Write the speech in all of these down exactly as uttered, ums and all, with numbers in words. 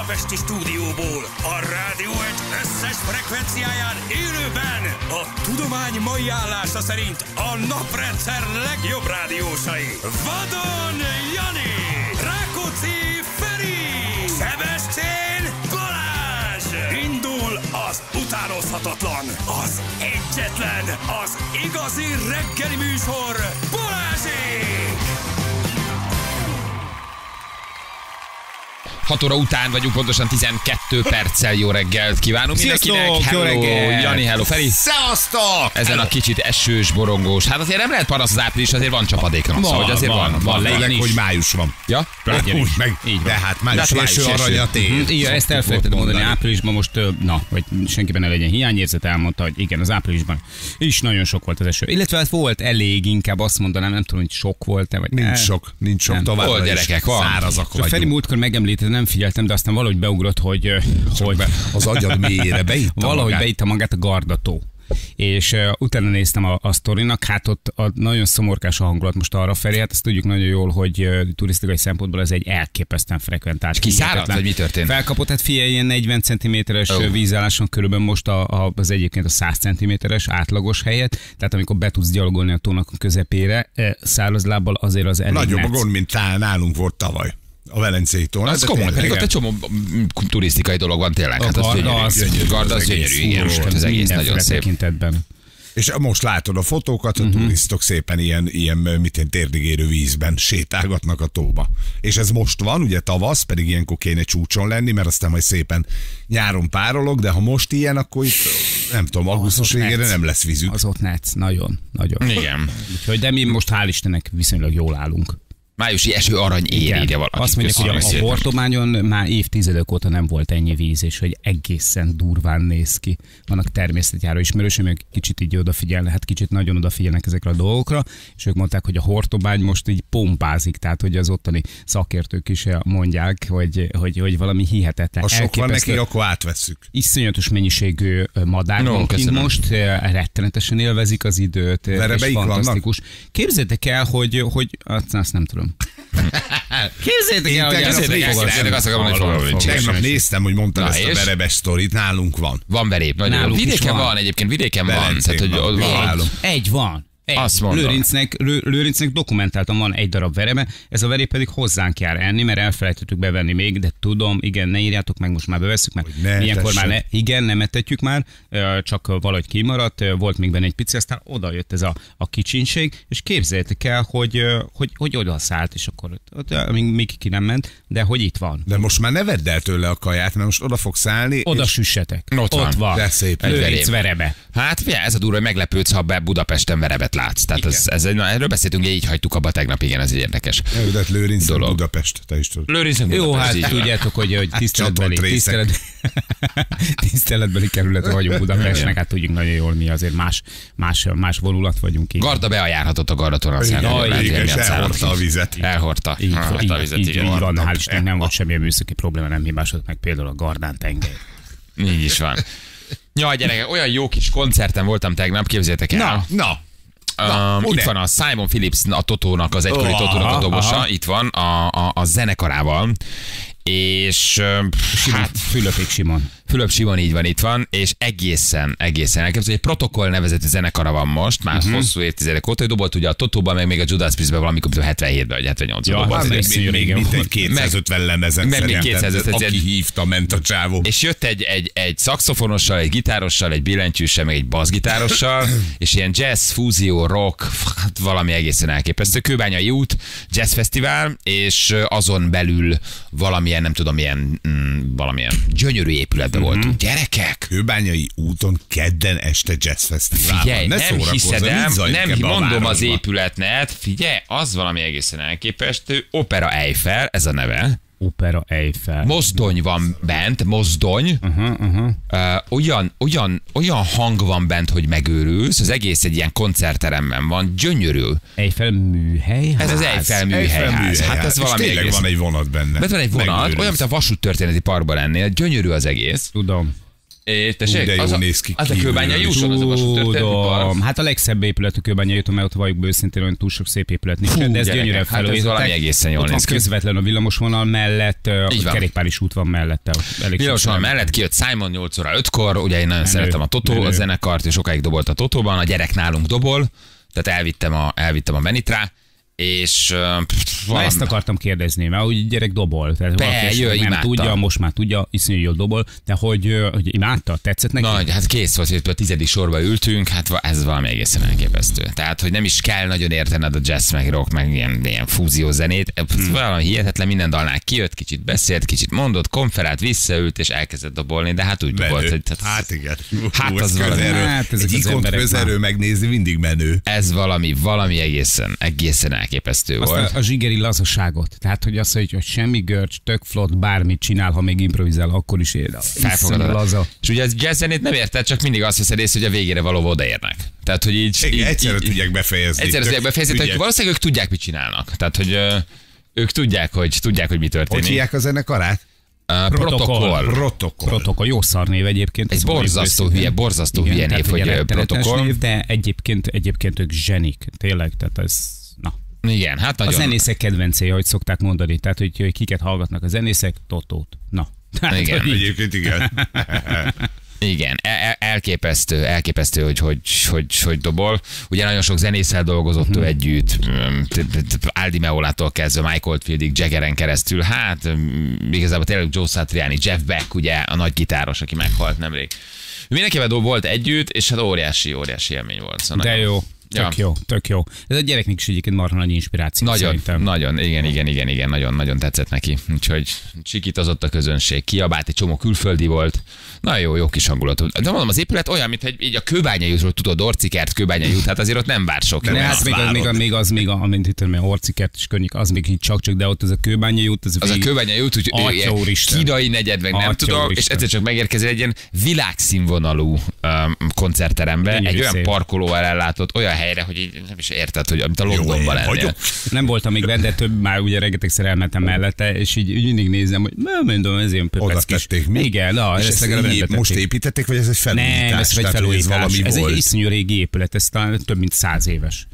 budapesti stúdióból, a Rádió egy összes frekvenciáján élőben a tudomány mai állása szerint a naprendszer legjobb rádiósai. Vadon Jani, Rákóczi Feri, Sebestyén Balázs. Indul az utánozhatatlan, az egyetlen, az igazi reggeli műsor, Balázsék! hat óra után vagyunk, pontosan tizenkettő perccel. Jó reggelt kívánunk mindenkinek. Hello, hello, Jani, hello, Feri. Szevasztok! Ezen hello. a kicsit esős, borongós. Hát azért nem lehet panasz az április, azért van csapadék nap. Szóval azért van. Van, van, van legyen, hogy május van. Ja? Úgy meg. Így van. De hát május De hát első május arany a eső. tél. Igen, ezt elfelejtettem mondani, áprilisban most, na, hogy senkiben ne legyen hiányérzet, elmondta, hogy igen, az áprilisban is nagyon sok volt az eső. Illetve hát volt elég, inkább azt mondanám, nem tudom, hogy sok volt-e, vagy Nincs sok, nincs sok, továbbra is gyerekek, van. szárazak Feri vagyunk. múltkor megemlített, nem figyeltem, de aztán valahogy beugrott, hogy, hogy Az agyad mélyére beitta valahogy magát. beitta magát a Gardató. És uh, utána néztem a, a sztorinak, hát ott a, nagyon szomorkás a hangulat most arra felé, hát ezt tudjuk nagyon jól, hogy uh, turisztikai szempontból ez egy elképesztően frekventált. Kiszáradt, vagy mi történt? Felkapott, hát figyelj, ilyen negyven centiméteres Oh. vízálláson körülbelül most a, a, az egyébként a száz centiméteres átlagos helyet, tehát amikor be tudsz gyalogolni a tónak a közepére, száraz lábbal azért az elég Nagyobb a netsz. gond, mint tá- nálunk volt tavaly. A Velencei tó. Az komoly, pedig ott egy csomó mm, turisztikai dolog van tényleg. Hát az Garda gyönyörű. az- gyönyörű. Garda az gyönyörű, igen. Az egész nagyon szép. Tekintetben. És most látod a fotókat, a Mhm. turistok szépen ilyen, ilyen mit én, térdigérő vízben sétálgatnak a tóba. És ez most van, ugye tavasz, pedig ilyenkor kéne csúcson lenni, mert aztán majd szépen nyáron párolog, de ha most ilyen, akkor itt nem tudom, augusztus ott végére netsz. nem lesz vízük. Az ott netsz, nagyon, nagyon. Igen. Úgyhogy, de mi most hál' Istennek viszonylag jól állunk. Májusi eső arany érje valaki. Azt mondják, hogy a, Köszönjük a szépen. Hortományon már évtizedek óta nem volt ennyi víz, és hogy egészen durván néz ki. Vannak természetjáró ismerősöm, ők kicsit így odafigyelnek, hát kicsit nagyon odafigyelnek ezekre a dolgokra, és ők mondták, hogy a Hortomány most így pompázik, tehát hogy az ottani szakértők is mondják, hogy, hogy, hogy valami hihetetlen. Ha sok van elképesztő, neki, akkor átvesszük. iszonyatos mennyiségű madár No, van kint köszönöm. most, eh, rettenetesen élvezik az időt, eh, és Verebeik vannak? fantasztikus. Képzeljétek el, hogy, hogy azt, azt nem tudom. Képzeljétek el, hogy tegnap ezt Képzeljétek el, néztem. képzeljétek azt akarom, hogy Hallom, fogalmam nincs. fogalmam. Tegnap néztem, hogy mondtad Na ezt a és? verebes sztorit, nálunk van. Van verép, nagyon jó. Nálunk is Vidéken van. van egyébként, vidéken van. Velencén Tehát, hogy van. ott van. Nálunk. Egy van. Egy. Azt mondom. Lőrincnek, Lő, Lőrincnek dokumentáltan van egy darab vereme, ez a veré pedig hozzánk jár enni, mert elfelejtettük bevenni még, de tudom, igen, ne írjátok meg, most már bevesszük, mert Hogy ne ilyenkor már ne, etessed. igen, nem etetjük már, ö, csak valahogy kimaradt, ö, volt még benne egy pici, aztán oda jött ez a, a kicsinség, és képzeljétek el, hogy, ö, hogy, hogy oda szállt, és akkor ott, ott, még, még ki nem ment, de hogy itt van. De most már ne vedd el tőle a kaját, mert most oda fogsz állni. Oda és süssetek. Ott van. van. De szép. Egy Lőrinc verém. verebe. Hát figyelj, ez a durva, hogy meglepődsz, ha be Budapesten verebet látsz. Tehát ez, ez egy, na, erről beszéltünk, így hagytuk abba tegnap, igen, ez egy érdekes. Ödet Lőrinc, dolog. Budapest, te is tudod. Lőrincen Jó, Budapest, hát így van. tudjátok, hogy, hogy tiszteletbeli, Csatontrészek. tisztelet, tiszteletbeli kerülete vagyunk Budapestnek, hát tudjuk nagyon jól, mi azért más, más, más vonulat vagyunk ki. Garda beajánlhatott a Gardaton, aztán Igen, lehet igen, élni és a szárat. elhordta a vizet. Elhordta. Így, Elhordta így, a vizet, így, igen. így van, hál' Garda. Istennek nem volt semmilyen műszaki probléma, nem hibásodott meg például a Gardán tenger. Így is van. Jaj, gyerekek, olyan jó kis koncerten voltam tegnap, képzeljétek el. Na, na. Na, Um, ugye? itt van a Simon Phillips, a Totónak, az egykori Oh, Totónak a aha, dobosa, aha. itt van a, a, a zenekarával, és Simon, hát Fülöpék Simon. Fülöp Simon így van, itt van, és egészen, egészen elképzelhető, egy Protokoll nevezetű zenekara van most, már uh-huh. hosszú évtizedek óta, ő dobolt ugye a Totóban, meg még a Judas Priestben valamikor hetvenhétben, vagy hetvennyolcban Ja, dobolt. hát Egy- ez Még, még, régen mint volt. egy kétszázötven lemezen meg még szerintem. kétszázötven, Aki hívta, ment a csávó. És jött egy, egy, egy szaxofonossal, egy gitárossal, egy billentyűssel, meg egy bassgitárossal, és ilyen jazz, fúzió, rock, hát valami egészen elképesztő. Kőbányai út, jazz fesztivál, és azon belül valamilyen, nem tudom, milyen, mm, valamilyen gyönyörű épületben Mhm. voltunk. Gyerekek! Kőbányai úton kedden este jazz fesztivál. Figyelj, ne nem szórakozz, hiszed mit el, zajlik nem ebbe a mondom az városba? épületnet, figyelj, az valami egészen elképesztő. Opera Eiffel, ez a neve. Opera Eiffel. Mozdony van bent, mozdony. Uh-huh, uh-huh. Uh, olyan, olyan, olyan hang van bent, hogy megőrülsz, az egész egy ilyen koncertteremben van, gyönyörű. Eiffel műhely. Ez az Eiffel műhelyház. Hát ez és valami tényleg egész. van egy vonat benne. Mert van egy vonat, Megőrülsz. olyan, mint a vasúttörténeti parkban lennél, gyönyörű az egész. Tudom. É, tessék, de jó az, a, néz ki az a Kőbányai úton, az a vasúttörténeti park. Hát a legszebb épület a Kőbányai úton, mert ott valljuk be őszintén, olyan túl sok szép épület nincs, de ez gyerekek, gyönyörűen hát ez felújították. valami egészen jól Ott van néz ki. közvetlen a villamosvonal mellett, a van. kerékpáros út van mellette. Elég Villamosvonal sok- mellett kijött Simon nyolc óra ötkor, ugye én nagyon Menő, szeretem a Totó, menő. a zenekart, és sokáig dobolt a Totóban, a gyerek nálunk dobol, tehát elvittem a, elvittem a Benitrá, és uh, pff, Na valami, ezt akartam kérdezni, mert úgy gyerek dobol. Tehát Be, valaki esetleg jöjj, nem imádta. tudja, most már tudja, iszonyú jól dobol, de hogy, ö, hogy imádta, tetszett neki? nagy, hát kész volt, hogy a tizedik sorba ültünk, hát va- ez valami egészen elképesztő. Tehát, hogy nem is kell nagyon értened a jazz, meg rock, meg ilyen, ilyen fúzió zenét. Hmm. Valami hihetetlen, minden dalnál kijött, kicsit beszélt, kicsit mondott, konferált, visszaült, és elkezdett dobolni, de hát úgy dobolt, hogy tehát, Hát igen. Hát Hú, az ez valami. közelről. Hát ezek Egy az ikont emberek közelről megnézni mindig menő. ez valami, valami egészen, egészen elképesztő Azt volt. a, a zsigeri lazaságot. Tehát, hogy azt mondja, hogy semmi görcs, tök flott, bármit csinál, ha még improvizál, akkor is ér. Felfogadod. Laza. És ugye ez jazz zenét nem érted, csak mindig azt veszed észre, hogy a végére valóban odaérnek. Tehát, hogy így... így, Igen, egyszerre így, tudják befejezni. Egyszerre tudják Tök befejezni, hogy ügyes. valószínűleg ők tudják, mit csinálnak. Tehát, hogy ö, ők tudják, hogy, tudják, hogy mi Hogy történik. hívják a zenekarát? Uh, protokoll. Protokoll. Protokoll, jó szarnév egyébként. Ez az borzasztó valami hülye, őszintén. borzasztó Igen, hülye tehát név, ugye hogy ö, rettenetes protokoll. név, de egyébként, egyébként ők zsenik, tényleg, tehát ez, na. Igen, hát A nagyon... zenészek kedvencé, ahogy szokták mondani, tehát hogy, hogy kiket hallgatnak a zenészek, Totót. Na. Tehát, Igen. hogy így- Egyébként igen. Igen, el- el- elképesztő, elképesztő, hogy hogy, hogy, hogy dobol. Ugye nagyon sok zenésszel dolgozott ő együtt, mm, t- t- t- Aldi Meolától kezdve Mike Oldfieldig, Jaggeren keresztül, hát mm, igazából tényleg Joe Satriani, Jeff Beck, ugye a nagy gitáros, aki meghalt nemrég. Ő mindenkivel dob- volt együtt, és hát óriási, óriási élmény volt. Szóval De nagyon- jó, tök Ja. jó, tök jó. Ez a gyereknek is egyébként marha nagy inspiráció Nagyon, szerintem. nagyon, igen, igen, igen, igen, nagyon, nagyon tetszett neki. Úgyhogy sikítozott a közönség, kiabált, egy csomó külföldi volt. Nagyon jó, jó kis hangulatú. De mondom, az épület olyan, mint egy így a Kőbányai útról, tudod, Orcikert, Kőbányai út, hát azért ott nem vár sok. De De jó. hát azt még, az, várod. még, az, még az, még a, amint itt a Orcikert és környék, az még így csak-csak, de ott az a Kőbányai út, az, Az a végig- Kőbányai út, úgy Atya ilyen úristen. kínai negyed, meg nem Atya tudom, és úristen. egyszer csak megérkezel egy ilyen világszínvonalú um, koncertterembe, Gyönyörű egy olyan szép. parkolóval ellátott olyan helyre, hogy így nem is érted, hogy amit a Londonban helyen lennél. vagyok. Nem voltam még benne, de több már ugye rengetegszer elmentem mellette, és így, így mindig nézem, hogy nem mondom, ez ilyen Oda pöpec kis. tették mi? Igen, na, És ezt ezt legalább így rendbe most tették. építették, vagy ez egy felújítás? Nem, ez egy Tehát, hogy felújítás. valami Ez volt. egy iszonyú régi épület, ez talán több mint száz éves.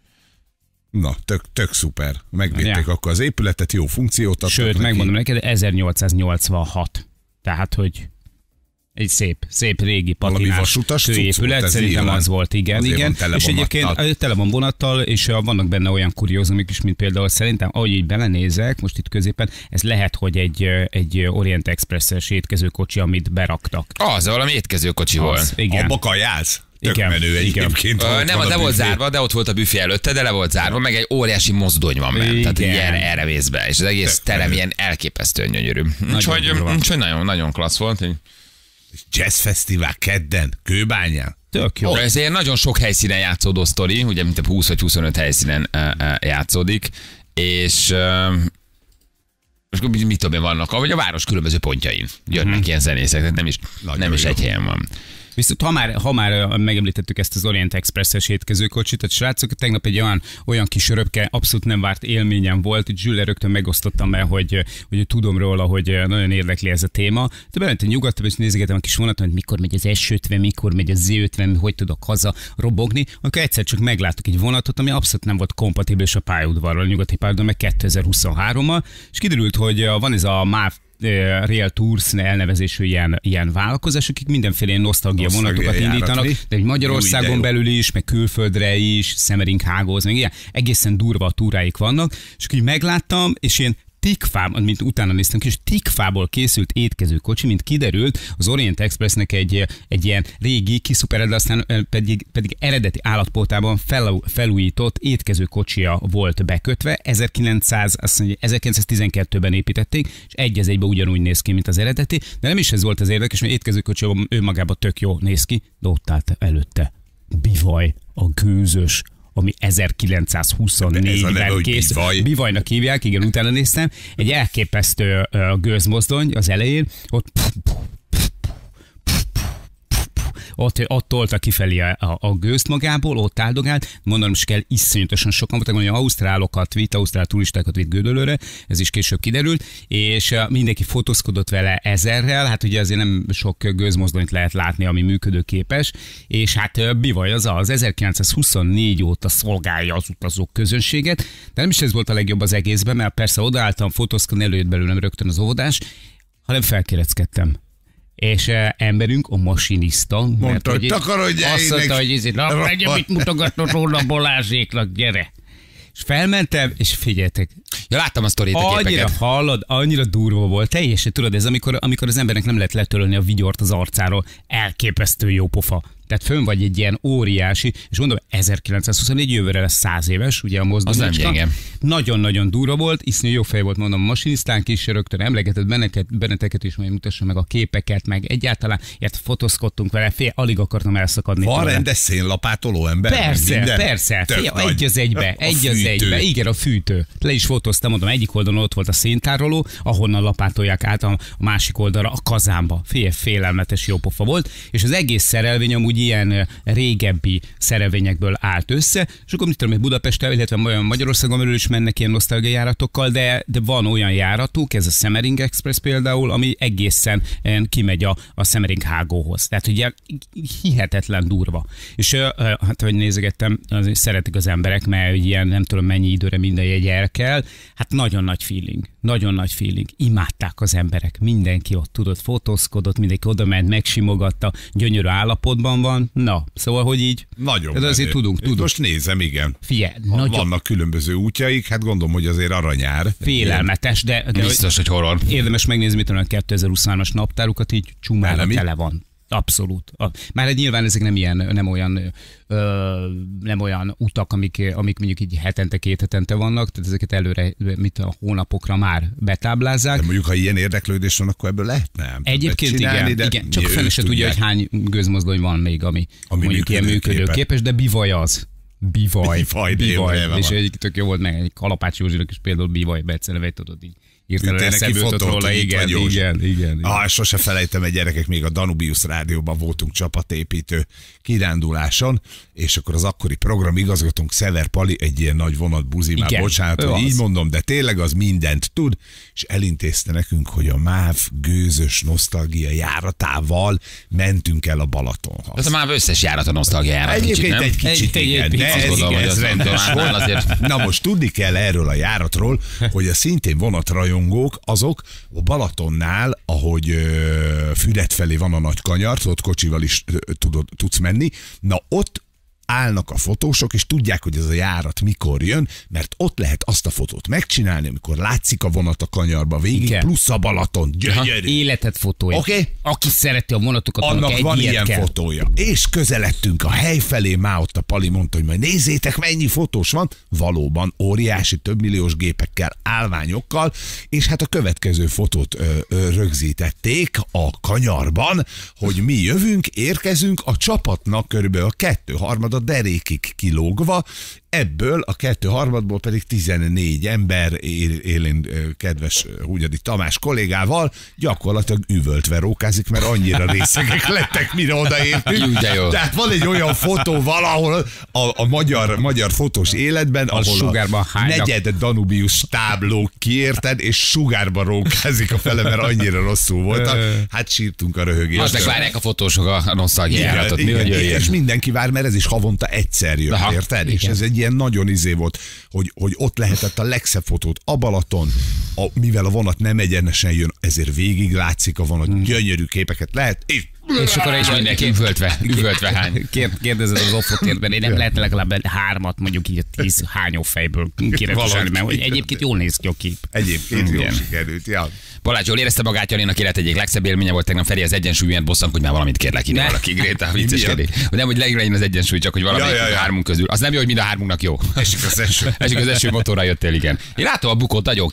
Na, tök, tök szuper. Megvédték Ja. akkor az épületet, jó funkciót adtak Sőt, neki. megmondom neked, ezernyolcszáznyolcvanhat. Tehát, hogy egy szép, szép régi Valami patinás vasutas cucc volt kőépület, ez szerintem nyilván. az volt, igen, Azért igen. van tele És egyébként vonattal. ö, tele van vonattal, és ö, vannak benne olyan kuriózumik is, mint például szerintem, ahogy így belenézek, most itt középen, ez lehet, hogy egy, ö, egy ö, Orient Express-es étkezőkocsi, amit beraktak. Az, valami étkezőkocsi volt. Az, igen. Abba kajálsz? Tök Igen, menő igen. egyébként. Ö, ott nem, van az a le volt büfé. zárva, de ott volt a büfé előtte, de le volt zárva, meg egy óriási mozdony van benne. Tehát így Igen. erre, erre vész be, és az egész Tök terem menő. ilyen elképesztően gyönyörű. Úgyhogy durva. úgyhogy nagyon, nagyon klassz volt. Így. Jazz Fesztivál kedden, Kőbányán. Tök jó. Ez ilyen nagyon sok helyszínen játszódó sztori, ugye mint a húsz vagy huszonöt helyszínen uh, uh, játszódik, és uh, és akkor mit tudom én vannak, ahogy a város különböző pontjain jönnek hmm. ilyen zenészek, tehát nem is, Nagyon nem is jó. egy helyen van. Viszont ha már, ha már megemlítettük ezt az Orient Express-es étkezőkocsit, tehát srácok, tegnap egy olyan, olyan kis öröpke, abszolút nem várt élményem volt, hogy Zsülle rögtön megosztottam el, hogy, hogy tudom róla, hogy nagyon érdekli ez a téma. De bementem nyugodtan, és nézegetem a kis vonaton, hogy mikor megy az es ötven, mikor megy az zé ötven, hogy tudok haza robogni. Akkor egyszer csak meglátok egy vonatot, ami abszolút nem volt kompatibilis a pályaudvarral, a nyugati pályaudvarral, meg kétezer-huszonhárommal, és kiderült, hogy van ez a MÁV Real Tours elnevezésű ilyen, ilyen vállalkozás, akik mindenféle ilyen nosztalgia Nosztalgia vonatokat indítanak, járatni. de hogy Magyarországon Jó, de jó. belül is, meg külföldre is, Szemering-Hágóz, meg ilyen egészen durva túráik vannak, és akkor így megláttam, és ilyen tikfában, mint utána néztem ki, és tikfából készült étkezőkocsi, mint kiderült, az Orient Expressnek egy, egy ilyen régi, kiszupered, de aztán pedig, pedig eredeti állatpótában fel, felújított étkezőkocsia volt bekötve, ezerkilencszáz, azt mondja, ezerkilencszáztizenkettőben építették, és egy az egyben ugyanúgy néz ki, mint az eredeti, de nem is ez volt az érdekes, mert étkezőkocsi önmagában tök jó néz ki, de ott állt előtte bivaj, a gőzös, ami De ez a neve, ezerkilencszázhuszonnégyben hogy kész. bivaj. Bivajnak hívják, igen, utána néztem. Egy elképesztő ö, gőzmozdony az elején, ott ott, ott tolta kifelé a, a, a gőzt magából, ott áldogált, mondanom is kell, iszonyatosan sokan voltak, hogy ausztrálokat vitt, ausztrál turistákat vitt Gödöllőre, ez is később kiderült, és mindenki fotózkodott vele ezerrel, hát ugye azért nem sok gőzmozdonyt lehet látni, ami működőképes, és hát bivaj az az, ezerkilencszázhuszonnégy óta szolgálja az utazók közönséget, de nem is ez volt a legjobb az egészben, mert persze odaálltam fotózkodni, előjött belőlem rögtön az óvodás, hanem felkéreckedtem. És uh, emberünk, a masinista, Mondta, mert, hogy takarodjál azt mondta, hogy ez na, legyen mit mutogatnod róla Balázséknak, gyere. És felmentem, és figyeljetek, Ja, láttam a sztorit, a annyira képeket. hallod, annyira durva volt, teljesen tudod, ez amikor, amikor az embernek nem lehet letörölni a vigyort az arcáról, elképesztő jó pofa. Tehát fönn vagy egy ilyen óriási, és mondom, ezerkilencszázhuszonnégy jövőre lesz száz éves, ugye a mozdulócska. Nagyon-nagyon durva volt, iszonyú jó fej volt, mondom, a masinisztánk is rögtön emlegetett benneket, benneteket is, majd mutassa meg a képeket, meg egyáltalán, ilyet fotózkodtunk vele, fél, alig akartam elszakadni. Van tőle. rendes szénlapátoló ember? Persze, minden? persze, Tök fél, nagy. egy az egybe, A egy az fűtő. egybe, igen, a fűtő. Le is fotóztam, mondom, egyik oldalon ott volt a széntároló, ahonnan lapátolják át, a másik oldalra a kazánba. Fél, félelmetes jó pofa volt, és az egész szerelvény amúgy ilyen régebbi szerelvényekből állt össze, és akkor mit tudom, hogy Budapesten, illetve olyan Magyarországon belül is mennek ilyen nosztalgia járatokkal, de, de van olyan járatuk, ez a Semmering Express például, ami egészen kimegy a, a Semmering hágóhoz. Tehát ugye hihetetlen durva. És hát, hogy nézegettem, azért szeretik az emberek, mert ilyen nem tudom mennyi időre minden jegy el kell. Hát nagyon nagy feeling. Nagyon nagy feeling. Imádták az emberek. Mindenki ott tudott, fotózkodott, mindenki oda ment, megsimogatta, gyönyörű állapotban van. Na, szóval, hogy így. Nagyon. De azért tudunk, tudunk. Most nézem, igen. Figyelj, Ha nagyon vannak különböző útjaik, hát gondolom, hogy azért aranyár. félelmetes, de, de Biztos, hogy horror. érdemes megnézni, mit tudom, a kétezer-huszonhármas naptárukat, így csumára Elemi? tele van. Abszolút. A, már egy nyilván ezek nem ilyen, nem olyan, ö, nem olyan utak, amik, amik mondjuk így hetente, két hetente vannak, tehát ezeket előre, mit a hónapokra már betáblázzák. De mondjuk, ha ilyen érdeklődés van, akkor ebből lehetne. nem tudom, Egyébként csinálni, igen, de igen, csak ők fel se tudja, hogy tudják. hány gőzmozdony van még, ami, Ami mondjuk ilyen működőképes. működőképes, de bivaj az. Bivaj. Bivaj, de bivaj. jól És van. egy tök jó volt meg, egy Kalapács Józsinak is például bivaj beceleve, tudod így. Írtál Küldtél neki eszembe jutott fotót, róla, hogy itt igen, vagy, Józsi. igen, igen, igen. Ah, sose felejtem, egy gyerekek, még a Danubius rádióban voltunk csapatépítő kiránduláson, és akkor az akkori programigazgatónk Szever Pali, egy ilyen nagy vonat buzi, már Igen, bocsánat, ő hogy az. így mondom, de tényleg az mindent tud, és elintézte nekünk, hogy a MÁV gőzös nosztalgia járatával mentünk el a Balatonhoz. Ez a már összes járat a nosztalgia járat. Egyébként kicsit, nem? egy kicsit, Egy- egy igen, picit de ez, gondolom, igen, hogy ez az rendes Donánál volt. azért- Na most tudni kell erről a járatról, hogy a szintén vonatrajongók, azok a Balatonnál, ahogy ö, Füred felé van a nagy kanyar, ott kocsival is ö, tudod, tudsz menni, na ott állnak a fotósok, és tudják, hogy ez a járat mikor jön, mert ott lehet azt a fotót megcsinálni, amikor látszik a vonat a kanyarba végig, Igen. plusz a Balaton. Gyönyörű. Életet fotója. Oké. Aki szereti a vonatokat, Annak egy van ilyet ilyen kell. fotója. És közeledtünk a hely felé, már ott a Pali mondta, hogy majd nézzétek, mennyi fotós van. Valóban óriási, többmilliós gépekkel, állványokkal, és hát a következő fotót ö, ö, rögzítették a kanyarban, hogy mi jövünk, érkezünk, a csapatnak körülbelül a kettő harmada derékig kilógva, ebből a kettő harmadból pedig tizennégy ember él- élén ö, kedves ö, Hunyadi Tamás kollégával gyakorlatilag üvöltve rókázik, mert annyira részegek lettek, mire odaértünk. Jú, de jó. Tehát van egy olyan fotó valahol a, a magyar, magyar fotós életben, ahol sugárban a hánynak. negyed Danubius tábló kiérted, és sugárba rókázik a fele, mert annyira rosszul voltak. Hát sírtunk a Most meg röhögéstől. várják a fotósok a nosztalgia Igen, járatot. Mi, igen, hogy igen, jöjjön? és mindenki vár, mert ez is havonta egyszer jön, Aha, érted? És igen. ez egy ilyen nagyon izé volt, hogy, hogy ott lehetett a legszebb fotót a Balaton, a, mivel a vonat nem egyenesen jön, ezért végig látszik a vonat, Hmm. gyönyörű képeket lehet, és És akkor És mindenki üvöltve, üvöltve hány. Kér- Kérdezed az offotérben, én nem lehet legalább hármat mondjuk így a tíz hányó fejből kiretusálni, mert hogy egyébként jól néz ki a kép. egyébként jól Igen. sikerült. Ja. Balázs jól érezte magát, Janinak élet egyik legszebb élménye volt tegnap. Feri az egyensúly miatt bosszant, hogy már valamit kérlek ide Ne. valaki. Gréta, vicceskedik. Hogy nem, hogy legyen az egyensúly, csak hogy valamelyik Ja, ja, ja. a hármunk közül. Az nem jó, hogy mind a hármunknak jó. Esik az eső. Esik az eső, motorra jöttél, igen. Én látom a bukót, nagyon kis jó,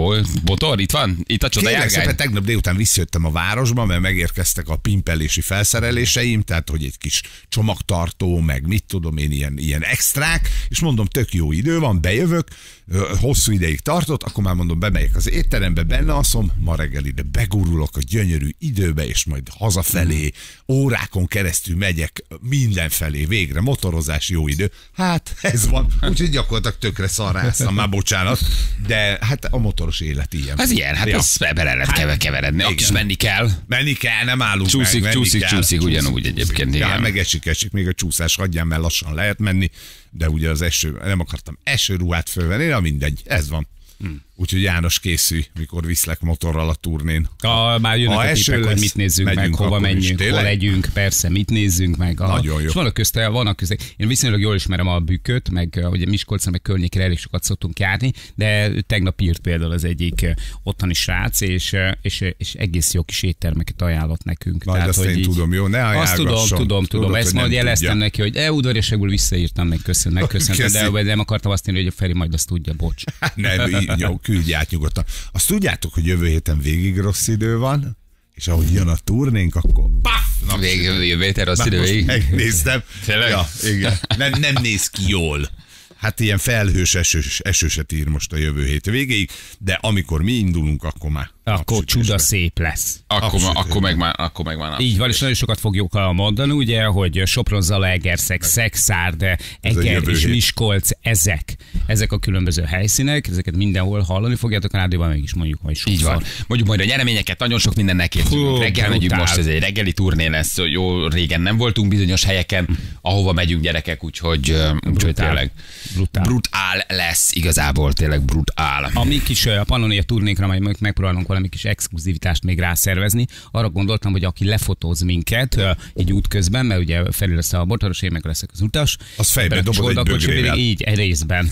Hol? Botor? Itt van? Itt a csoda Kérlek járgány? szépen, tegnap délután visszajöttem a városba, mert megérkeztek a pimpelési felszereléseim, tehát hogy egy kis csomagtartó, meg mit tudom én, ilyen, ilyen extrák, és mondom, tök jó idő van, bejövök, hosszú ideig tartott, akkor már mondom, bemegyek az étterembe, benne aszom, ma reggel ide begurulok a gyönyörű időbe, és majd hazafelé, órákon keresztül megyek mindenfelé, végre motorozás, jó idő. Hát ez van, úgyhogy gyakorlatilag tökre szarráztam, már bocsánat, de hát a motoros élet ilyen. Az ilyen, hát Ja. ez bele lehet hát, keveredni, akkor is menni kell. Menni kell, nem állunk Csúszik, meg. csúszik, kell. csúszik, ugyanúgy egyébként, Ja, igen. meg esik, esik, még a csúszás hagyján, mert lassan lehet menni, de ugye az eső, nem akartam esőruhát fölvenni, na mindegy, ez van. Hmm. Úgyhogy János, készülj, mikor viszlek motorral a turnén. A, már jönnek Ha a eső tippek, hogy lesz, mit nézzünk meg, megyünk hova akkor is, menjünk, hol tényleg? legyünk, persze, mit nézzünk meg. A, Nagyon jó. És vannak közte, vannak közte. Én viszonylag jól ismerem a Bükköt, meg ugye Miskolcon, meg környékre elég sokat szoktunk járni, de tegnap írt például az egyik otthoni srác, és, és, és egész jó kis éttermeket ajánlott nekünk. Majd azt én tudom, jó? Ne Azt tudom, ajánlgasson. tudom, tudom. Tudod, Ezt hogy majd nem jeleztem tudja. neki, hogy e, udvariasságból visszaírtam, meg köszön, megköszöntem, de nem akartam azt írni, hogy a Feri majd azt tudja, bocs. Nem, így, jó, küldj át nyugodtan. Azt tudjátok, hogy jövő héten végig rossz idő van, és ahogy jön a turnénk, akkor paf! Végig jövő héten rossz Már idő most végig. megnéztem. Tényleg? Ja, igen. Nem, nem néz ki jól. Hát ilyen felhős, esős, esőset ír most a jövő hét végéig, de amikor mi indulunk, akkor már Akkor napsütésben. csuda szép lesz. Akkor, ma, Abszolút. akkor, meg már, akkor meg már. Így van, és nagyon sokat fogjuk mondani, ugye, hogy Sopron, Zalaegerszeg, Szexárd, Eger jövő és hét. Miskolc, ezek, ezek a különböző helyszínek, ezeket mindenhol hallani fogjátok a rádióban, mégis mondjuk majd sokszor. Így van. Mondjuk majd a nyereményeket, nagyon sok mindennek Hú, készülünk. Reggel megyünk brutál. most, ez egy reggeli turné lesz, jó régen nem voltunk bizonyos helyeken, ahova megyünk gyerekek, úgyhogy, ö, úgyhogy Brutál. tényleg Brutál. brutál lesz, igazából tényleg brutál. A mi kis a Pannonia turnénkra majd megpróbálunk valami kis exkluzivitást még rászervezni. Arra gondoltam, hogy aki lefotóz minket ö, így útközben, mert ugye felül lesz a motoros, én meg leszek az utas. Az fejbe Ebben a dobod egy csoldakocsiban bögrével. Így, egy részben.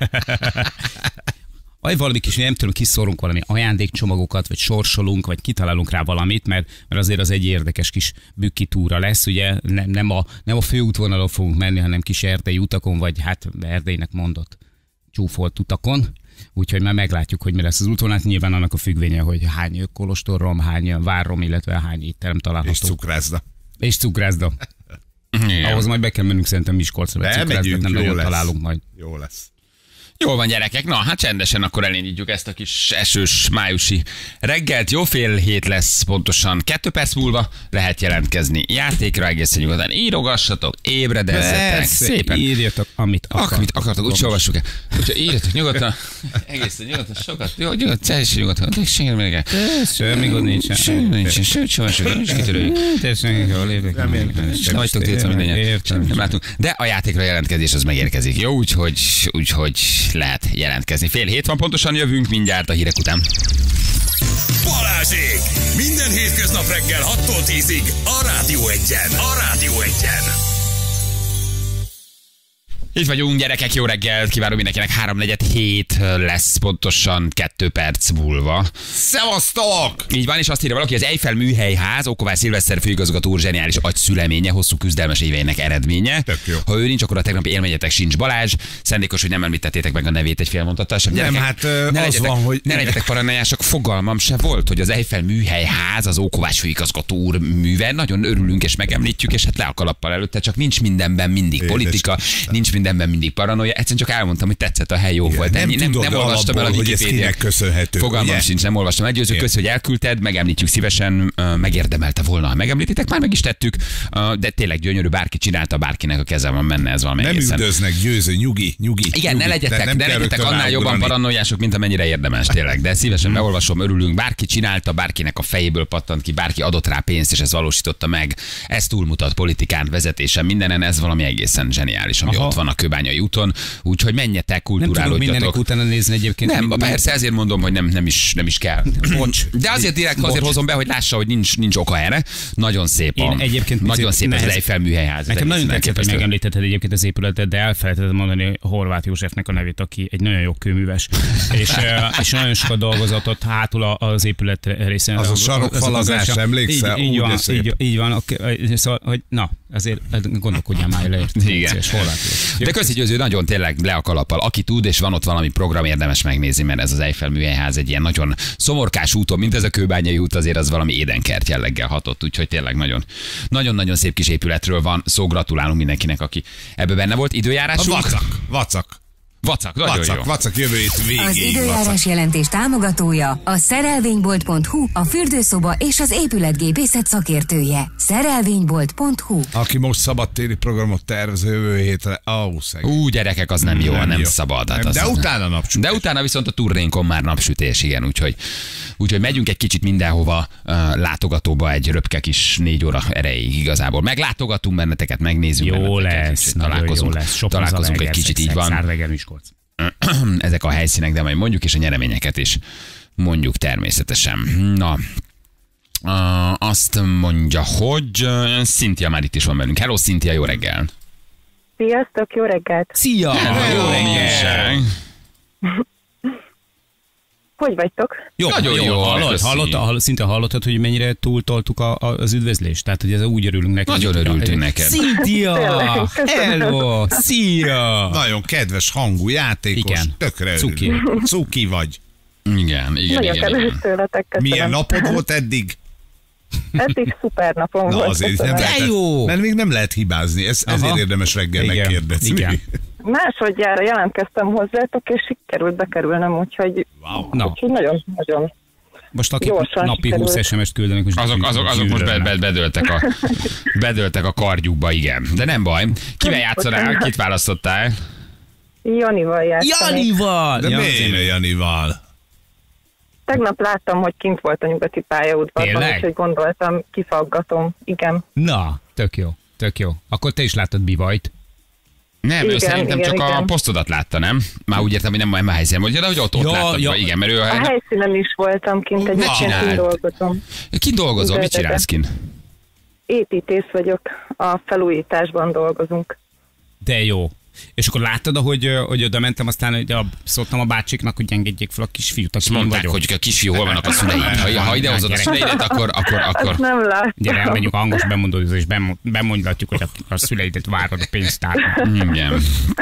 Vagy valami kis, nem tudom, kiszorunk valami ajándékcsomagokat, vagy sorsolunk, vagy kitalálunk rá valamit, mert, mert azért az egy érdekes kis bükki túra lesz, ugye nem, nem, a, nem a főútvonalon fogunk menni, hanem kis erdei utakon, vagy hát Erdélynek mondott csúfolt utakon. Úgyhogy már meglátjuk, hogy mi lesz az útvonal. Nyilván annak a függvénye, hogy hány kolostorrom, hány várrom, illetve hány étterem található. És cukrászda. És cukrászda. Igen. Ahhoz majd be kell mennünk szerintem Miskolcra, mert cukrászdát Elmegyünk, nem jó nagyon lesz. találunk majd. Jó lesz. Jól van, gyerekek, na hát csendesen akkor elindítjuk ezt a kis esős májusi reggelt. Jó fél hét lesz pontosan. Kettő perc múlva lehet jelentkezni játékra, egészen nyugodtan írogassatok, ébredezzetek, szépen. Írjatok, amit Ak, akartok. mit akartok, úgy olvassuk el. Úgyhogy írjatok nyugodtan, egészen nyugodtan, sokat, jó, nyugodtan, teljesen nyugodtan, de semmi még el. Semmi gond nincsen. Semmi nincsen, sőt, sem esik, nincs kitörőjük. Teljesen jól évek. Nem vagytok tiltva mindennyian. Semmit nem látunk. De a játékra jelentkezés az megérkezik. Jó, úgyhogy, úgyhogy lehet jelentkezni. Fél hét van pontosan, jövünk mindjárt a hírek után. Balázsék! Minden hétköznap reggel hattól tízig a Rádió Egyen. A Rádió Egyen. Itt vagyunk, gyerekek, jó reggelt, kívánom mindenkinek, háromnegyed hét lesz pontosan kettő perc múlva. Szevasztok! Így van, és azt írja valaki, az Eiffel műhelyház, Ókovács Szilveszter főigazgató úr zseniális agyszüleménye, hosszú küzdelmes éveinek eredménye. Tök jó. Ha ő nincs, akkor a tegnapi élményetek sincs. Balázs, szándékos, hogy nem említettétek meg a nevét egy fél mondattal sem. Nem, Gyerekek, hát, ö, ne az legyetek, van, hogy- ne legyetek paranoiások, fogalmam se volt, hogy az Eiffel műhelyház, az Ókovács főigazgató úr műve. Nagyon örülünk és megemlítjük, és hát le a kalappal előtte, csak nincs mindenben mindig Édes politika, Isten. nincs mindenben mindig paranoia. Egyszerűen csak elmondtam, hogy tetszett a hely, jó volt. nem nem, tudod nem olvastam el a alapból, hogy ez Wikipédiát. kinek köszönhető, Fogalmam ugye? sincs, nem olvastam. Egyőző, Igen. köszi, hogy elküldted, megemlítjük szívesen, ö, megérdemelte volna, ha megemlítitek, már meg is tettük, ö, de tényleg gyönyörű, bárki csinálta, bárkinek a keze van benne, ez valami Nem egészen. üldöznek, győző, nyugi, nyugi. Igen, nyugi. ne legyetek, Tehát ne kell legyetek rögtön annál jobban ráugrani. paranoiások, mint amennyire érdemes tényleg, de szívesen beolvasom, örülünk, bárki csinálta, bárkinek a fejéből pattant ki, bárki adott rá pénzt, és ez valósította meg. Ez túlmutat politikán, vezetésen, mindenen, ez valami egészen zseniális, ami Aha. ott van a Kőbányai úton, úgyhogy menjetek, Nem tudok kulturálódjatok. mindenek utána nézni egyébként. Nem, Mi- persze ezért mondom, hogy nem, nem, is, nem is kell. Bocs. De azért direkt azért Bocs. hozom be, hogy lássa, hogy nincs, nincs oka erre. Nagyon szép a, Én egyébként nagyon picit szép az nehez- Eiffel műhelyház. Nekem nagyon tetszett, hogy elképesztő. megemlítetted egyébként az épületet, de elfelejtetted mondani Horváth Józsefnek a nevét, aki egy nagyon jó kőműves, és, eh, és nagyon sokat dolgozott ott hátul a- az épület részén. Az a sarokfalazás, emlékszel? Így, így, Ú, de van, szép. így, így van, ok, szóval, hogy na, Azért gondolkodjál már le. Igen. De köszi Győző, nagyon tényleg le a kalappal. Aki tud, és van ott valami program, érdemes megnézni, mert ez az Eiffel műhelyház egy ilyen nagyon szomorkás úton, mint ez a Kőbányai út, azért az valami édenkert jelleggel hatott, úgyhogy tényleg nagyon, nagyon-nagyon szép kis épületről van szó, gratulálunk mindenkinek, aki ebbe benne volt. Időjárásunk? A vacak, vacak. Vacak, nagyon Vacak, jó. vacak jövő hét végéig. Az időjárás vacak. jelentés támogatója a szerelvénybolt pont hu, a fürdőszoba és az épületgépészet szakértője. szerelvénybolt pont hu. Aki most szabadtéri programot tervez jövő hétre, ó, szegény. Ú, gyerekek, az nem jó, nem, nem jó. szabad. Hát Nem, az de az utána napsütés. De utána viszont a turnénkon már napsütés, igen, úgyhogy, úgyhogy megyünk egy kicsit mindenhova uh, látogatóba egy röpke kis négy óra erejéig igazából. Meglátogatunk benneteket, megnézzünk Jó benneteket, lesz, úgyhogy nagyon jó találkozunk, lesz. Sok találkozunk egy kicsit, így van. Szárvegen, Miskolc. Ezek a helyszínek, de majd mondjuk, és a nyereményeket is mondjuk természetesen. Na, uh, azt mondja, hogy uh, Cynthia már itt is van velünk. Hello, Cynthia, jó reggel! Sziasztok, jó reggelt! Szia! Hello, jó reggel! Hogy vagytok? Jó, Nagyon jó, jó, hallod, köszi. hallotta, hall, szinte hallottad, hogy mennyire túltoltuk a, a, az üdvözlést? Tehát, hogy ez úgy örülünk neki. Nagyon hogy- örültünk neked. Cynthia! Tényleg, köszönöm. Hello! Szia! Nagyon kedves hangú, játékos, Igen. tökre Cuki. örülünk. Cuki vagy. Igen, igen, Nagyon igen. kedves igen. tőletek, köszönöm. Milyen napod volt eddig? Eddig szuper napom Na volt. azért nem köszönöm. lehet, jó! mert még nem lehet hibázni. Ez, ezért Aha. érdemes reggel Igen, megkérdezni. igen. Másodjára jelentkeztem hozzátok, és sikerült bekerülnem, úgyhogy, Wow. Na, úgyhogy nagyon, nagyon. most akik Gyorsan napi sikerült. húsz es em es-t küldenek, most Azok, azok, azok most be, be, gyűlölnek. bedöltek, a, bedöltek a kardjukba, igen. De nem baj. Kivel játszanál? Kit választottál? Janival játszani. Janival! De Ja, miért a Janival? Tegnap láttam, hogy kint volt a nyugati pályaudvarban, Tényleg? úgyhogy gondoltam, kifaggatom. Igen. Na, tök jó, tök jó. Akkor te is láttad Bivajt. Nem, ő Igen, szerintem igen, csak a igen. posztodat látta, nem? Már úgy értem, hogy nem, nem a helyszínen volt, de hogy ott, ott Ja, láttad. ja. Igen, mert ő A a helyszínen is voltam kint, egyébként csinált? kint dolgozom. Ki dolgozol? Mit De- de- csinálsz kin? Építész vagyok, a felújításban dolgozunk. De jó. És akkor láttad, hogy, hogy oda mentem, aztán hogy a, szóltam a bácsiknak, hogy engedjék fel a kisfiút, aki Azt én mondták, vagyok. hogy a kisfiú hol vannak a szüleid. Ha, ha idehozod a Gyere. szüleidet, akkor, akkor, akkor... Azt nem láttam. Gyere, elmenjük a hangos bemondózó, és bemond- bemondhatjuk, hogy a, a szüleidet várod a pénztárban. Igen.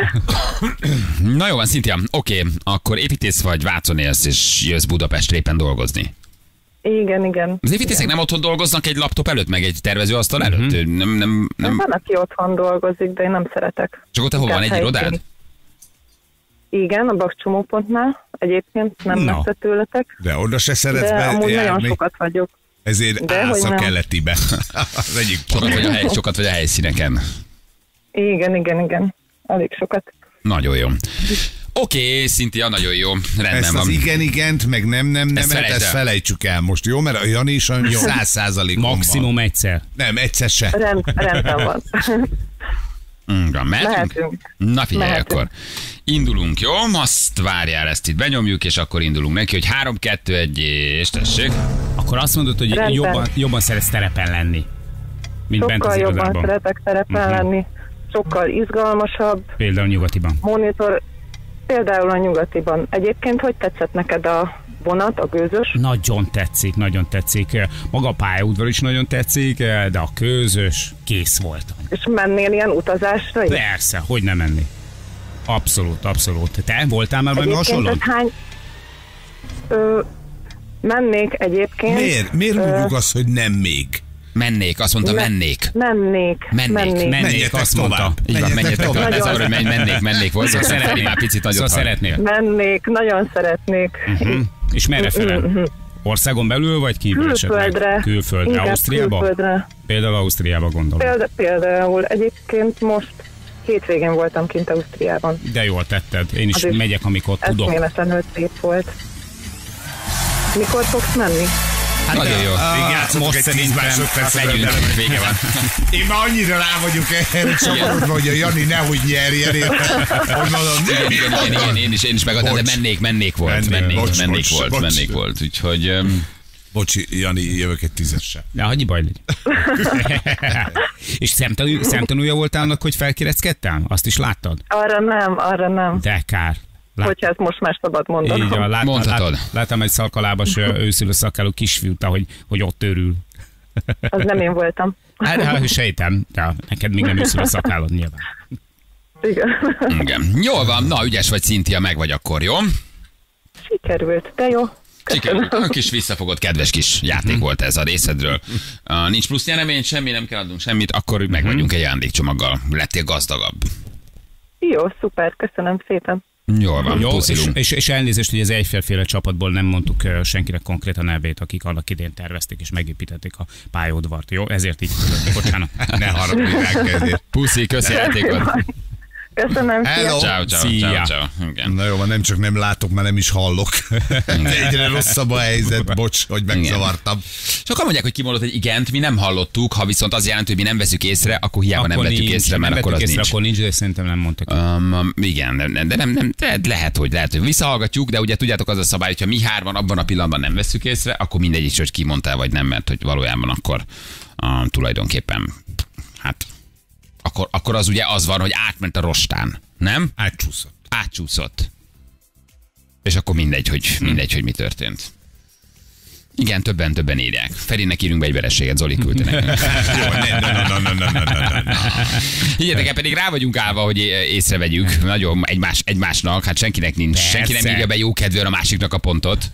Na jó van, Cynthia, oké, akkor építész vagy, Vácon élsz, és jössz Budapestre éppen dolgozni. Igen, igen. Az építészek nem otthon dolgoznak egy laptop előtt, meg egy tervezőasztal előtt? Nem, nem, Nem. nem. Van, aki otthon dolgozik, de én nem szeretek. Csak ott, hol van egy Inkább irodád? helyszíni. Igen, a Bakcsomópontnál. Egyébként nem Na. messze tőletek. De oda se szeretsz De amúgy nagyon bejárni, sokat vagyok. ezért De, állsz hogy a nem. keletibe. Az egyik Sokat pont. vagy, a hely, sokat vagy a helyszíneken. Igen, igen, igen. Elég sokat. Nagyon jó. Oké, Cynthia, nagyon jó. Rendben Ezt van. az igen-igent, meg nem-nem nem, Ezt felejtsd ezt el. felejtsük el most, jó? Mert a Jani is olyan száz százalékon van. Maximum egyszer. Nem, egyszer se. Rend, rendben van. Mm, van, mehetünk? Mehetünk. Na figyelj, Mehetünk. akkor indulunk, jó? Azt várjál, ezt itt benyomjuk, és akkor indulunk neki, hogy három, kettő, egy, és tessék. Akkor azt mondod, hogy Rendben. jobban, jobban szeretsz terepen lenni, mint bent az Sokkal jobban irodában. szeretek terepen Mhm. lenni. Sokkal izgalmasabb. Például nyugatiban. Monitor, például a nyugatiban. Egyébként hogy tetszett neked a vonat, a gőzös? Nagyon tetszik, nagyon tetszik. Maga a pályaudvar is nagyon tetszik, de a közös kész voltam. És mennél ilyen utazásra is? Persze, hogy nem menni. Abszolút, abszolút. Te voltál már valami Egyébként hasonló? ez hány... Ö, mennék egyébként. Miért? Miért Ö, mondjuk azt, hogy nem még? Mennék, azt mondta, Ne- mennék. Mennék. Mennék, mennék. mennék. Menjetek azt mondta. tovább. Így van, menjetek tovább. Ez Nagyon. arra, hogy menj, mennék, mennék volt. Szóval szeretnél már picit nagyot Szóval hall. szeretnél. Mennék, nagyon szeretnék. Hm? És merre fele? Országon belül, vagy kívül esetleg? Külföldre. Külföldre. Inkább Ausztriába? Külföldre. Például Ausztriába gondolom. Példa, például egyébként most hétvégén voltam kint Ausztriában. De jól tetted. Én is Azért megyek, amikor tudok. Eszméletlenül szép volt. Mikor fogsz menni? Hát Nagyon jó. Még játszottuk most egy tíz szerintem másodpercet. Megyünk, vége van. Én már annyira rá vagyok erre csavarodva, hogy a Jani nehogy nyerjen. érted? Hogy mondom, Igen, igen, igen, igen, én is, én is megadtam, de Bocs. mennék, mennék volt, Mennék, mennék, bocs, mennék bocs, volt, bocs. mennék volt, úgyhogy... öm, Bocsi, Jani, jövök egy tízessel. Ja, hagyj baj legyen. És szemtanú, szemtanúja voltál annak, hogy felkéreckedtél? Azt is láttad? Arra nem, arra nem. De kár. Lát, Hogyha ezt most már szabad mondanom. így van, láttam, Mondhatod. lát, láttam egy szalkalábas ö, őszülő szakáló kisfiút, hogy, hogy ott örül. Az nem én voltam. Hát, hát sejtem, de neked még nem őszül a szakállod nyilván. Igen. Igen. Jól van, na ügyes vagy, Cynthia, meg vagy akkor, jó? Sikerült, de jó. Sikerült. A kis visszafogott, kedves kis játék volt ez a részedről. Uh, nincs plusz nyeremény, semmi, nem kell adnunk semmit, akkor meg vagyunk egy ajándékcsomaggal. Lettél gazdagabb. Jó, szuper, köszönöm szépen. Jól van, Jó, és, puszilunk. és, és elnézést, hogy az Eiffel-féle csapatból nem mondtuk uh, senkinek konkrétan nevét, akik annak idén tervezték és megépítették a pályaudvart. Jó, ezért így tudod, bocsánat. Ne haragudj ránk ezért. Puszi, köszi játékot. Köszönöm, Hello. szia. Ciao, ciao, Szia. ciao, ciao. Igen. Na jó, van, nem csak nem látok, már nem is hallok. Egyre rosszabb a helyzet, bocs, hogy megzavartam. Sokan mondják, hogy kimondott egy igent, mi nem hallottuk, ha viszont az jelenti, hogy mi nem veszük észre, akkor hiába nem vettük nincs, észre, mert nem akkor az vettük észre, nincs. akkor nincs, de szerintem nem mondtak. Um, igen, de, de nem, nem de lehet, hogy lehet, hogy visszahallgatjuk, de ugye tudjátok, az a szabály, hogyha mi hárman abban a pillanatban nem veszük észre, akkor mindegy is, hogy ki mondtál, vagy nem, mert hogy valójában akkor um, tulajdonképpen, hát akkor, akkor az ugye az van, hogy átment a rostán, nem? Átcsúszott. Átcsúszott. És akkor mindegy, hogy, mindegy, hogy mi történt. Igen, többen, többen írják. Ferinek írunk be egy vereséget, Zoli küldte nekünk. Jó, ne, ne, ne, ne, ne, ne, ne, ne. Higgyetek el, pedig rá vagyunk állva, hogy észrevegyük nagyon egymás, egymásnak, hát senkinek nincs, Persze. senki nem írja be jó kedvűen a másiknak a pontot.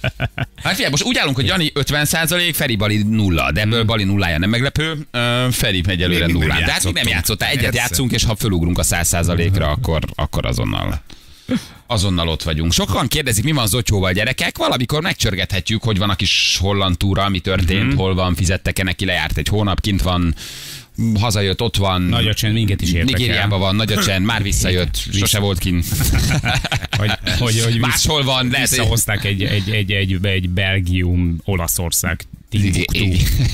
Hát figyelj, most úgy állunk, hogy Jani ötven százalék, Feri Bali nulla, de ebből Bali nullája nem meglepő, uh, Feri egyelőre Még mindig nullán. De hát még nem játszottunk. játszottál, egyet Persze. játszunk, és ha fölugrunk a száz százalékra, akkor, akkor azonnal. Azonnal ott vagyunk. Sokan kérdezik, mi van Zotyóval, gyerekek? Valamikor megcsörgethetjük, hogy van a kis holland túra, mi történt, mm-hmm. hol van, fizettek-e neki, lejárt egy hónap, kint van, hazajött, ott van. Nagy a csend, minket is értek Nigériában van, nagy a csend, már visszajött, sose volt kint. Hogy, hogy, hogy Máshol van, lehet, hogy- visszahozták egy, egy, egy, egy, egy Belgium, Olaszország, Timbuktu.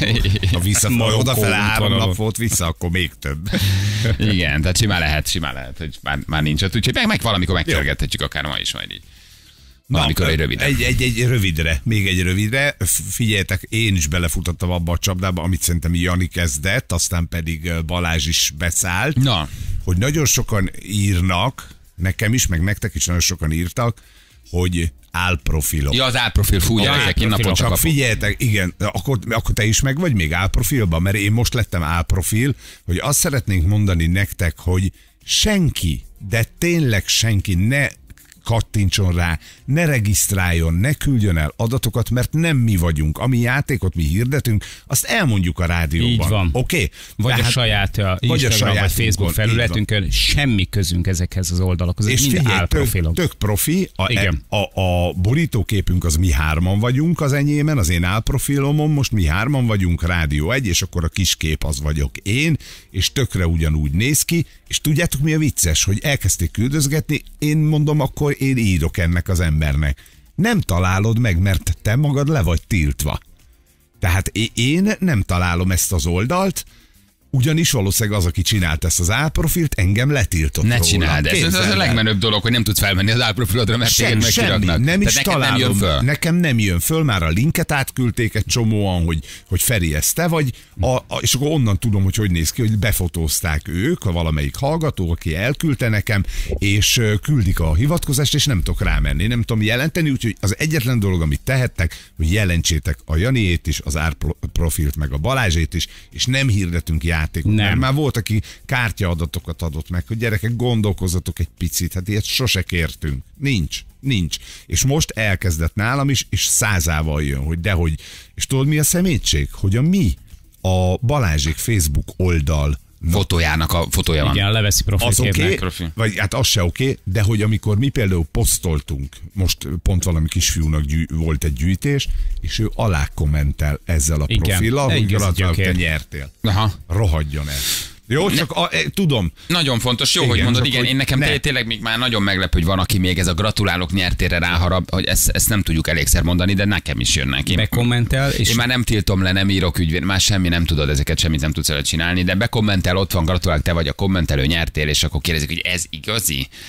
Ha vissza, Marokkó odafele három útvonalon. nap volt vissza, akkor még több. Igen, tehát simán lehet, simán lehet, hogy már, már nincs ott, úgyhogy meg, meg valamikor megcsörgethetjük, akár ma is majd így. Valamikor egy röviden. Egy, egy, egy rövidre, még egy rövidre. Figyeljetek, én is belefutottam abba a csapdába, amit szerintem Jani kezdett, aztán pedig Balázs is beszállt, Na. hogy nagyon sokan írnak, nekem is, meg nektek is nagyon sokan írtak, hogy álprofilok. Ja, az álprofil, fú, Ja, ezek én napon álprofilok. csak Csak kapok. figyeljetek, igen, akkor, akkor te is meg vagy még álprofilban, mert én most lettem álprofil, hogy azt szeretnénk mondani nektek, hogy senki, de tényleg senki ne kattintson rá, ne regisztráljon, ne küldjön el adatokat, mert nem mi vagyunk. Ami játékot mi hirdetünk, azt elmondjuk a rádióban. Így van. Oké? Okay? Vagy a saját uh, Instagram vagy Facebook felületünkön, semmi közünk ezekhez az oldalakhoz. Ez És mind figyelj, tök, álprofilok. tök profi, a, Igen. a, a borítóképünk az mi hárman vagyunk az enyémen, az én álprofilomon, most mi hárman vagyunk, Rádió egy, és akkor a kis kép az vagyok én, és tökre ugyanúgy néz ki, és tudjátok mi a vicces, hogy elkezdték küldözgetni, én mondom, akkor én írok ennek az embernek. Nem találod meg, mert te magad le vagy tiltva. Tehát én nem találom ezt az oldalt, ugyanis valószínűleg az, aki csinált ezt az álprofilt, engem letiltott Ne róla. csináld ezt. Ez Képzeld az a el. legmenőbb dolog, hogy nem tudsz felmenni az álprofilodra, mert téged Sem, megkiraknak. semmi, nem is Tehát neked találom. nem jön föl. Nekem nem jön föl, már a linket átküldték egy csomóan, hogy, hogy Feri, ez te vagy, a, a, és akkor onnan tudom, hogy hogy néz ki, hogy befotózták ők, a valamelyik hallgató, aki elküldte nekem, és ö, küldik a hivatkozást, és nem tudok rámenni, nem tudom jelenteni, úgyhogy az egyetlen dolog, amit tehettek, hogy jelentsétek a Janiét is, az árprofilt, meg a Balázsét is, és nem hirdetünk játékot. Nem. Mert már volt, aki kártyaadatokat adott meg, hogy gyerekek, gondolkozzatok egy picit, hát ilyet sose kértünk. Nincs, nincs. És most elkezdett nálam is, és százával jön, hogy dehogy. És tudod, mi a szemétség? Hogy a mi, a Balázsék Facebook oldal, Fotójának a fotója van. Igen, leveszi az oké, profilképnek. okay, profi. vagy hát az se oké, okay, de hogy amikor mi például posztoltunk, most pont valami kisfiúnak gyű, volt egy gyűjtés, és ő alá kommentel ezzel a Igen, profillal, de hogy igaz, gratulálok, te gyökér. nyertél. Aha. Rohadjon el. Jó, csak a, e, tudom. Nagyon fontos, jó, Igen, hogy mondod, csak igen, hogy én nekem ne. té- tényleg még már nagyon meglepő, hogy van, aki még ez a gratulálok nyertére ráharap, hogy ezt, ezt nem tudjuk elégszer mondani, de nekem is jönnek. Én, Bekommentel, és én már nem tiltom le, nem írok ügyvéd, már semmi nem tudod, ezeket semmit nem tudsz vele csinálni, de bekommentel, ott van, gratulálok, te vagy a kommentelő, nyertél, és akkor kérdezik, hogy ez igazi?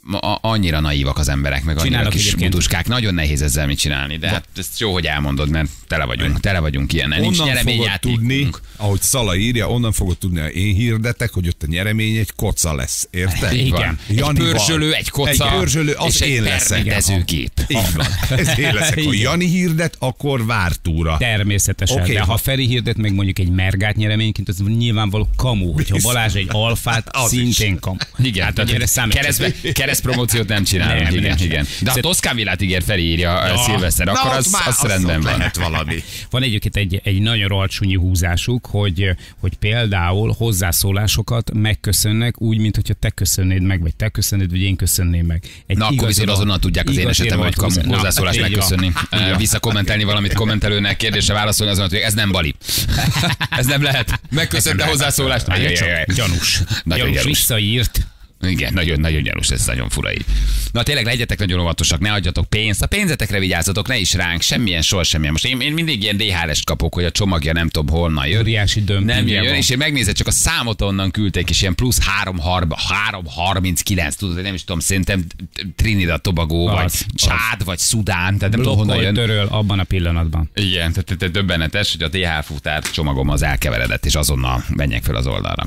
a, annyira naívak az emberek, meg annyira Csinálok kis egyébként. mutuskák. Nagyon nehéz ezzel mit csinálni, de hát ezt jó, hogy elmondod, mert tele vagyunk, tele vagyunk ilyen. Nincs Onnan fogod tudni, nyereményjátékunk. ahogy Szala írja, onnan fogod tudni, hogy én hirdetek, hogy ott a nyeremény egy koca lesz. Érted? Így van. Igen. Egy Janival. pörzsölő, egy koca, Egy pörzsölő, az és egy én leszek. permetezőgép. Így van. Ez én leszek. Ha Jani hirdet, akkor vártúra. Természetesen, Oké, okay, de ha- ha Feri hirdet meg mondjuk egy mergát nyereményként, az nyilvánvaló kamu. Hogyha Balázs egy alfát, Az szintén kamu. Igen, hát tehát erre számít. keresztbe, keresztpromóciót nem csinálunk. Nem, igen, nem igen. csinálunk. De ha Szer- Toszkán Villát ígér Feri írja ja. Szilveszter, akkor Na, az, ott már az rendben ott van. lehet valami. Van egyébként egy, egy nagyon ralcsúnyi húzásuk, hogy, hogy például hozzászólásokat megköszönnek úgy, mint hogyha te köszönnéd meg, vagy te köszönnéd, vagy én köszönném meg. Egy Na, akkor igazi viszont ro- azonnal tudják az én igazi esetemben, hogy rohadt kamu húzás. hozzászólást Na, így van. megköszönni. Így van. Visszakommentelni valamit kommentelőnek, kérdésre válaszolni azonnal, hogy ez nem Bali. Ez nem lehet. Megköszönte a hozzászólást. Nagyon Ajajajaj. gyanús. Nagyon Gyanús gyanús. visszaírt. Igen, nagyon, nagyon gyanús, ez nagyon fura így. Na tényleg legyetek nagyon óvatosak, ne adjatok pénzt, a pénzetekre vigyázzatok, ne is ránk, semmilyen sor, semmilyen. Most én, én mindig ilyen dé há er-est kapok, hogy a csomagja nem tudom honnan jön. Óriási dömpingje Nem jön, van. és én megnézed, csak a számot onnan küldték, és ilyen plusz három harminckilenc, tudod, hogy nem is tudom, szerintem Trinidad Tobago, Az, vagy az. Csád, vagy Szudán, tehát nem tudom honnan Blokkol, jön. töröl abban a pillanatban. Igen, tehát te, te döbbenetes, hogy a dé há futár csomagom az elkeveredett, és azonnal menjek fel az oldalra.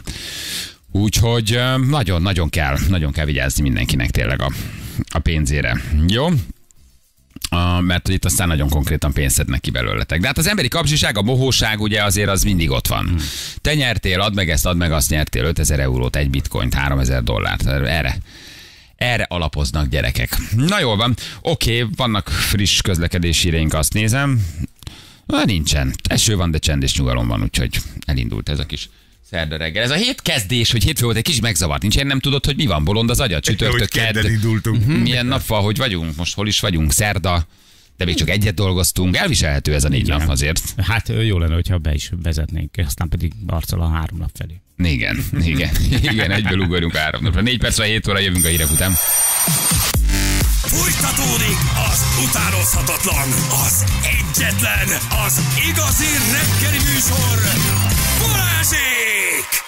Úgyhogy nagyon-nagyon kell, nagyon kell vigyázni mindenkinek tényleg a, a pénzére. Jó? Uh, mert hogy itt aztán nagyon konkrétan pénzt szednek ki belőletek. De hát az emberi kapzsiság, a mohóság ugye azért az mindig ott van. Hmm. Te nyertél, add meg ezt, add meg azt, nyertél ötezer eurót, egy bitcoint, háromezer dollárt. Erre. Erre alapoznak gyerekek. Na jól van. Oké, okay, vannak friss közlekedési híreink, azt nézem. Na, nincsen. Eső van, de csend és nyugalom van, úgyhogy elindult ez a kis szerda reggel. Ez a hét kezdés, hogy hétfő volt, egy kicsit megzavart. Nincs, én nem tudod, hogy mi van, bolond az agyad, csütörtök, Hogy kedden kedd. indultunk. Milyen nap van, hogy vagyunk? Most hol is vagyunk? Szerda. De még csak egyet dolgoztunk. Elviselhető ez a négy Igen. nap azért. Hát jó lenne, hogyha be is vezetnénk, aztán pedig arccal a három nap felé. Igen, igen, igen, egyből ugorjunk három napra. Négy perc van, hét óra, jövünk a hírek után. Fújtatódik az utánozhatatlan, az egyetlen, az igazi reggeli műsor, Balázsék!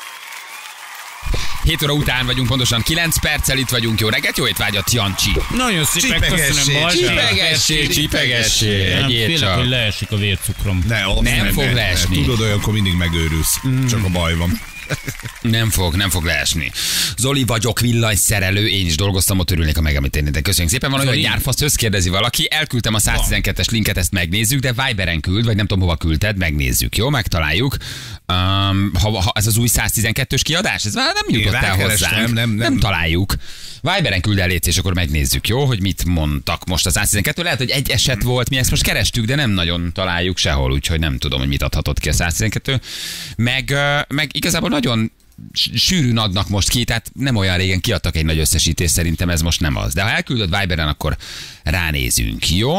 hét óra után vagyunk, pontosan kilenc perccel itt vagyunk. Jó reggelt, jó étvágyat, Jancsi. Nagyon szépen Csipegessé, köszönöm, Balázs. Csipegessé, csipegessé. Nem, Egyél félek, csak. hogy leesik a vércukrom. Ne, azt Nem fog leesni. Tudod, olyankor mindig megőrülsz. Csak a baj van. Nem fog, nem fog leesni. Zoli vagyok, villanyszerelő, én is dolgoztam, ott örülnék a megemlíténétek. Köszönjük szépen. Van olyan Zoli. gyárfaszt, összkérdezi valaki, elküldtem a száztizenkettes linket, ezt megnézzük, de Viberen küld, vagy nem tudom hova küldted, megnézzük, jó, megtaláljuk. Um, ha, ha ez az új száztizenkettős kiadás, ez már nem jutott el rákerestem, hozzánk. nem, nem. nem találjuk. Viberen küld el, légy, és akkor megnézzük, jó, hogy mit mondtak most a száztizenkettő. Lehet, hogy egy eset volt, mi ezt most kerestük, de nem nagyon találjuk sehol, úgyhogy nem tudom, hogy mit adhatott ki a száztizenkettő. Meg, ö, meg igazából nagyon sűrűn adnak most ki, tehát nem olyan régen kiadtak egy nagy összesítést, szerintem ez most nem az. De ha elküldöd Viberen, akkor ránézünk, jó?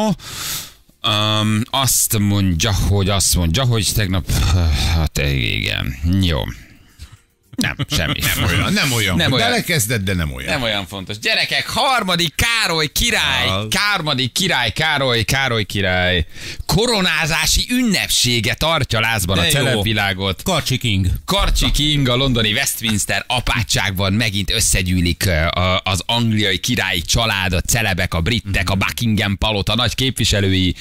Um, azt mondja, hogy azt mondja, hogy tegnap, hát igen, jó. Nem, semmi. Nem olyan, nem olyan. Nem olyan. Belekezded, de nem olyan. Nem olyan fontos. Gyerekek, harmadik Károly király, Az. harmadik király, Károly, Károly király koronázási ünnepsége tartja lázban De a jó. celebvilágot. Karcsi King. Karcsi King a londoni Westminster apátságban megint összegyűlik a- az angliai királyi család, a celebek, a britek, a Buckingham palota nagy képviselői,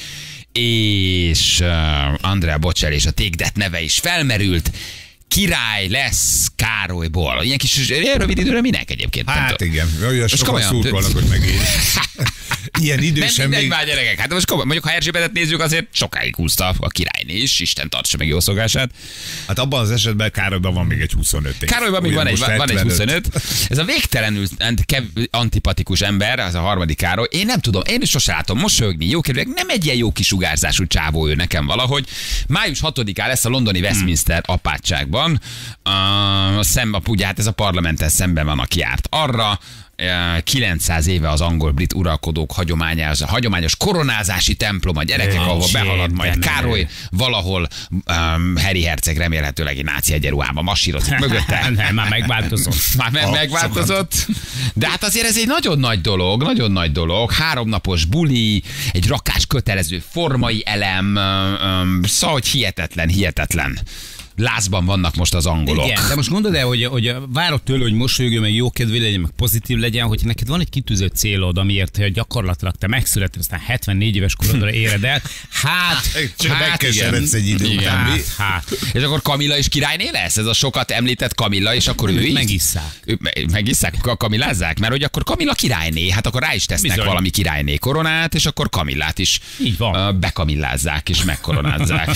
és uh, Andrea Bocelli és a Take That neve is felmerült. Király lesz Károlyból. Ilyen kis ilyen rövid időre minek egyébként? nem Hát tudom. igen, olyan sokan komolyan. szurkolnak, hogy megint. Ilyen Nem idősen mindegy még... már gyerekek. Hát most komolyan, mondjuk ha Erzsébetet nézzük, azért sokáig húzta a királyné is. Isten tartsa meg jó szolgását. Hát abban az esetben Károlyban van még egy huszonöt év. Károlyban még Ugye van egy, most van egy hetvenöt. huszonöt. Ez a végtelenül ant- kev- antipatikus ember, az a harmadik Károly. Én nem tudom, én is sose látom mosolyogni, jókedvűek, nem egy ilyen jó kisugárzású csávó ő nekem valahogy. május hatodikán lesz a londoni Westminster apátságban. A szembe, ugye hát ez a parlamenten szemben van, aki járt arra. kilencszáz éve az angol-brit uralkodók hagyományos, hagyományos koronázási templom a gyerekek, ahol Öcsém, behalad majd de Károly, valahol um, Harry herceg remélhetőleg egy náci egyenruhában massírozik mögötte. Nem, már megváltozott. Már me- megváltozott. De hát azért ez egy nagyon nagy dolog, nagyon nagy dolog. Háromnapos buli, egy rakás kötelező formai elem, öm, szóval, hogy hihetetlen, hihetetlen. lázban vannak most az angolok. Igen, de most gondolod el, hogy, hogy várod tőle, hogy mosolyogjon, meg jókedvű legyen, meg pozitív legyen, hogy neked van egy kitűzött célod, amiért gyakorlatilag te megszületed, aztán hetvennégy éves korodra éred el. Hát, Csak hát megkeseredsz egy idő igen. után. Hát, hát. És akkor Kamilla is királyné lesz? Ez a sokat említett Kamilla, és akkor ő is? Megisszák. Ő, megisszák, kamilázzák? Mert hogy akkor Kamilla királyné, hát akkor rá is tesznek Bizony. valami királyné koronát, és akkor Kamillát is Így van. uh, bekamillázzák és megkoronázzák.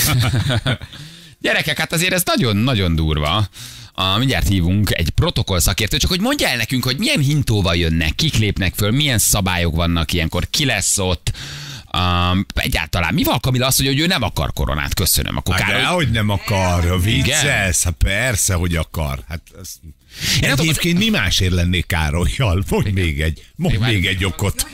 Gyerekek, hát azért ez nagyon-nagyon durva. Uh, mindjárt hívunk egy protokoll szakértőt, csak hogy mondja el nekünk, hogy milyen hintóval jönnek, kik lépnek föl, milyen szabályok vannak ilyenkor, ki lesz ott, Um, egyáltalán mi van, Kamilla azt mondja, hogy ő nem akar koronát, köszönöm. Akkor Hát Károly... hogy nem akar, vicces, hát persze, hogy akar. Hát ez... Egyébként mi másért lennék Károlyjal? Mondj még egy, mondj még egy okot.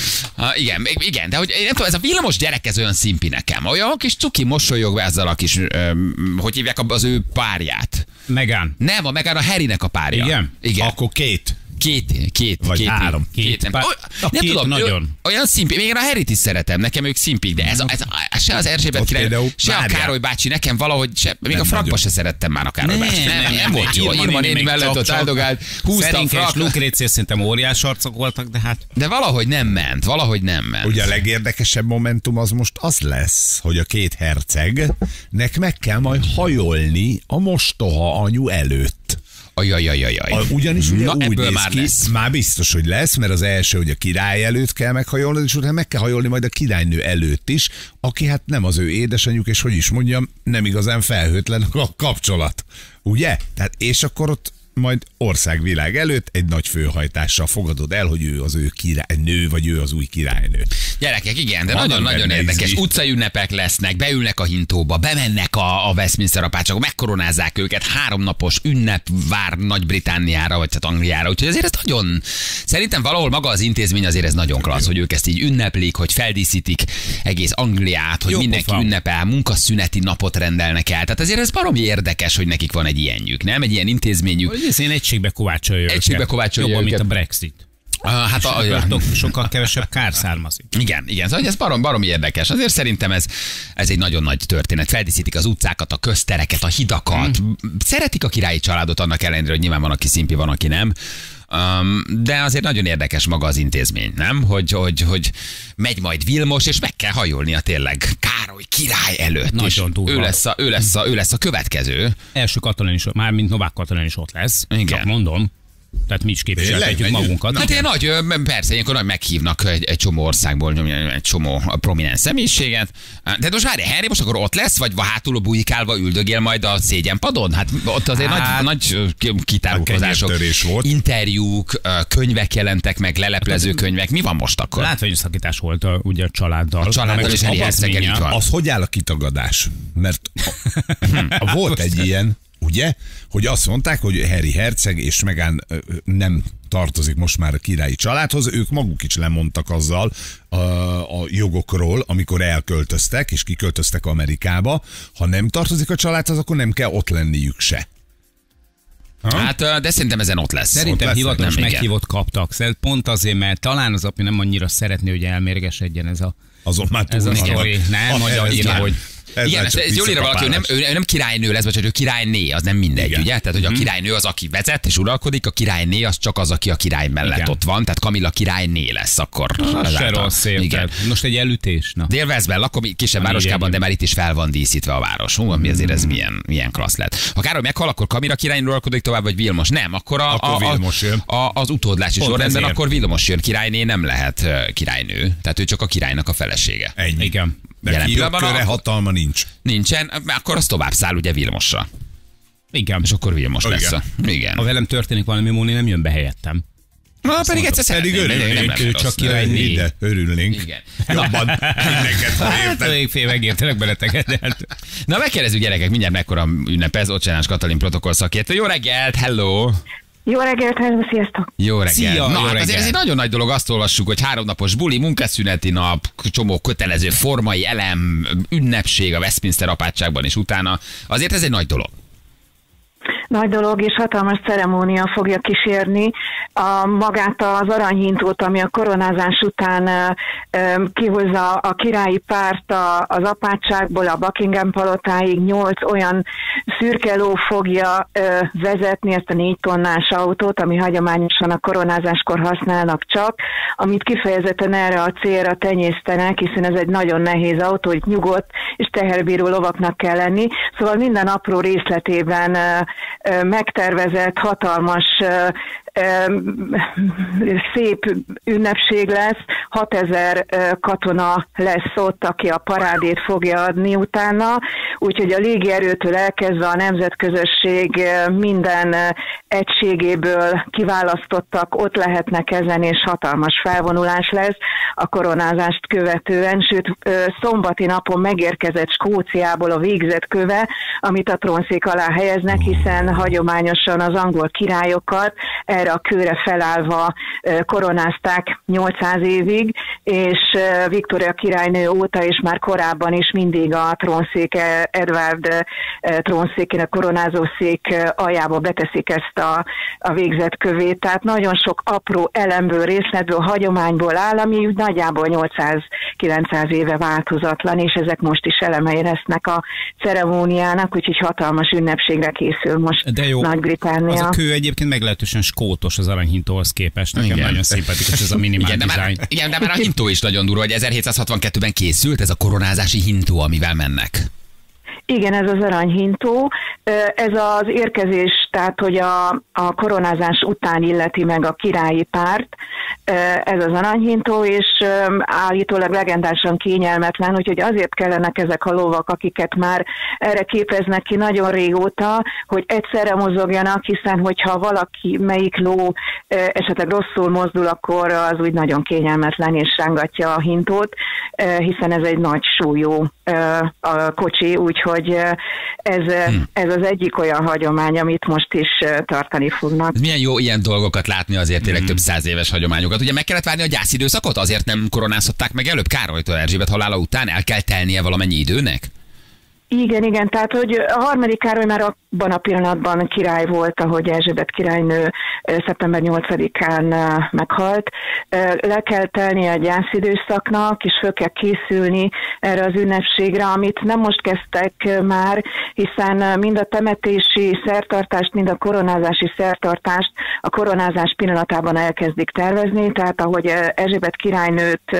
Uh, igen, igen, de hogy én nem tudom, ez a villamos gyerek, ez olyan szimpi nekem. Olyan kis cuki mosolyog ezzel a kis, um, hogy hívják az ő párját. Megán. Nem, a Megán a Harrynek a párja. Igen? Igen. Akkor két. Két, két, Vagy két, három. Két, Két. nem, Bár- Oly- a nem két tudom, nagyon. Ő, olyan szimpi, még én a Harryt is szeretem, nekem ők szimpik, de ez, a, ez a, se az Erzsébet Ott király, például se a várjál. Károly bácsi, nekem valahogy, se, még Nem a frakba nagyon. se szerettem már a Károly Nem, bácsi. Nem, nem, nem volt jó. Irma Irma néni néni még mellett ott csak-csak. áldogált, húzta a Szerinke és frak, Lucrécia szerintem óriás arcok voltak, de hát... de valahogy nem ment, valahogy nem ment. Ugye a legérdekesebb momentum az most az lesz, hogy a két hercegnek meg kell majd hajolni a mostoha anyu előtt. Ajajajajaj. A, ugyanis ugye Na, úgy ebből néz már ki, lesz. már biztos, hogy lesz, mert az első, hogy a király előtt kell meghajolni, és utána meg kell hajolni majd a királynő előtt is, aki hát nem az ő édesanyjuk, és hogy is mondjam, nem igazán felhőtlen a kapcsolat. Ugye? Tehát, és akkor ott majd országvilág előtt egy nagy főhajtással fogadod el, hogy ő az ő királynő, vagy ő az új királynő. Gyerekek, igen, de Van nagyon-nagyon benne érdekes. izgi. Utcai ünnepek lesznek, beülnek a hintóba, bemennek a, a Westminster apácsok, megkoronázzák őket, háromnapos ünnep vár Nagy-Britanniára, vagy hát Angliára, úgyhogy azért ez nagyon, szerintem valahol maga az intézmény azért ez nagyon klassz, hogy ők ezt így ünneplik, hogy feldíszítik egész Angliát, hogy Jó mindenki pofa. ünnepel, munkaszüneti napot rendelnek el. Tehát azért ez baromi érdekes, hogy nekik van egy ilyenjük, nem? Egy ilyen intézményük. Hogy ez én egységbe kovácsolja őket. Egységbe kovácsolja Jobban, őket. mint a Brexit. Uh, hát a, Sokkal, sokkal kevesebb kár származik. Igen, igen, szóval ez barom, barom érdekes. Azért szerintem ez, ez egy nagyon nagy történet. Feldíszítik az utcákat, a köztereket, a hidakat. Mm. Szeretik a királyi családot annak ellenére, hogy nyilván van, aki szimpi, van, aki nem. Um, de azért nagyon érdekes maga az intézmény, nem? Hogy, hogy, hogy megy majd Vilmos, és meg kell hajolnia tényleg Károly király előtt. Nagyon és durva. ő lesz, a, ő, lesz a, ő lesz a következő. Első Katalin is, már mint Novák Katalin is ott lesz. Igen. Csak mondom. Tehát mi is képviselhetjük Tényleg? magunkat. Hát ilyen nagy, ö, persze, ilyenkor nagy meghívnak egy, egy csomó országból, egy csomó prominens személyiséget. De most várj, Harry most akkor ott lesz, vagy hátul bujikálva üldögél majd a szégyenpadon? Hát ott azért Hát, nagy, nagy kitárulkozások, kenyértörés volt. interjúk, ö, könyvek jelentek meg, leleplező könyvek. Mi van most akkor? Látványszakítás volt a, ugye a családdal. A családdal Meg és az Harry Herceggel abatménye. így van. Az hogy áll a kitagadás? Mert a, volt egy ilyen, ugye, hogy azt mondták, hogy Harry herceg és Meghan ö, ö, nem tartozik most már a királyi családhoz, ők maguk is lemondtak azzal a, a jogokról, amikor elköltöztek, és kiköltöztek Amerikába. Ha nem tartozik a családhoz, akkor nem kell ott lenniük se. Hát, ö, de szerintem ezen ott lesz. Szerintem Ott lesz, hivatalos nem, igen. meghívót kaptak. Szerintem Pont azért, mert talán az apja nem annyira szeretné, hogy elmérgesedjen ez a, Azon már ez a túl sztori. vannak. Nem, A- hogy ez annyira, már- hogy... ez Igen, már ez, csak ez jól írva valaki, hogy nem, visszakapálás. ő nem királynő lesz, vagy ő királynné, az nem mindegy, Igen. ugye? Tehát, hogy a királynő az, aki vezet és uralkodik, a királyné az csak az, aki a király mellett Igen. ott van, tehát Kamilla királyné lesz akkor. Se ezáltal. rossz, Igen. érted. Most egy elütés, na. Dél-Veszben lakom, kisebb Na, városkában, igen. de már itt is fel van díszítve a város. Hú, ami azért ez milyen, milyen klassz lett. Ha Károly meghal, akkor Kamilla királynő uralkodik tovább, vagy Vilmos? Nem, akkor, a, Akkor a, Vilmos jön. a, a, az utódlási Pont sorrendben ezért. akkor Vilmos jön, királyné nem lehet ö, királynő. Tehát ő csak a királynak a felesége. Ennyi. Igen. De Jelen fiúk pillanatban köre a- hatalma nincs. Nincsen, akkor az tovább száll ugye Vilmosra. Igen. És akkor Vilmos Igen. lesz. A, igen. Ha velem történik valami, Móni nem jön be helyettem. Na, pedig egyszer Pedig szeretném, nem- nem örülnénk, lenne ő rossz. csak királyné. ide, örülnénk. Igen. Jobban mindenket, ha Hát, érted. elég fél megértenek beleteket, de hát... Na, megkérdezzük gyerekek, mindjárt mekkora ünnepez, Ocsenás Katalin protokoll szakértő. Jó reggelt, hello! Jó reggelt, hello, sziasztok! Jó reggelt. Szia, Na, jó hát azért reggelt. ez egy nagyon nagy dolog, azt olvassuk, hogy háromnapos buli, munkaszüneti nap, csomó kötelező formai elem, ünnepség a Westminster apátságban és utána. Azért ez egy nagy dolog. nagy dolog és hatalmas ceremónia fogja kísérni a magát az aranyhintót, ami a koronázás után ö, ö, kihozza a királyi párt a, az apátságból a Buckingham palotáig. Nyolc olyan szürke ló fogja ö, vezetni ezt a négy tonnás autót, ami hagyományosan a koronázáskor használnak csak, amit kifejezetten erre a célra tenyésztenek, hiszen ez egy nagyon nehéz autó, hogy nyugodt és teherbíró lovaknak kell lenni. Szóval minden apró részletében ö, ö, megtervezett, hatalmas, ö, szép ünnepség lesz, hatezer katona lesz ott, aki a parádét fogja adni utána, úgyhogy a légierőtől elkezdve a nemzetközösség minden egységéből kiválasztottak, ott lehetnek ezen, és hatalmas felvonulás lesz a koronázást követően, sőt szombati napon megérkezett Skóciából a végzetköve, amit a trónszék alá helyeznek, hiszen hagyományosan az angol királyokat erre a kőre felállva koronázták nyolcszáz évig, és Viktória királynő óta és már korábban is mindig a trónszék, Edward trónszékének koronázószék aljába beteszik ezt a, a végzetkövét. Tehát nagyon sok apró elemből, részletből, hagyományból áll, ami nagyjából nyolcszáz-kilencszáz éve változatlan, és ezek most is elemei lesznek a ceremóniának, úgyhogy hatalmas ünnepségre készül most Nagy-Britannia. Az a kő egyébként meglehetősen skótos az aranyhintóhoz képest. Nekem igen. Nagyon szimpatikus ez a minimál igen, de design. Már, igen, de már a hintó is nagyon durva, hogy ezerhétszázhatvankettőben készült ez a koronázási hintó, amivel mennek. Igen, ez az aranyhintó. Ez az érkezés, tehát hogy a, a koronázás után illeti meg a királyi párt, ez az aranyhintó, és állítólag legendásan kényelmetlen, úgyhogy azért kellenek ezek a lovak, akiket már erre képeznek ki nagyon régóta, hogy egyszerre mozogjanak, hiszen hogyha valaki, melyik ló esetleg rosszul mozdul, akkor az úgy nagyon kényelmetlen és rángatja a hintót, hiszen ez egy nagy súlyú a kocsi, úgyhogy ez, ez az egyik olyan hagyomány, amit most is tartani fognak. Milyen jó ilyen dolgokat látni, azért tényleg hmm. több száz éves hagyományokat. Ugye meg kellett várni a gyászidőszakot? Azért nem koronáztatták meg előbb Károlytól Erzsébet halála után? El kell telnie valamennyi időnek? Igen, igen, tehát hogy a harmadik Károly már abban a pillanatban király volt, ahogy Erzsébet királynő szeptember nyolcadikán meghalt. Le kell telni a gyászidőszaknak, és föl kell készülni erre az ünnepségre, amit nem most kezdtek már, hiszen mind a temetési szertartást, mind a koronázási szertartást a koronázás pillanatában elkezdik tervezni, tehát ahogy Erzsébet királynőt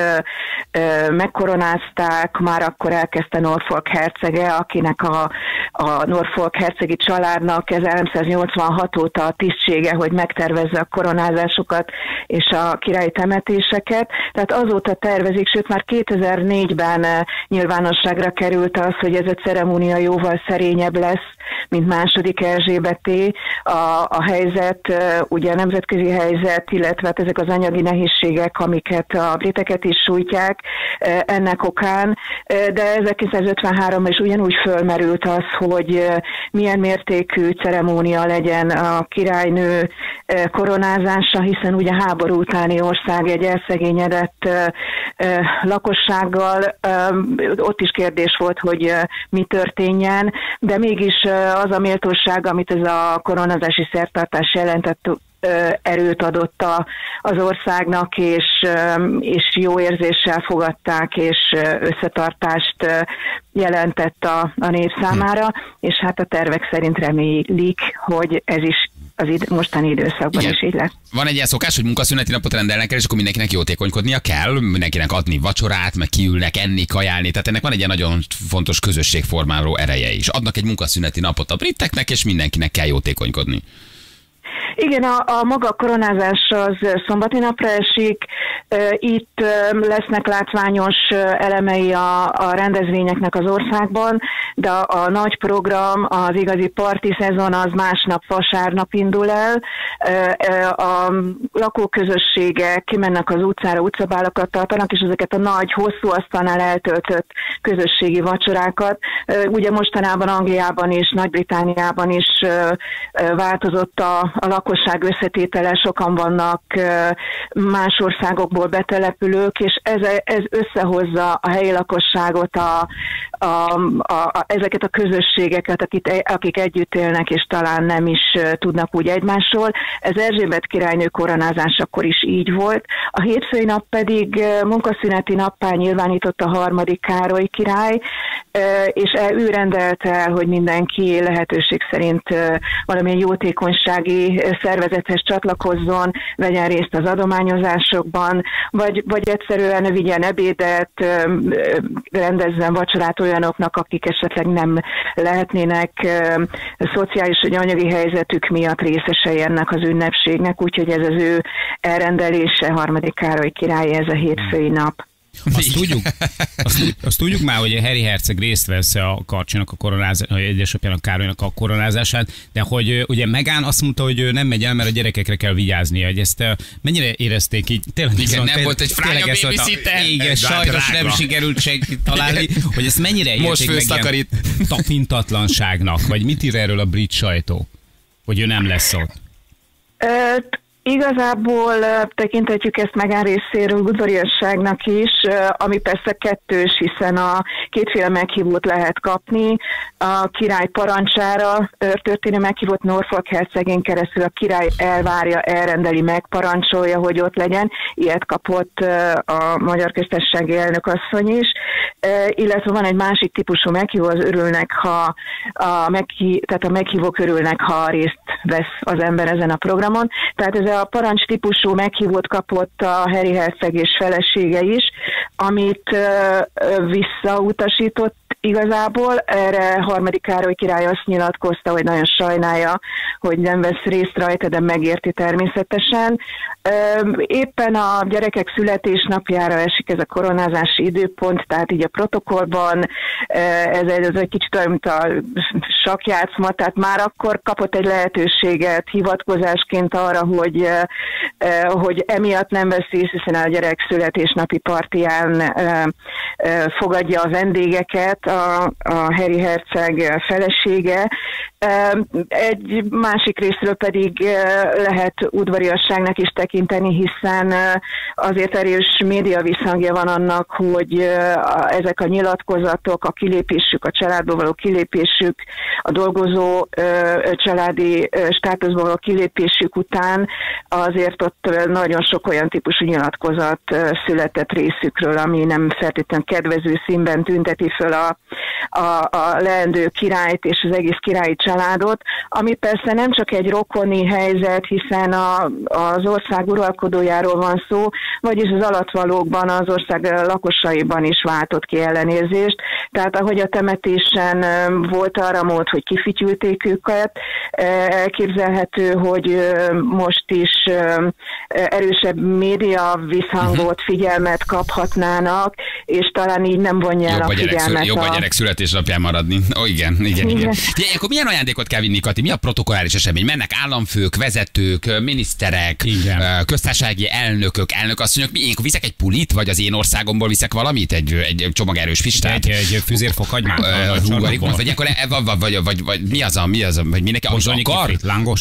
megkoronázták, már akkor elkezdte Norfolk hercege, akinek a, a Norfolk hercegi családnak ezerháromszáznyolcvanhat óta a tisztsége, hogy megtervezze a koronázásokat és a királyi temetéseket. Tehát azóta tervezik, sőt már kétezer-négyben nyilvánosságra került az, hogy ez a ceremónia jóval szerényebb lesz, mint második Erzsébeté. A, a helyzet, ugye a nemzetközi helyzet, illetve ezek az anyagi nehézségek, amiket a briteket is sújtják ennek okán, de ezerkilencszázötvenhárom is ugyanúgy fölmerült az, hogy milyen mértékű ceremónia legyen a királynő koronázása, hiszen ugye háború utáni ország egy elszegényedett lakossággal, ott is kérdés volt, hogy mi történjen, de mégis az a méltóság, amit ez a koronázási szertartás jelentett, erőt adott a, az országnak, és, és jó érzéssel fogadták, és összetartást jelentett a, a nép számára, és hát a tervek szerint remélik, hogy ez is az id- mostani időszakban igen. is így lesz. Van egy ilyen szokás, hogy munkaszüneti napot rendelnek el, és akkor mindenkinek jótékonykodnia kell, mindenkinek adni vacsorát, meg kiülnek, enni, kajálni, tehát ennek van egy ilyen nagyon fontos közösségformáló ereje is. Adnak egy munkaszüneti napot a briteknek, és mindenkinek kell jótékonykodni. Igen, a, a maga koronázás az szombati napra esik, itt lesznek látványos elemei a, a rendezvényeknek az országban, de a, a nagy program, az igazi parti szezon az másnap vasárnap indul el. A lakóközösségek kimennek az utcára, utcabálokat tartanak, és ezeket a nagy, hosszú asztalnál eltöltött közösségi vacsorákat. Ugye mostanában Angliában és Nagy-Britanniában is változott a, a lakosság összetétele, sokan vannak más országokból betelepülők, és ez, ez összehozza a helyi lakosságot a, a, a, a, ezeket a közösségeket, akik, akik együtt élnek, és talán nem is tudnak úgy egymásról. Ez Erzsébet királynő koronázásakor is így volt. A hétfői nap pedig munkaszüneti nappá nyilvánított a harmadik Károly király, és ő rendelte el, hogy mindenki lehetőség szerint valamilyen jótékonysági szervezethez csatlakozzon, vegyen részt az adományozásokban, vagy, vagy egyszerűen vigyen ebédet, rendezzen vacsorát olyanoknak, akik esetleg nem lehetnének szociális vagy anyagi helyzetük miatt részesei ennek az ünnepségnek, úgyhogy ez az ő elrendelése, harmadik Károly király, ez a hétfői nap. Azt tudjuk, azt, azt tudjuk már, hogy a Harry herceg részt vesz a Karcsinak a koronázását, a édesapjának Károlynak a koronázását, de hogy ugye Meghan azt mondta, hogy ő nem megy el, mert a gyerekekre kell vigyáznia, hogy ezt mennyire érezték így? Tényleg, igen, nem volt egy fránya babysitter. Igen, sajnos nem sikerült senki találni, hogy ezt mennyire érték meg tapintatlanságnak, vagy mit ír erről a brit sajtó, hogy ő nem lesz ott? Igazából tekinthetjük ezt Meghan részéről udvariasságnak is, ami persze kettős, hiszen a kétféle meghívót lehet kapni. A király parancsára történő meghívott Norfolk hercegén keresztül a király elvárja, elrendeli, megparancsolja, hogy ott legyen. Ilyet kapott a Magyar Köztársasági elnök asszony is. Illetve van egy másik típusú meghívó, az örülnek, ha a, meghív, tehát a meghívók örülnek, ha részt vesz az ember ezen a programon. Tehát ez a parancs típusú meghívót kapott a Harry herceg és felesége is, amit uh, visszautasított igazából. Erre harmadik Károly király azt nyilatkozta, hogy nagyon sajnálja, hogy nem vesz részt rajta, de megérti természetesen. Éppen a gyerekek születésnapjára esik ez a koronázási időpont, tehát így a protokollban ez egy, ez egy kicsit olyan, mint a sakkjátszma, tehát már akkor kapott egy lehetőséget hivatkozásként arra, hogy, hogy emiatt nem vesz részt, hiszen a gyerek születésnapi partiján fogadja a vendégeket a, a Harry herceg felesége. Egy másik részről pedig lehet udvariasságnak is tekinteni, hiszen azért erős média visszhangja van annak, hogy ezek a nyilatkozatok, a kilépésük, a családból való kilépésük, a dolgozó családi státuszból való kilépésük után azért ott nagyon sok olyan típusú nyilatkozat született részükről, ami nem feltétlenül kedvező színben tünteti föl a, a, a leendő királyt és az egész királyi családot, ami persze nem csak egy rokoni helyzet, hiszen a, az ország uralkodójáról van szó, vagyis az alattvalókban, az ország lakosaiban is váltott ki ellenérzést. Tehát ahogy a temetésen volt arra mód, hogy kifityülték őket, elképzelhető, hogy most is erősebb média visszhangot, figyelmet kaphatnának, és talán így nem vonja el a figyelmet. Jobb a gyerek születésnapján maradni. Ó, oh, igen, igen, igen. igen. De akkor milyen ajándékot kell vinni, Kati? Mi a protokolláris esemény? Mennek államfők, vezetők, miniszterek, igen. köztársasági elnökök, elnökasszonyok. Mi, én viszek egy pulit, vagy az én országomból viszek valamit? Egy, egy csomag erős fistát? Egy, egy füzérfokhagymát? Vagy, vagy akkor vagy, vagy, vagy, vagy mi az a, mi az a, vagy mindenki akar? Lángos?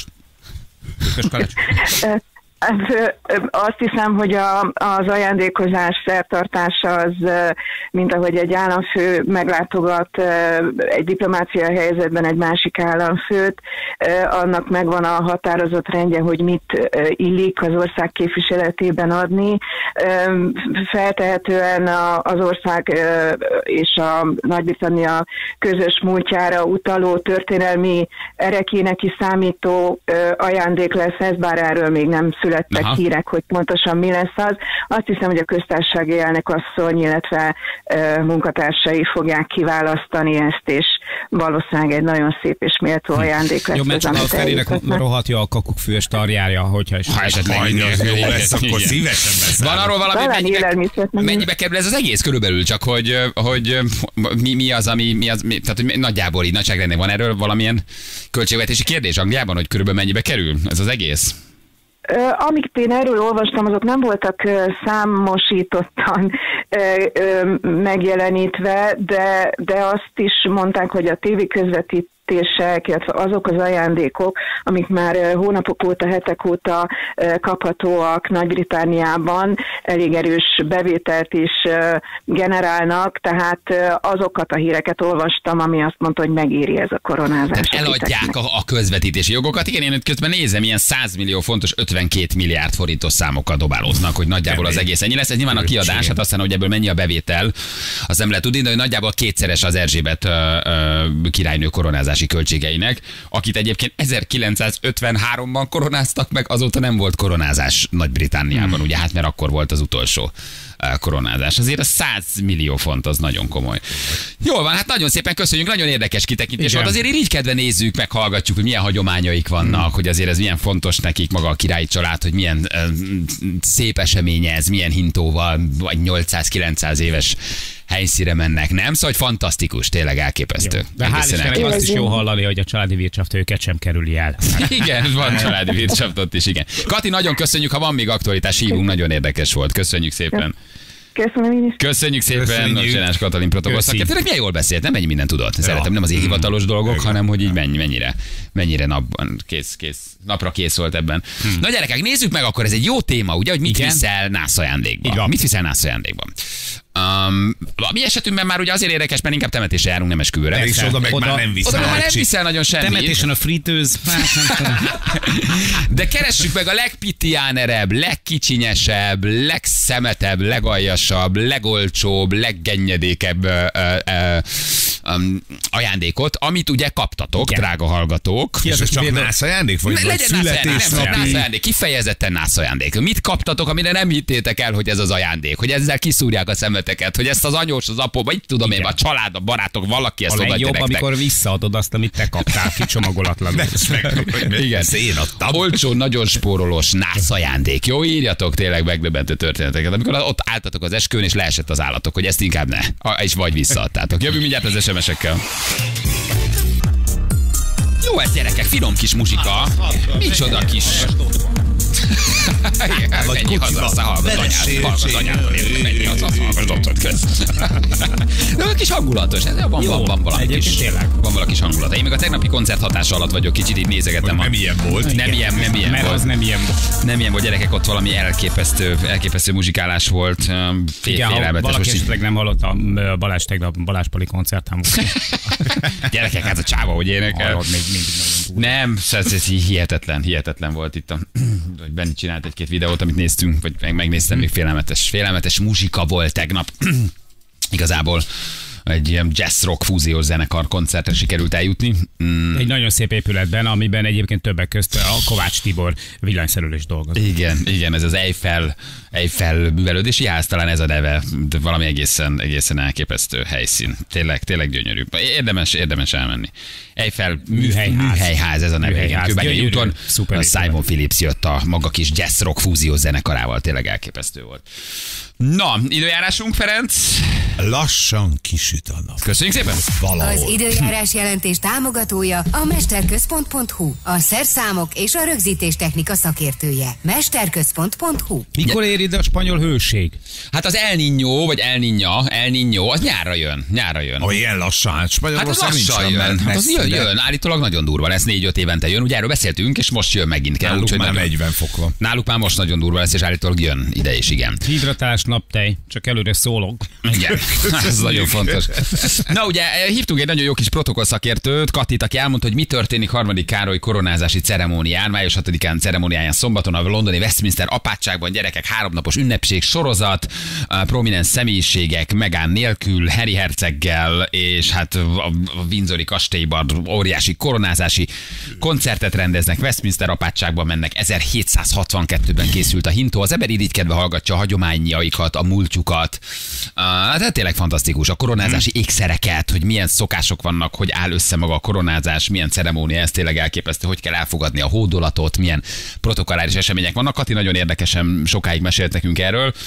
Azt hiszem, hogy a, az ajándékozás szertartása az, mint ahogy egy államfő meglátogat egy diplomáciai helyzetben egy másik államfőt, annak megvan a határozott rendje, hogy mit illik az ország képviseletében adni. Feltehetően az ország és a Nagy-Britannia közös múltjára utaló történelmi erekének is számító ajándék lesz ez, bár erről még nem születtek Aha. hírek, hogy pontosan mi lesz az. Azt hiszem, hogy a köztársasági elnök asszony, illetve uh, munkatársai fogják kiválasztani ezt, és valószínűleg egy nagyon szép és méltó ajándék lesz. Jó, mert csak a Ferinek rohadja a kakukkfős tarjára, hogyha is. Ha esetleg jó lesz, akkor szívesen beszáll. Van arról valami, mennyibe, mennyibe kerül ez az egész körülbelül, csak hogy, hogy mi, mi az, ami, mi az, mi, tehát hogy nagyjából így nagyságrendben van erről valamilyen költségvetési kérdés Angliában, hogy körülbelül mennyibe kerül ez az egész? Amit én erről olvastam, azok nem voltak számosítottan megjelenítve, de, de azt is mondták, hogy a tévé közvetít befektetések, illetve azok az ajándékok, amik már hónapok óta, hetek óta kaphatóak Nagy-Britanniában, elég erős bevételt is generálnak, tehát azokat a híreket olvastam, ami azt mondta, hogy megéri ez a koronázás. Tehát eladják a, a közvetítési jogokat. Igen, én itt közben nézem, ilyen száz millió fontos ötvenkét milliárd forintos számokkal dobálóznak, hogy nagyjából az egész ennyi lesz. Ez nyilván a kiadás, hát aztán, hogy ebből mennyi a bevétel, azt nem lehet tudni, de hogy nagyjából kétszeres az Erzsébet ö, ö, királynő koronázási költségeinek, akit egyébként ezerkilencszázötvenháromban koronáztak meg, azóta nem volt koronázás Nagy-Britanniában, hmm. ugye hát mert akkor volt az utolsó koronázás. Azért a száz millió font az nagyon komoly. Jól van, hát nagyon szépen köszönjük, nagyon érdekes kitekintés volt. Azért így kedve nézzük, meghallgatjuk, hogy milyen hagyományaik vannak, hmm. hogy azért ez milyen fontos nekik maga a királyi család, hogy milyen uh, szép esemény ez, milyen hintóval, vagy nyolcszáz-kilencszáz éves helyszíre mennek, nem? Szóval, hogy fantasztikus, tényleg elképesztő. Jó. De hál' Istennek azt is jó hallani, hogy a családi vircsaft őket sem kerüli el. Igen, van családi vircsaft ott is, igen. Kati, nagyon köszönjük, ha van még aktualitás, hívunk, nagyon érdekes volt. Köszönjük szépen. Köszönöm én is. Köszönjük szépen, Csenás Katalin protokoll szakértőnek. Milyen jól beszélt, nem mennyi mindent tudott. Szeretem, nem az hivatalos dolgok, hanem hogy így mennyi, mennyire, mennyire napban kész, kész, napra kész volt ebben. Hmm. Na gyerekek, nézzük meg akkor, ez egy jó téma, ugye, hogy mit viszel nász ajándékba. Igen. Mit viszel nász ajándékba? Um, a mi esetünkben már ugye azért érdekes, mert inkább temetésre járunk, nem esküvőre. És oda meg oda, már nem viszel. Oda már nem viszel nagyon semmit. Temetésen a fritőz. De keressük meg a legpitiánerebb, legkicsinyesebb, legszemetebb, legaljasabb, legolcsóbb, leggennyedékebb ö, ö, um, ajándékot, amit ugye kaptatok, igen, drága hallgatók. Ki az, és csak nász ajándék? Vagy legyen születésnapi? Nász ajándék, kifejezetten nász ajándék. Mit kaptatok, amire nem hittétek el, hogy ez az ajándék? Hogy ezzel kiszúrják a szemeteket, hogy ezt az anyós, az apó, vagy tudom én, a család, a barátok, valaki ezt odaadja nektek. A legjobb, amikor visszaadod azt, amit te kaptál kicsomagolatlanul. Igen. Én adtam. Olcsó, nagyon spórolós nász ajándék. Jó, írjatok tényleg megdöbbentő történeteket. Amikor ott álltatok az esküvőn, és leesett az állatok, hogy ezt inkább ne. És vagy visszaadtátok. Jövünk mindjárt az es em es-ekkel. Jó, ez gyerekek, finom kis muzsika. Micsoda kis... Vagy menj haza, aztán hallgass anyád, hallgass anyádon, menj haza, hallgass doktor köz. De egy kis hangulatos, van, van, van, valami kis, van valami kis hangulata. Én még a tegnapi koncert hatása alatt vagyok, kicsit így nézegetem. Nem ilyen volt. Nem ilyen, nem ilyen mert volt. Az nem ilyen volt. Nem ilyen volt, gyerekek, ott valami elképesztő, elképesztő muzsikálás volt. Igen, ha valaki esetleg nem hallott, a Balázs tegnap Balázs Pali koncertán volt. Gyerekek, hát a csáva, hogy énekel. Nem, ez hihetetlen, hihetetlen volt itt a... Benni csinált egy-két videót, amit néztünk, vagy megnéztem, még félelmetes, félelmetes muzsika volt tegnap. Igazából egy ilyen jazz-rock fúziós zenekar koncertre sikerült eljutni. Mm. Egy nagyon szép épületben, amiben egyébként többek közt a Kovács Tibor villanyszerelés dolgozott. Igen, igen, ez az Eiffel, Eiffel művelődési ház, talán ez a neve, de valami egészen, egészen elképesztő helyszín. Tényleg, tényleg gyönyörű. Érdemes, érdemes elmenni. Eiffel műhelyház, műhelyház ez a neve. Kőbányai úton a Simon Phillips jött a maga kis jazz-rock fúziós zenekarával, tényleg elképesztő volt. Na, időjárásunk, Ferenc? Lassan kisüt a nap. Köszönjük szépen! Valahol. Az időjárás jelentés támogatója a mesterközpont pont hu, a szerszámok és a rögzítés technika szakértője. mesterközpont pont hu. Mikor ér ide a spanyol hőség? Hát az El Niño, vagy El Niña, El Niño, az nyárra jön, nyárra jön. Oh, ilyen lassan, hát Spanyolország hát lassan jön. Hát az jön, jön, állítólag nagyon durva lesz, négy-öt évente jön. Ugye erről beszéltünk, és most jön megint. Kell, náluk úgy, már nagyon, negyven fok van. Náluk már most nagyon durva lesz, és állítólag jön ide is, igen. Hidratálás, naptej, csak előre szólok. Igen, ez nagyon fontos. Na ugye hívtunk egy nagyon jó kis protokollszakértőt, Katit, aki elmondta, hogy mi történik harmadik Károly koronázási ceremónián, május hatodikán ceremóniáján szombaton a londoni Westminster apátságban. Gyerekek, háromnapos ünnepség sorozat, prominens személyiségek, Meghan nélkül, Harry herceggel, és hát a Windsori kastélyban óriási koronázási koncertet rendeznek, Westminster apátságban mennek, ezerhétszázhatvankettőben készült a hintó, az ember irigykedve hallgatja a hagyományaikat, a múltjukat. Hát tényleg fantasztikus, a koronázási ékszereket, hogy milyen szokások vannak, hogy áll össze maga a koronázás, milyen ceremónia, ez tényleg elképesztő, hogy kell elfogadni a hódolatot, milyen protokolláris események vannak. Kati nagyon érdekesen sokáig mesélt nekünk erről.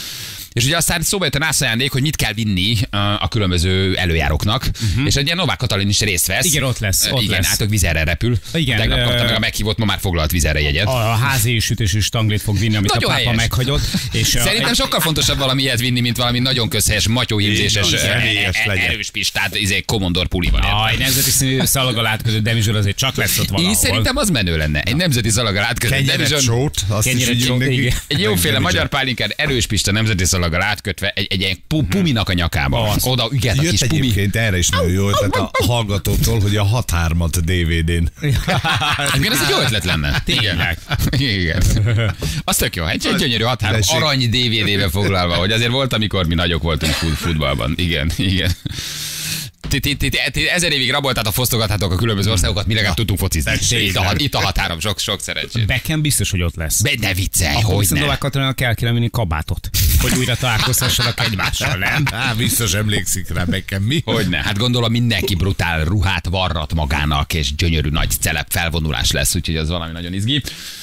És ugye aztán szóba jött a nász ajándék, hogy mit kell vinni a különböző előjáróknak, uh-huh. és egy ilyen Novák Katalin is részt vesz. Igen, ott lesz. Ott igen, lesz. hát ők Vizerre repül. Igen, Tegnap kapta ö... meg a meghívott, ma már foglalt Vizerre jegyet. A házi sütésű stanglit fog vinni, amit Nagyon a pápa helyes. meghagyott. És Szerintem a... sokkal fontosabb valami ilyet vinni, mint valami nagyon közhelyes, matyóhímzéses, erős pistát, izé, Komondor puliban. Aj, nemzeti színű szalaggal átkötött demizsor azért csak lesz ott valahol. Én szerintem az menő lenne. Egy nemzeti szalaggal átkötött Kenyeret, sót, azt is Kenyeret, így sót, nekik. igen. Egy jóféle magyar pálinkán, erős pista nemzeti szalaggal átkötve, egy, egy, egy pu- puminak a nyakába. Oda üget a Jött kis pumi. egyébként erre is nagyon jó ötlet a hallgatótól, hogy a hat hármat dé vé dén. Igen, ez egy jó ötlet lenne. Tényleg. Igen. Az tök jó. Egy, egy gyönyörű hat három Tessék. arany dé vé dé-be foglalva, hogy azért volt, amikor mi nagyok voltunk fut- futballban. Igen, igen. Ti, ti, ti, ti ezer évig raboltátok, fosztogathatok a különböző országokat, mi legalább tudtunk focizni. Itt a, itt a hat három, sok, sok szerencsét. Beckham biztos, hogy ott lesz. Be, ne viccelj, Akkor hogy viszont ne. Novák Katalinnal kell kérni kabátot, hogy újra találkozhassanak egymással, nem? Á, biztos emlékszik rá nekem, mi? Hogyne, hát gondolom mindenki brutál ruhát varrat magának, és gyönyörű nagy celeb felvonulás lesz, úgyhogy az valami nagyon izgi.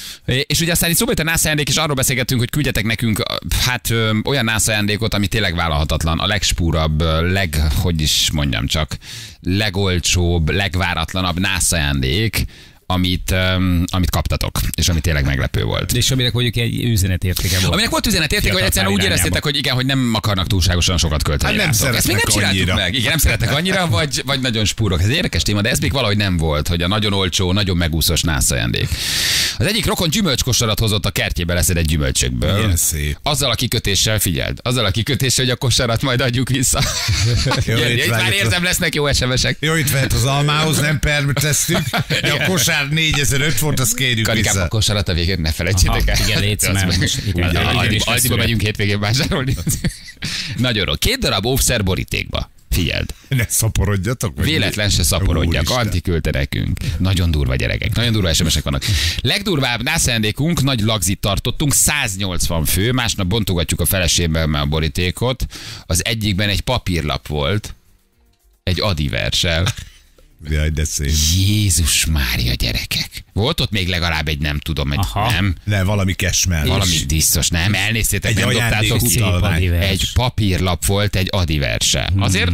És ugye aztán itt szóba jött a nász ajándék, és arról beszélgettünk, hogy küldjetek nekünk hát ö, olyan nász ajándékot, ami tényleg vállalhatatlan, a legspúrabb, leg, hogy is mondjam csak, legolcsóbb, legváratlanabb nász ajándék, amit, um, amit kaptatok, és ami tényleg meglepő volt. És aminek mondjuk egy üzenetértéke volt. Aminek volt üzenetértéke, hogy egyszerűen úgy éreztétek, hogy igen, hogy nem akarnak túlságosan sokat költeni. Hát nem rátok. Ezt még nem szeretnek csináltuk annyira. meg. Igen, nem szeretnek annyira, vagy, vagy nagyon spúrok. Ez egy érdekes téma, de ez még valahogy nem volt, hogy a nagyon olcsó, nagyon megúszós nász ajándék. Az egyik rokon gyümölcskosarat hozott a kertjébe leszedett gyümölcsökből. Milyen szép. Azzal a kikötéssel, figyeld, azzal a kikötéssel, hogy a kosarat majd adjuk vissza. Jó, Jön, itt itt már várjuk. érzem, lesznek jó es em esek. Jó, itt vehet az almához, nem permeteztük, de a kosár négyezer-öt volt, azt kérjük Karikám, a vissza. kosarat a végén ne felejtsétek el. Aha, igen, légy szíves, Az- most igen, Az- igen, Aldi- igen, is Aldiba feszülő. megyünk hétvégén vásárolni. Nagyon rossz. Két darab óvszer borítékba. Figyeld. Ne szaporodjatok. vagy Véletlen mi? se szaporodjak. Úristen. Anti küldte nekünk. Nagyon durva gyerekek. Nagyon durva es em esek vannak. Legdurvább nász ajándékunk, nagy lagzit tartottunk, száznyolcvan fő. Másnap bontogatjuk a feleségemmel a borítékot. Az egyikben egy papírlap volt. Egy Adi verssel. Jaj, de szép. Jézus Mária, gyerekek. Volt ott még legalább egy, nem tudom, egy Aha. nem. Ne, valami kesmel. Valami biztos, nem? Elnéztétek, Egy nem dobtátok. ajándékutalvány. Szép Adi vers. Egy papírlap volt egy Adi verse. Azért?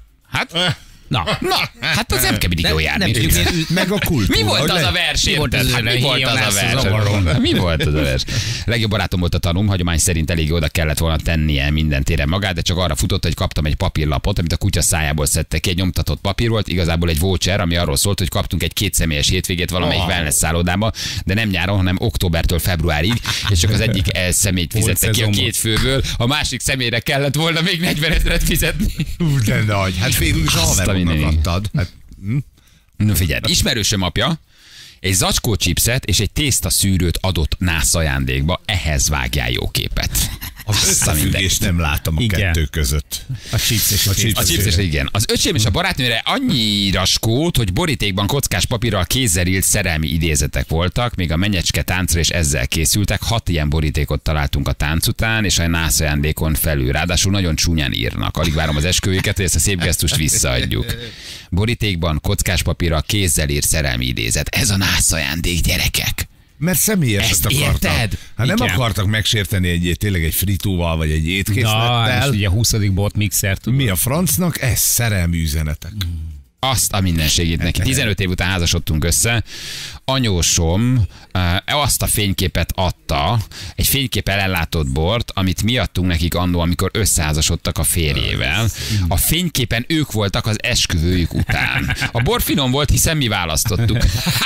Hát, Na, na, hát az nem kell mindig jól járni. nem tudjuk, miért- Meg a kultúra. Mi volt hogy az le- a vers? Mi volt érted? az Hát a mi volt az a héjanász az vers? avaron? Mi volt az a vers? Legjobb barátom volt a tanúm, hagyomány szerint elég oda kellett volna tennie minden téren magát, de csak arra futott, hogy kaptam egy papírlapot, amit a kutya szájából szedtek ki, egy nyomtatott papír volt, igazából egy voucher, ami arról szólt, hogy kaptunk egy kétszemélyes hétvégét valamelyik Oh. wellness szállodába, de nem nyáron, hanem októbertől februárig, és csak az egyik eh, személyt fizette ki a szezonban. két főből, a másik személyre kellett volna még negyven ezeret fizetni. Ú, de nagy. Hát végül is a Azt a haveroknak mindenit. adtad. Hát, No, figyelj, ismerősöm apja egy zacskó chipset és egy tészta szűrőt adott nász ajándékba, ehhez vágjál jó képet. az Azt a összefüggést mindenit. nem látom a Igen. kettő között. a chips és a chips. A chips és igen. Az öcsém és a barátnőre annyira skót, hogy borítékban kockás papírral kézzel írt szerelmi idézetek voltak, még a menyecske táncra is ezzel készültek. Hat ilyen borítékot találtunk a tánc után, és a nász ajándékon felül. Ráadásul nagyon csúnyán írnak. Alig várom az esküvőket, hogy ezt a szép gesztust visszaadjuk. Borítékban kockás papírral kézzel írt szerelmi idézet. Ez a nász ajándék, gyerekek. Mert személyeset Ezt akartak. érted? Hát nem Igen. akartak megsérteni egy, tényleg egy fritóval, vagy egy Na, és étkészlettel. ugye a huszadik bot mixer, tudod. Mi a francnak? Ez szerelmi üzenetek. Azt a mindenségét neki. tizenöt év után házasodtunk össze. Anyósom uh, azt a fényképet adta, egy fénykép ellátott bort, amit mi adtunk nekik annó, amikor összeházasodtak a férjével. A fényképen ők voltak az esküvőjük után. A bor finom volt, hiszen mi választottuk.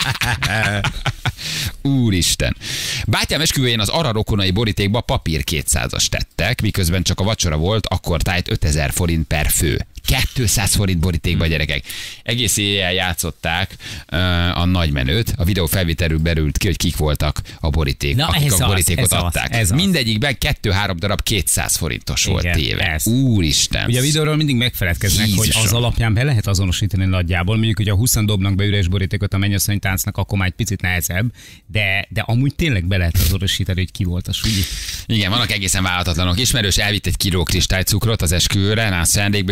Úristen. Bátyám esküvőjén az ara rokonai borítékba papír kétszázas tettek, miközben csak a vacsora volt, akkor tájt ötezer forint per fő. kétszáz forint borítékba, gyerekek. Egész éjjel játszották uh, a nagymenőt. A videó felvételről berült ki, hogy kik voltak a boríték, Na, akik ez a az, borítékot ez az, adták. ez az. Mindegyikben kettő-három darab kétszáz forintos volt Igen, téve. ez. Úristen. Ugye a videóról mindig megfeledkeznek, Jézusom. hogy az alapján be lehet azonosítani nagyjából. Mondjuk, hogy a húszan dobnak be üres borítékot a mennyasszony táncnak, akkor már egy picit nehezebb, de, de amúgy tényleg be lehet azonosítani, hogy ki volt a súlyi. Igen, vannak egészen vállalatlanok. Ismerős elvitt egy kiló kristálycukrot az esküvőre, nász ajándékba, és azt mondta,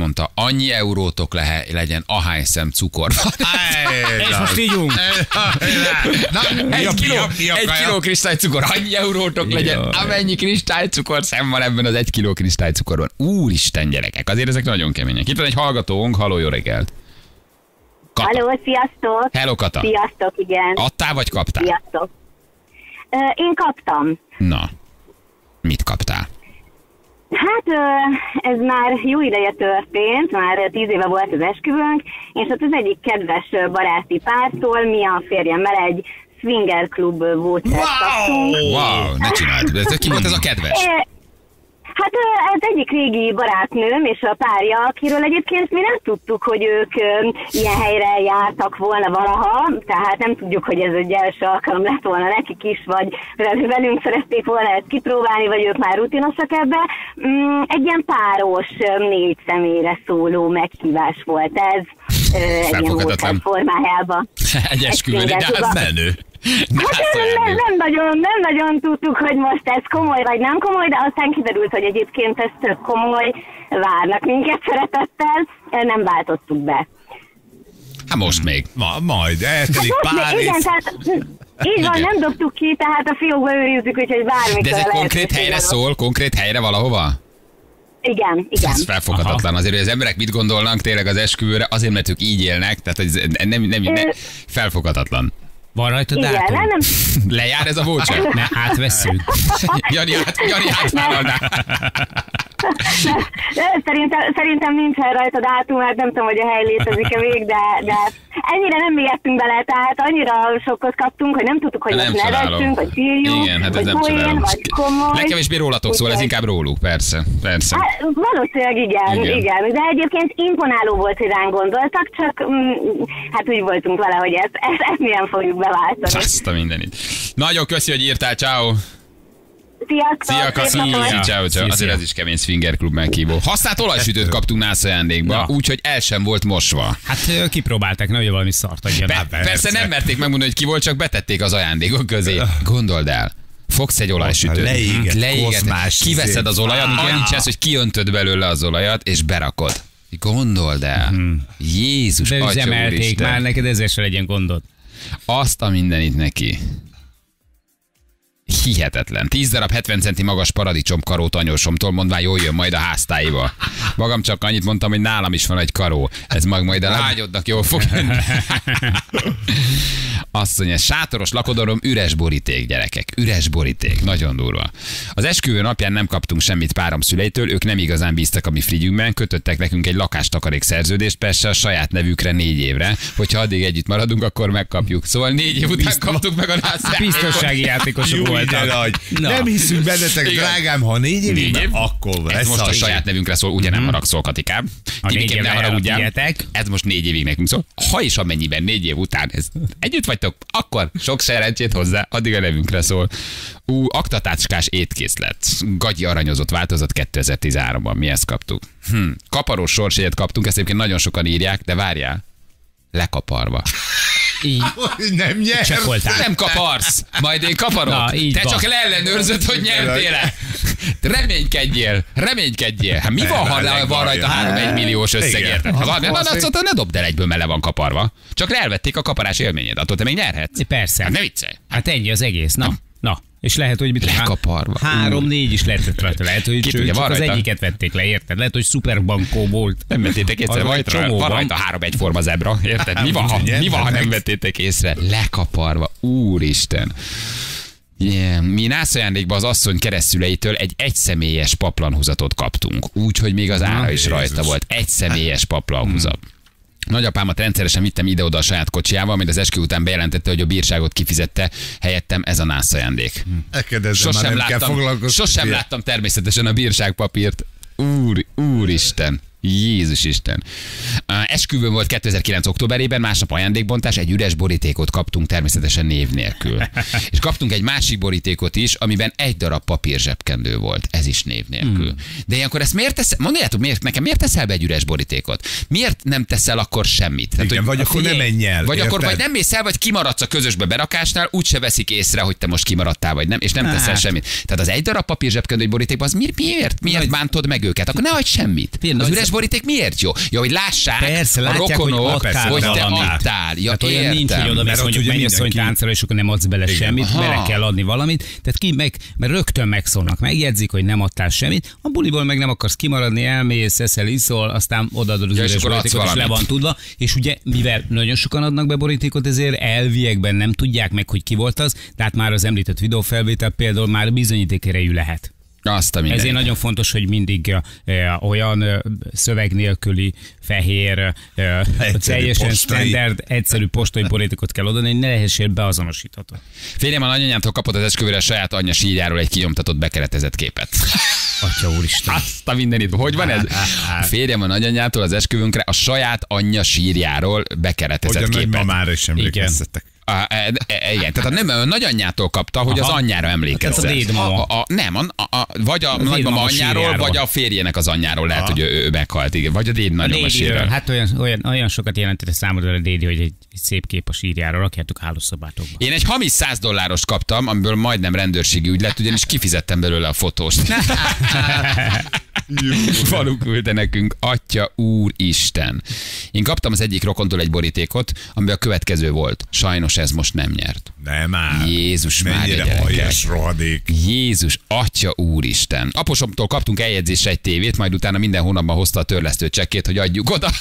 mondta, annyi eurótok lehe, legyen, ahány szem cukor van. És most ígyunk. Egy kiló, egy kiló kristálycukor, annyi eurótok legyen, amennyi kristálycukor szem van ebben az egy kiló kristálycukorban. Úristen, gyerekek, azért ezek nagyon kemények. Itt van egy hallgatónk, halló, jó reggelt. Kata. Halló, sziasztok! Hello, Kata. Sziasztok, igen. Adtál vagy kaptál? Sziasztok. Ö, én kaptam. Na, mit kaptál? Hát ö, ez már jó ideje történt, már tíz éve volt az esküvőnk, és ott az egyik kedves baráti pártól mi a férjemmel egy swinger klub vouchert kaptunk. Wow, ne csináld. De ki volt ez a kedves? É, Hát az egyik régi barátnőm és a párja, akiről egyébként mi nem tudtuk, hogy ők ilyen helyre jártak volna valaha, tehát nem tudjuk, hogy ez egy első alkalom lett volna nekik is, vagy velünk szerették volna ezt kipróbálni, vagy ők már rutinosak ebbe. Egy ilyen páros, négy személyre szóló meghívás volt ez, egy ilyen hotel formájában. Egy esküvőn, de hát menő. Hát nem, nem, nagyon, nem nagyon tudtuk, hogy most ez komoly vagy nem komoly, de aztán kiderült, hogy egyébként ez tök komoly, várnak minket szeretettel, nem váltottuk be. Hát most még. Ma, majd, eltelik hát pár év. Igen, tehát így van, nem dobtuk ki, tehát a fiókba őrizzük, úgyhogy bármikor De ez egy lehet, konkrét helyre szól, konkrét helyre valahova? Igen, igen. Ez felfoghatatlan. Azért, hogy az emberek mit gondolnak tényleg az esküvőre, azért, mert ők így élnek, tehát ez nem, nem, nem, nem felfoghatatlan. Van rajta Igen, dátum? nem, nem. Lejár ez a voucher? Ne, átvesszük. Jani, át, Jani átvállalná. Szerintem, szerintem nincsen rajta dátum, hát nem tudom, hogy a hely létezik-e még, de, de ennyire nem mélyedtünk bele, tehát annyira sokkot kaptunk, hogy nem tudtuk, hogy Nem most nevettünk, vagy sírjuk, Igen, hát ez vagy nem poén, csodálom. vagy komoly. Legkevésbé rólatok szól, ez inkább róluk, persze. persze. Hát, valószínűleg igen, Igen. igen, de egyébként imponáló volt, hogy ránk gondoltak, csak mm, hát úgy voltunk vele, hogy ezt, ezt, ezt milyen fogjuk beváltani. Azt a mindenit. Nagyon köszi, hogy írtál, ciao. Sziasztok! Szia, Kaszi, szép napot! ciao, ciao. Szia, Azért szia. ez is kemény swinger klub meghívó. Használt olajsütőt kaptunk nász ajándékba, Na. úgyhogy el sem volt mosva. Hát ö, kipróbálták, nehogy valami szart adjanak. Be, persze nem merték megmondani, hogy ki volt, csak betették az ajándékok közé. Gondold el. Fogsz egy olajsütőt, Leégett leégett, kozmás kiveszed az olajat, annyit csinálsz, hogy kiöntöd belőle az olajat, és berakod. Gondold el. Jézus, De atya üzemelték úristen. már, neked ezzel se legyen gondod. Azt a mindenit neki. Hihetetlen. tíz darab hetven centi magas paradicsom karót anyósomtól, mondván jól jön majd a háztáiba. Magam csak annyit mondtam, hogy nálam is van egy karó. Ez mag majd a lányodnak jól fog jönni. Azt mondja, sátoros lakodorom, üres boríték, gyerekek. Üres boríték. Nagyon durva. Az esküvő napján nem kaptunk semmit párom szüleitől, ők nem igazán bíztak a mi frigyünkben, kötöttek nekünk egy lakástakarék szerződést, persze a saját nevükre négy évre, hogyha addig együtt maradunk, akkor megkapjuk. Szóval négy év után kaptuk meg a nász. Biztonsági játékosok Jó ide voltak. nagy. Na. Nem hiszünk bennetek, Igen. drágám, ha négy Négy évben, év? akkor Ez lesz most a a saját nevünkre szól, ugye nem haragszol, Katikám? A négy Tibikém, évre ne haragudjál. elfigyeltek. Ez most négy évig nekünk szól. Ha és amennyiben négy év után ez együtt vagytok, akkor sok szerencsét hozzá, addig a nevünkre szól. Ú, aktatácskás étkészlet. Gagyi aranyozott változat kétezer-tizenháromban. Mi ezt kaptuk. Hm. Kaparós sorsjegyet kaptunk, ezt egyébként nagyon sokan írják, de várjál. Lekaparva. Így. Nem nyer. Csekkoltál. Nem kaparsz, majd én kaparok. Na, így Te van. csak leellenőrzöd, hogy nyertél-e. Reménykedjél, reménykedjél. Hát mi van, ha le van rajta három egy milliós összeg, Igen. érted? Ha van, Akkor na, azt na, szóval ne dobd el egyből, mert le van kaparva. Csak elvették a kaparás élményed, attól te még nyerhetsz. Persze. Hát ne viccelj. Hát ennyi az egész. Na, na. És lehet, hogy mit tudom, Lekaparva. három, négy is lehetett rajta. Lehet, hogy Ki csak tudja, van az rajta. egyiket vették le, érted? Lehet, hogy szuperbankó volt. Nem vettétek észre, Arra van egy rajta, csomó van van. rajta három egyforma zebra, érted? Mi van, ha, mi van, ha nem vettétek észre? Lekaparva, úristen. Yeah. Mi nász ajándékban az asszony keresztüleitől egy egyszemélyes paplanhúzatot kaptunk, úgyhogy még az ára is rajta volt. Egyszemélyes paplanhúzat. Nagyapámat rendszeresen vittem ide-oda a saját kocsiával, majd az eskü után bejelentette, hogy a bírságot kifizette, helyettem ez a nász ajándék. Neked ezzel már Sosem nem kell láttam, foglalkozni. sosem láttam természetesen a bírságpapírt. Úr, úristen. Jézus Isten. Uh, esküvőn volt kétezer-kilenc októberében, másnap ajándékbontás, egy üres borítékot kaptunk természetesen név nélkül. És kaptunk egy másik borítékot is, amiben egy darab papír zsebkendő volt, ez is név nélkül. Hmm. De ilyenkor ezt miért teszel, mondjátok, miért, nekem miért teszel be egy üres borítékot? Miért nem teszel akkor semmit? Tehát, Igen, hogy- vagy akkor figyelj, nem menj el, Vagy érted? akkor vagy nem mész el, vagy kimaradsz a közösbe berakásnál, úgyse veszik észre, hogy te most kimaradtál, vagy nem, és nem teszel Hát. semmit. Tehát az egy darab papír zsebkendő egy borítékban, az mi- miért? Miért Nagy- bántod meg őket? Akkor ne hagyd semmit. Tényleg, Az nagy- üres üres boríték miért jó? Ja, hogy lássák Persze, a látják, rokonok, hogy adtál hogy te valamit. adtál. Ja, Tehát olyan értem. nincs, hogy oda Mert mész ott mondjuk ugye mennyasszony mindenki- táncra, és akkor nem adsz bele semmit, Aha. bele kell adni valamit. Tehát ki meg, mert rögtön megszólnak, megjegyzik, hogy nem adtál semmit, a buliból meg nem akarsz kimaradni, elmész, eszel, iszol, aztán odaadod az Ja, és üres akkor adsz borítékot, és le valamit. van tudva. És ugye, mivel nagyon sokan adnak be borítékot, ezért elviekben nem tudják meg, hogy ki volt az, tehát már az említett videófelvétel például már bizonyítékerejű lehet. Azt a mindenit. Ezért nagyon fontos, hogy mindig e, olyan e, szöveg nélküli, fehér, e, teljesen postai. standard, egyszerű postai borítékot kell odaadni, hogy ne lehessen beazonosítható. Férjem a nagyanyától kapott az esküvőre a saját anyja sírjáról egy kinyomtatott bekeretezett képet. Atya úristen. Azt a mindenit. Hogy van ez? A férjem a nagyanyától az esküvőnkre a saját anyja sírjáról bekeretezett Hogy a képet. nagymamára is emlékeztetek. A, e, e, igen, tehát a, nem, a nagyanyjától kapta, hogy Aha. az anyjára emlékeztet. Hát a dédmama. A, a, nem, a, a, a, vagy a, a nagymama dédmama anyjáról, sírjáról. vagy a férjének az anyjáról lehet, hogy ő, ő meghalt. Igen. Vagy a déd A nagymama dédiről, sírjáról. hát olyan, olyan, olyan sokat jelentette számodra a dédi, hogy egy, egy szép kép a sírjáról, rakjátok hálószobátokba. Én egy hamis száz dollárost kaptam, amiből majdnem rendőrségi ügy lett, ugyanis kifizettem belőle a fotóst. Falu küldte nekünk, Atya Úristen. Én kaptam az egyik rokontól egy borítékot, amiben a következő volt. Sajnos ez most nem nyert. Nem már. Jézus Mária, Mennyire gyerekek. aljas rohadék. Jézus, Atya Úristen. Aposomtól kaptunk eljegyzésre egy tévét, majd utána minden hónapban hozta a törlesztő csekkét, hogy adjuk oda.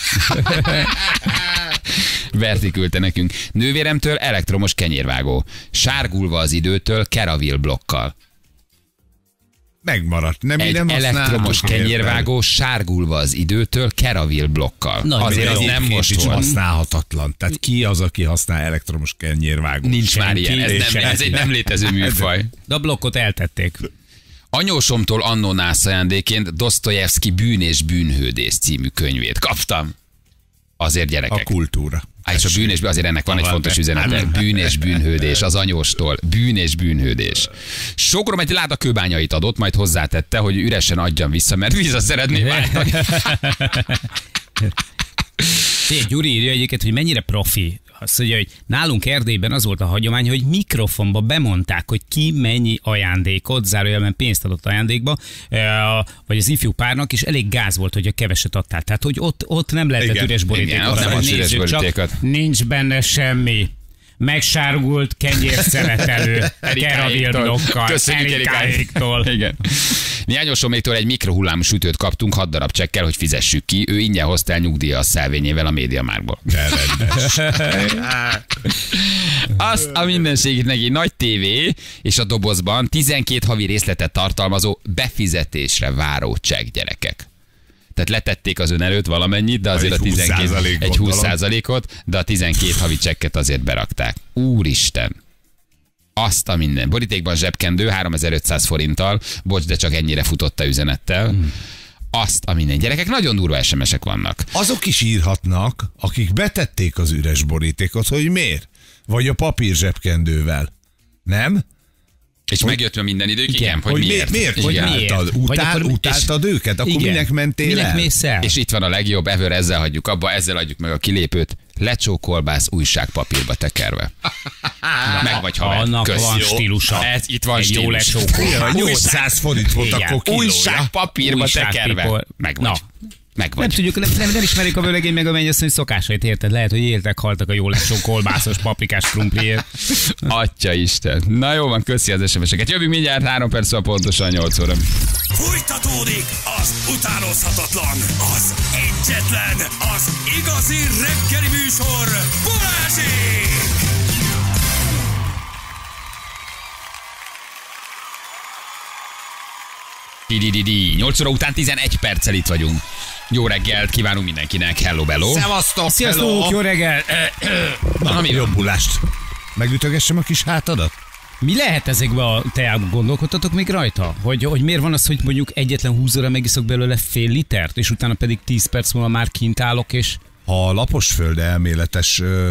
Berti küldte nekünk. Nővéremtől elektromos kenyérvágó. Sárgulva az időtől Keravil blokkal. Megmaradt. Nem, mi Egy nem elektromos használtuk, kenyérvágó sárgulva az időtől Keravil blokkal. Nagy Azért az jó. nem Egyébként most is volt. használhatatlan. Tehát ki az, aki használ elektromos kenyérvágót? Nincs már Senki, ilyen. Ez, és nem, ez senki. egy nem létező műfaj. De a blokkot eltették. Anyósomtól annó nász ajándéként Dostoyevsky Bűn és bűnhődés című könyvét kaptam. Azért A gyerekek. kultúra. Á, és a bűn és azért ennek van egy Van, fontos de- üzenete. Bűn és bűnhődés az anyóstól. Bűn és bűnhődés. Sokrom egy láda kőbányait adott, majd hozzátette, hogy üresen adjam vissza, mert vissza szeretné váltani. Té, Gyuri írja egyébként, hogy mennyire profi. Azt mondja, hogy nálunk Erdélyben az volt a hagyomány, hogy mikrofonba bemondták, hogy ki mennyi ajándékot, zárójelben pénzt adott ajándékba, eh, vagy az ifjú párnak, és elég gáz volt, hogy a keveset adtál. Tehát, hogy ott, ott nem lehetett Igen, üres igen, borítékot. ott nem adni. adsz üres Nézzük csak, borítékot. nincs benne semmi. Megsárgult kenyérszeletelő, Keravil blokkal, Köszönjük Erikáéktól. Igen. Mi anyósoméktól egy mikrohullámú sütőt kaptunk, hat darab csekkel, hogy fizessük ki. Ő ingyen hozta el nyugdíja a szelvényével a MediaMarktból. De rendes. Azt a mindenségét neki nagy tévé és a dobozban tizenkét havi részletet tartalmazó befizetésre váró csekk, gyerekek. Tehát letették az ön előtt valamennyit, de azért Egy a tizenkét, húsz százalék egy húsz gondolom. százalékot, de a tizenkét havi csekket azért berakták. Úristen! Azt a minden. Borítékban zsebkendő háromezer-ötszáz forinttal, bocs, de csak ennyire futott a üzenettel. Hmm. Azt a minden. Gyerekek, nagyon durva es em esek vannak. Azok is írhatnak, akik betették az üres borítékot, hogy miért? Vagy a papír zsebkendővel. Nem? És megjött a minden idők, igen, igen, hogy, hogy miért. miért? Igen. Hogy miért? utáltad, Vagy utál, akkor- utáltad őket? Akkor Igen. minek mentél Minek el? mész el? És itt van a legjobb, ever, ezzel hagyjuk abba, ezzel adjuk meg a kilépőt. Lecsókolbász újságpapírba tekerve. Meg vagy haver. Annak Kösz. van Jó. stílusa. Ez itt van Egy jó stílus. lecsókol. Ja, nyolcszáz forint volt Igen. akkor kilója. Újságpapírba tekerve. Újságpapír. Meg Na. vagy. Meg Nem vagy. tudjuk, nem, nem, nem ismerik a vőlegény meg a mennyasszony szokásait, érted? Lehet, hogy éltek, haltak a jó lecsó kolbászos paprikás krumpliért. Atya Isten. Na jó van, köszi az es em eseket. Jövünk mindjárt három perc, szóval pontosan nyolc óra. Fújtatódik az utánozhatatlan, az egyetlen, az igazi reggeli műsor, Balázsék! Di-di-di-di. nyolc óra után tizenegy perccel itt vagyunk. Jó reggelt kívánunk mindenkinek. Hello, bello. Szevasztok, Sziasztok, jó reggel! Na, mi jobbulást? Megütögessem a kis hátadat? Mi lehet ezekben a teában, gondolkodtatok még rajta? Hogy, hogy miért van az, hogy mondjuk egyetlen húsz óra megiszok belőle fél litert, és utána pedig tíz perc múlva már kint állok, és Ha a laposföld elméletes ö,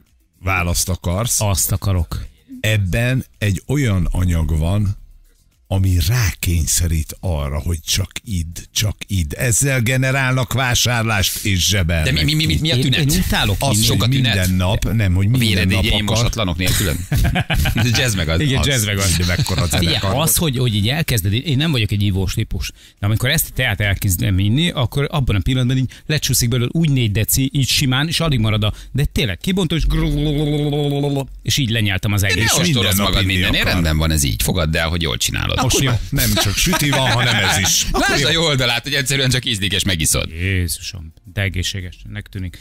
választ akarsz, azt akarok. ebben egy olyan anyag van, ami rákényszerít arra, hogy csak idd, csak idd. Ezzel generálnak vásárlást és zsebelnek. De mi, mi, mi, mi a tünet? Én, én utálok Az, inni. hogy Sok a tünet? minden nap, nem, hogy minden nap Véredégyei akar. mosatlanok nélkülön? Jazz meg az. Igen, Az, jazz meg az. de mekkora Igen, zenekar. az, hogy, hogy így elkezded, én nem vagyok egy ivós típus, de amikor ezt a teát elkezdem inni, akkor abban a pillanatban így lecsúszik belőle úgy négy deci, így simán, és addig marad a, de tényleg kibontó, és és így lenyeltem az Ne egész. minden ostoroz nap magad inni mindenért, akar. rendben van ez így. Fogadd el, hogy jól csinálod. Most jó, nem csak süti van, hanem ez is. Lásd a jó oldalát, hogy egyszerűen csak ízlik és megiszod. Jézusom, de egészségesnek tűnik.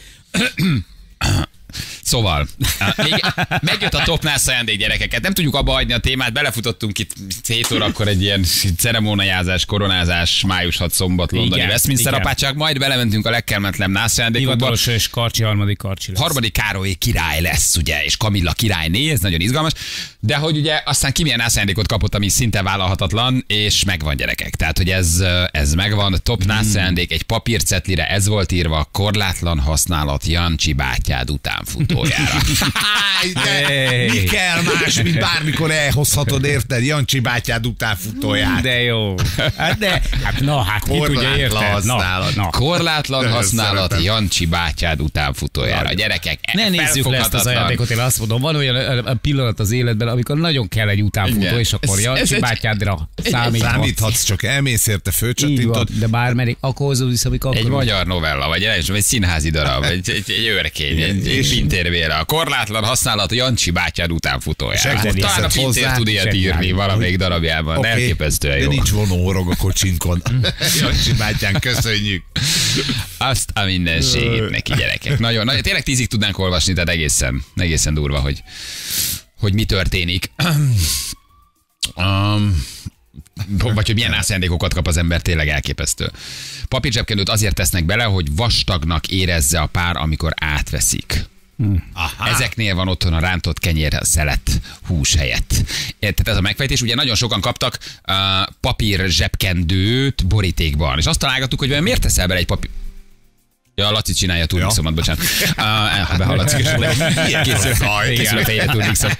Szóval, még megjött a top nász ajándék, gyerekeket. Nem tudjuk abba hagyni a témát, belefutottunk itt hét órakor egy ilyen ceremóniázás, koronázás, május hatodika szombat londoni Igen, Westminster igen. apátság, majd belementünk a legkelmetlenebb nász ajándékokba. Hivatalos és Karcsi harmadik Karcsi lesz. Harmadik Károly király lesz, ugye, és Kamilla királyné, ez nagyon izgalmas. De hogy ugye aztán ki milyen nászajándékot kapott, ami szinte vállalhatatlan, és megvan, gyerekek. Tehát, hogy ez, ez megvan, top nászajándék, egy papírcetlire ez volt írva, korlátlan használat Jancsi bátyád utánfutójára. De mi kell más, mint bármikor elhozhatod, érted? Jancsi bátyád utánfutóját. De jó. Hát de, hát na, hát ki tudja, Korlátlan érted? Na, használat. na. Korlátlan Nagyon használat szeretem. Jancsi bátyád utánfutójára. Gyerekek, Ne nézzük le ezt az felfoghatatlan. ajándékot, én azt mondom, van olyan ö, ö, pillanat az életben, amikor nagyon kell egy utánfutó, Igen. és akkor Ez- ez Jancsi egy- bátyádra számíthatsz. Számíthatsz, csak elmész érte, Így van, fölcsattintod. de bármelyik, akkor hozod vissza, amikor Egy akarod. magyar novella, vagy egy, egy színházi darab, egy, egy, egy őrkény, egy, egy pintérvére. A korlátlan használat Jancsi bátyád utánfutójára. Segítesz Talán a pintér hozzá, tud ilyet segít. írni valamelyik darabjában. Oké, Elképesztően de jó. nincs vonórog a kocsinkon. Jancsi bátyán, köszönjük. Azt a mindenségét neki, gyerekek. Nagyon, nagyon, tényleg tízig tudnánk olvasni, tehát egészen, egészen durva, hogy, hogy mi történik. Um, vagy hogy milyen nászajándékokat kap az ember, tényleg elképesztő. Papírzsebkendőt azért tesznek bele, hogy vastagnak érezze a pár, amikor átveszik. Aha. Ezeknél van otthon a rántott kenyér szelet hús helyett. Tehát ez a megfejtés, ugye nagyon sokan kaptak uh, papír zsebkendőt borítékban, és azt találgattuk, hogy vajon miért teszel bele egy papír... Ja, a Laci csinálja a Turnixomat, bocsánat. Uh, ha behallatszik, és készül a feje Turnixom.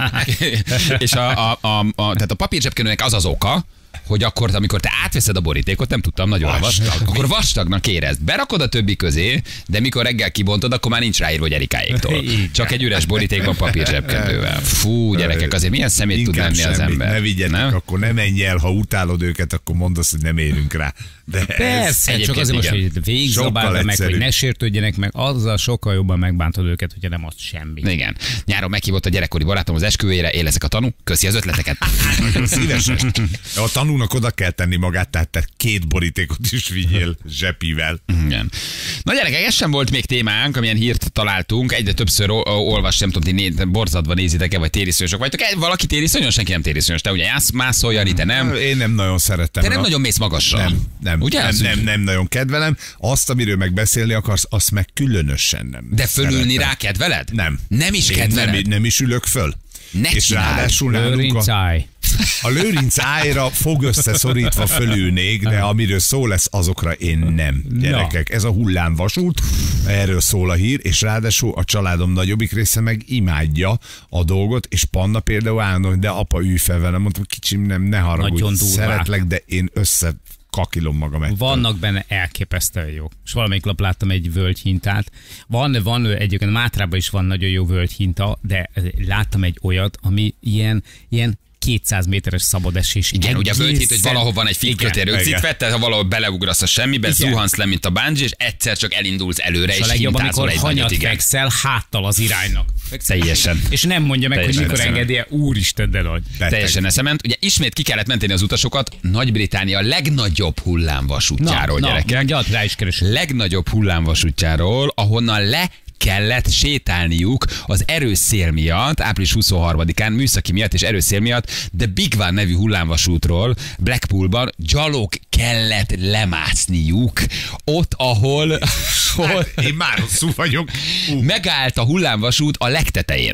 És a, a, a, a, tehát a papír zsebkendőnek az az oka, hogy akkor, amikor te átveszed a borítékot, nem tudtam, nagyon vastag, Vastag. akkor vastagnak érezd. Berakod a többi közé, de mikor reggel kibontod, akkor már nincs ráírva, hogy Erikáéktól. Csak egy üres borítékban papír zsebkendővel. Fú, gyerekek, azért milyen szemét tud Inkább lenni az semmit, ember. ne vigyenek, Nem? akkor ne menj el, ha utálod őket, akkor mondd azt, hogy nem érünk rá. De Persze, egyébként csak azért most, igen. hogy végzabálva Sokkal meg, hogy egyszerűbb. ne sértődjenek meg, azzal sokkal jobban megbántod őket, hogyha nem az semmi. Igen. Nyáron meghívott a gyerekkori barátom az esküvőjére, én leszek a tanú, köszi az ötleteket. ez szívesen. A tanúnak oda kell tenni magát, tehát te két borítékot is vigyél zsepivel. Igen. Na gyerekek, ez sem volt még témánk, amilyen hírt találtunk. Egyre többször o- o- olvas, nem tudom, ti né- borzadva nézitek-e, vagy tériszonyosok vagytok. E, valaki tériszonyos, senki nem tériszonyos. Te ugye jász, mászol, Jani, te nem. Én nem nagyon szeretem. Te nem a- nagyon mész magasra. Nem, nem, Ugye? nem, nem, nem nagyon kedvelem. Azt, amiről meg beszélni akarsz, azt meg különösen nem. De fölülni szeretem. rá kedveled? Nem. Nem is Én kedveled? Nem, nem is ülök föl. Ne És csináld. ráadásul nálunk Lőrinc a, áj. a lőrinc ájra fog összeszorítva fölülnék, de amiről szó lesz, azokra én nem. Gyerekek, ez a hullámvasút, erről szól a hír, és ráadásul a családom nagyobbik része meg imádja a dolgot, és Panna például állandóan, de apa ülj fel velem, mondtam, kicsim, nem, ne haragudj, Nagyon durvák. szeretlek, de én össze kakilom magam ettől. Vannak benne elképesztően jók. És valamelyik lap láttam egy völgyhintát. Van, van egyébként Mátrában is van nagyon jó völgyhinta, de láttam egy olyat, ami ilyen, ilyen kétszáz méteres szabadesés. Igen, ugye a völgyhint, hogy Egészen- valahol van egy fikkötér Igen. rögzítve, tehát ha valahol beleugrasz a semmibe, Igen. zuhansz le, mint a bungee, és egyszer csak elindulsz előre, És és a legjobb, hintázol amikor egy nagyot, hanyat igen. fekszel háttal az iránynak. Teljesen. És nem mondja meg, Teljesen hogy mikor eszement. engedi el, úristen, de nagy. Beteg. Teljesen eszement. Ugye ismét ki kellett menteni az utasokat Nagy-Britannia legnagyobb hullámvasútjáról, gyerekek. mondjad, rá is keres. Legnagyobb hullámvasútjáról, ahonnan le kellett sétálniuk az erőszél miatt, április huszonharmadikán, műszaki miatt és erőszél miatt, de Big One nevű hullámvasútról Blackpoolban gyalog kellett lemászniuk, ott, ahol, ahol Én már rosszul vagyok. Uh. megállt a hullámvasút a legtetején.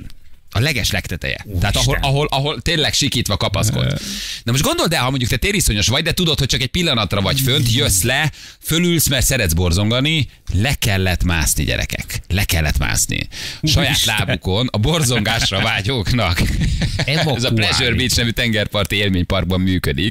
A leges legteteje. Tehát ahol, ahol, ahol tényleg sikítva kapaszkod. Na most gondold el, ha mondjuk te tériszonyos vagy, de tudod, hogy csak egy pillanatra vagy fönt, jössz le, fölülsz, mert szeretsz borzongani, le kellett mászni, gyerekek. Le kellett mászni. Saját lábukon a borzongásra vágyóknak. Ez a Pleasure Beach nevű tengerparti élményparkban működik.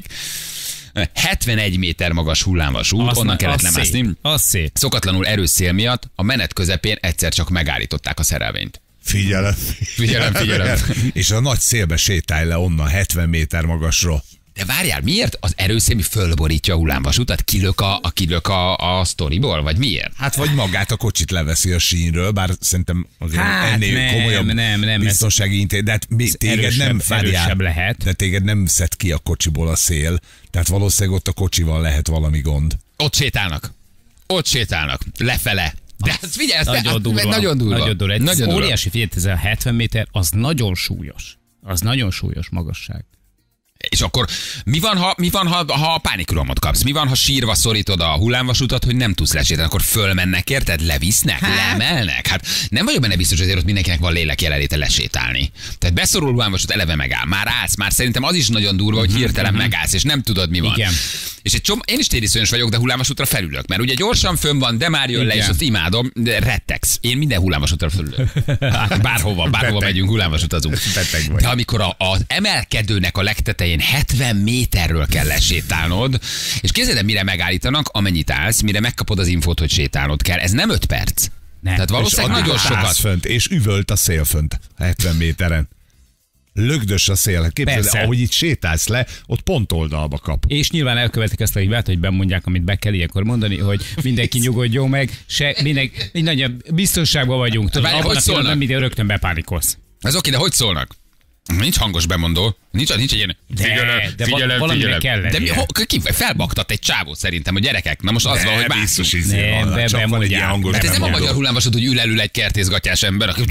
hetvenegy méter magas hullámvasút, Azt onnan na- kellett az lemászni. szép, az szép. Szokatlanul erős szél miatt a menet közepén egyszer csak megállították a szerelvényt. Figyelem. Figyelem, figyelem. És a nagy szélbe sétálj le onnan hetven méter magasról. De várjál, miért az erőszél fölborítja a hullámvasutat? Kilök a, a, kilök a, a sztoriból, vagy miért? Hát vagy magát a kocsit leveszi a sínről, bár szerintem azért Hát ennél nem, komolyabb nem, nem, biztonsági intézet, de hát még téged erősebb- nem várjál, erősebb lehet. de téged nem szed ki a kocsiból a szél, tehát valószínűleg ott a kocsival lehet valami gond. Ott sétálnak. Ott sétálnak. Lefele. De hát figyelj, ezt Nagyon durva. Nagyon durva. Nagyon durva. Egy Nagyon durva. óriási, figyelj, ez a hetven méter, az nagyon súlyos. Az nagyon súlyos magasság. És akkor mi van, ha, mi van, ha, ha pánikromot kapsz? Mi van, ha sírva szorítod a hullámvasutat, hogy nem tudsz lesétálni? Akkor fölmennek, érted? Levisznek? Hát. Leemelnek? Hát nem vagyok benne biztos, hogy azért ott mindenkinek van lélek jelenléte lesétálni. Tehát beszorul hullámvasút, eleve megáll. Már állsz, már szerintem az is nagyon durva, hogy hirtelen megállsz, és nem tudod, mi van. Igen. És egy csom, én is tériszonyos vagyok, de hullámvasútra felülök. Mert ugye gyorsan fönn van, de már jön le, Igen. és azt imádom, de rettegsz. Én minden hullámvasútra felülök. Bárhova, bárhova Beteg. megyünk, hullámvasutazunk. Beteg vagy. De amikor a, az emelkedőnek a legtetején hetven méterről kell lesétálnod, és képzeld el, mire megállítanak, amennyit állsz, mire megkapod az infót, hogy sétálnod kell. Ez nem öt perc. Nem. Tehát valószínűleg És nagyon addig állsz sokat. fönt, és üvölt a szél fönt hetven méteren. Lögdös a szél. Képzeld, Persze. ahogy itt sétálsz le, ott pont oldalba kap. És nyilván elkövetik ezt a hibát, hogy bemondják, amit be kell ilyenkor mondani, hogy mindenki nyugodjon meg, se, mindenki, így nagyon biztonságban vagyunk. Tudod, Várj, abban hogy a pillanatban szólnak? minden rögtön bepánikolsz. Ez oké, de hogy szólnak? Nincs hangos bemondó. Nincs, nincs egy ilyen De, de val- valamire kell De mi, lennie. ho, ki, felbaktat egy csávót szerintem, a gyerekek. Na most az van, hogy biztos bászunk. izé Nem, van, be- csak van egy bemondják. ilyen hangos Hát ez nem a bemondó. magyar hullámvasút, hogy ül elül egy kertészgatyás ember, aki...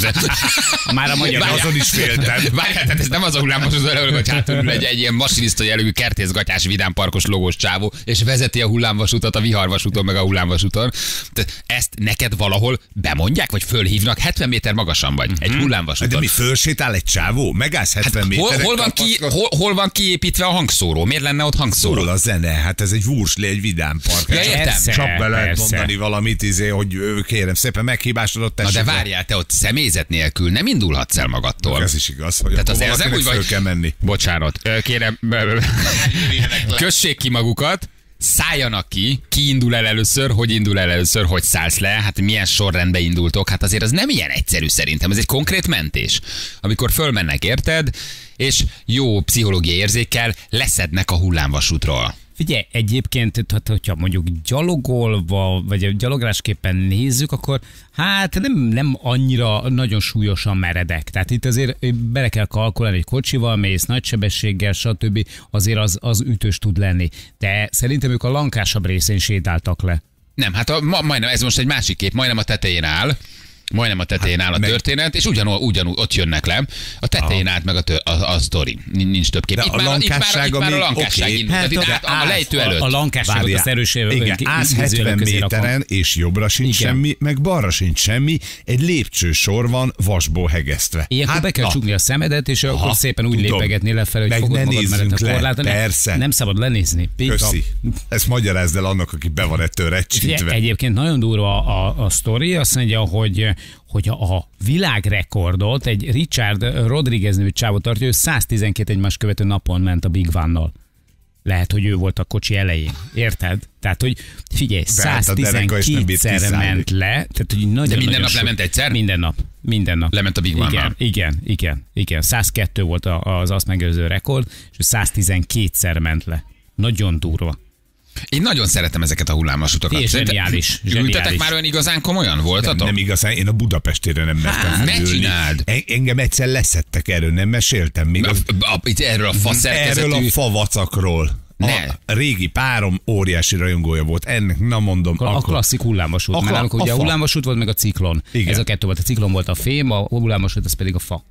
Már a magyar Várjál. Azon is féltem. Várjál, tehát ez nem az a hullámvasút, hogy hátul ül egy, egy ilyen masiniszta jellegű kertészgatyás vidámparkos logós csávó, és vezeti a hullámvasutat a viharvasúton, meg a hullámvasúton. Tehát ezt neked valahol bemondják, vagy fölhívnak? hetven méter magasan vagy, egy De hullámvasúton. mi fölsétál egy csávó? Megállsz hetven Hát hol, méterre? hol, van ki, hol, hol van kiépítve a hangszóró? Miért lenne ott hangszóró? Szól a zene, hát ez egy vúrslé, egy vidám park. Ja, értem. Persze, Csak be lehet persze. mondani valamit, izé, hogy ő, kérem szépen meghibásodott. Na de tessék le. várjál, te ott személyzet nélkül nem indulhatsz el magadtól. Ez is igaz, hogy Tehát akkor azért az nem valakinek úgy vagy... föl kell menni. Bocsánat, ö, kérem, kössék ki magukat, szálljanak ki, ki indul el először, hogy indul el először, hogy szállsz le, hát milyen sorrendben indultok, hát azért az nem ilyen egyszerű szerintem, ez egy konkrét mentés. Amikor fölmennek, érted, és jó pszichológiai érzékkel leszednek a hullámvasútról. Figyelj, egyébként, tehát, hogyha mondjuk gyalogolva, vagy gyalográsképpen nézzük, akkor hát nem, nem annyira nagyon súlyosan meredek. Tehát itt azért bele kell kalkulálni, egy kocsival mész, nagy sebességgel, stb. Azért az, az ütős tud lenni. De szerintem ők a lankásabb részén sétáltak le. Nem, hát a, ma, majdnem, ez most egy másik kép, majdnem a tetején áll, majdnem a tetején áll a meg- történet, és ugyanúgy, ugyanúgy ott jönnek le. A tetején állt meg a, tö, a, a sztori. Nincs több kép. De Itt a már, itt már, lankásság, itt már a ami- lankásság oké, indult. hát Tehát itt de át, a lejtő előtt. A, a lankásságot Várjál. az erőség. Igen, állsz hetven méteren, és jobbra sincs Igen. semmi, meg balra sincs semmi, egy lépcsősor van vasból hegesztve. Ilyenkor be kell na, csukni a szemedet, és akkor Aha, szépen úgy tudom. lépegetni lefelé, hogy Meg fogod ne magad mellett nézzünk a le, korláton. Nem- persze. Nem szabad lenézni. Így van. Köszi. Ezt magyarázd el annak, aki be van ettől Ugye, recsintve. egyébként nagyon durva a, a sztori, azt mondja, hogy hogy a világrekordot egy Richard Rodriguez nevű csávó tartja, ő száztizenkét egymás követő napon ment a Big Vannal. Lehet, hogy ő volt a kocsi elején. Érted? Tehát, hogy figyelj, Beállt a dereka, és nem bírt száztizenkétszer kiszállni. ment le. Tehát, hogy nagyon, De minden nagyon nap sok- lement egyszer? Minden nap. Minden nap. Lement a Big Vannal. Igen, igen, igen, igen. százkettő volt a- az azt megelőző rekord, és ő száztizenkétszer ment le. Nagyon durva. Én nagyon szeretem ezeket a hullámvasutakat. És Szerintem- zseniális, Ültetek zseniális. már olyan igazán komolyan? Voltatok? Nem igazán, én a Budapestére nem mertem Hát, ne felülni. csináld. En- Engem egyszer leszettek erről, nem meséltem még. A, a, itt erről a fa szerkezetű... Erről a favacakról. Ne. A régi párom óriási rajongója volt. Ennek, na mondom, A akkor... klasszik hullámvasút. A Mert kla- amikor ugye a a fa. hullámvasút volt, meg a ciklon. Igen. Ez a kettő volt. A ciklon volt a fém, a hullámvasút, ez pedig a fa.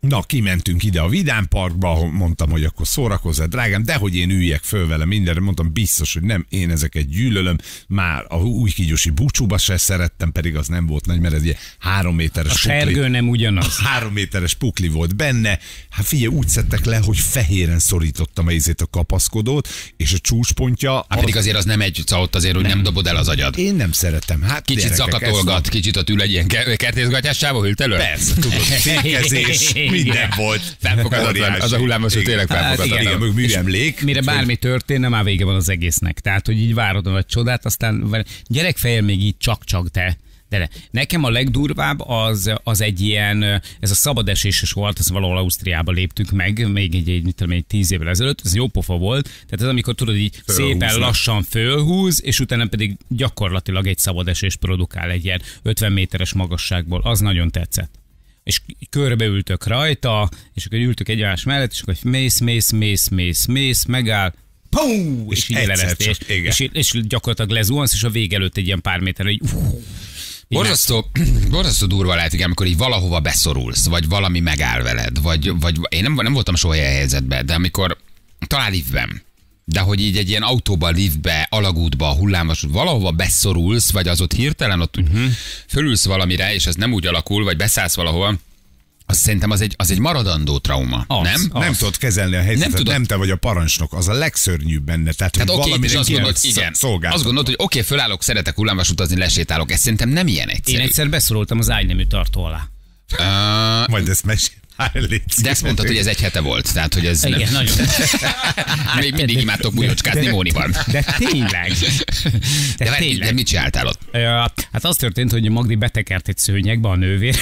Na, kimentünk ide a Vidám Parkba, mondtam, hogy akkor szórakozzál, drágám, de hogy én üljek föl vele mindenre, mondtam, biztos, hogy nem, én ezeket gyűlölöm, már a új kígyósi búcsúba se szerettem, pedig az nem volt nagy, mert ez ugye három méteres A sergő pukli, nem ugyanaz. három méteres pukli volt benne, hát figyelj, úgy szedtek le, hogy fehéren szorítottam a izét a kapaszkodót, és a csúcspontja... Hát pedig azért az nem egy, ott azért, hogy nem, nem dobod el az agyad. Én nem szeretem. Hát Kicsit gyerekek, zakatolgat, kicsit ott ül egy ilyen ke- kertészgatyásába, ült elő? persze, tudod, fékezés, minden volt. Felfogadatlan, az a hullámos, hogy tényleg Hát felfogadatlan. igen, meg műemlék. Mire bármi történne, már vége van az egésznek. Tehát, hogy így várod a nagy csodát, aztán gyerekfejjel még így csak-csak, de De ne. Nekem a legdurvább az, az egy ilyen, ez a szabadeséses volt, ez valahol Ausztriába léptünk meg, még egy, egy, mit tudom, egy tíz évvel ezelőtt, ez jó pofa volt, tehát ez amikor tudod így Fölhúznak. szépen lassan fölhúz, és utána pedig gyakorlatilag egy szabadesést produkál egy ilyen ötven méteres magasságból, az nagyon tetszett. És körbeültök rajta, és akkor ültök egymás mellett, és akkor mész, mész, mész, mész, mész, megáll, pum, és, És így egyszer leeresztés, csak, igen. és, és gyakorlatilag lezuhansz, és a vég előtt egy ilyen pár méterre, így, uh, Borzasztó, borzasztó durva lehet, igen, amikor így valahova beszorulsz, vagy valami megáll veled, vagy, vagy én nem, nem voltam soha ilyen helyzetben, de amikor talán liftben, de hogy így egy ilyen autóban, liftbe, alagútba, hullámos, valahova beszorulsz, vagy az ott hirtelen ott uh-huh. fölülsz valamire, és ez nem úgy alakul, vagy beszállsz valahova, az szerintem az egy, az egy maradandó trauma, Az, nem? az. Nem tudod kezelni a helyzetet, Nem nem, tudod. nem te vagy a parancsnok, az a legszörnyűbb benne. Tehát, Tehát hogy oké, valami és nem azt gondolod, tudsz igen, szolgáltatni. azt gondolod, hogy oké, fölállok, szeretek hullámos utazni, lesétálok, ez szerintem nem ilyen egyszerű. Én egyszer beszorultam az ágynemű tartó alá. Uh, Majd ezt mesél. de ezt mondtad, hogy ez egy hete volt, tehát hogy ez Igen, nem... nagyon. Még mindig imádtok bujócskázni Móniban. De tényleg. De, De várj, tényleg. de mit csináltál ott? Ö, Hát az történt, hogy Magdi betekert egy szőnyegbe a nővér,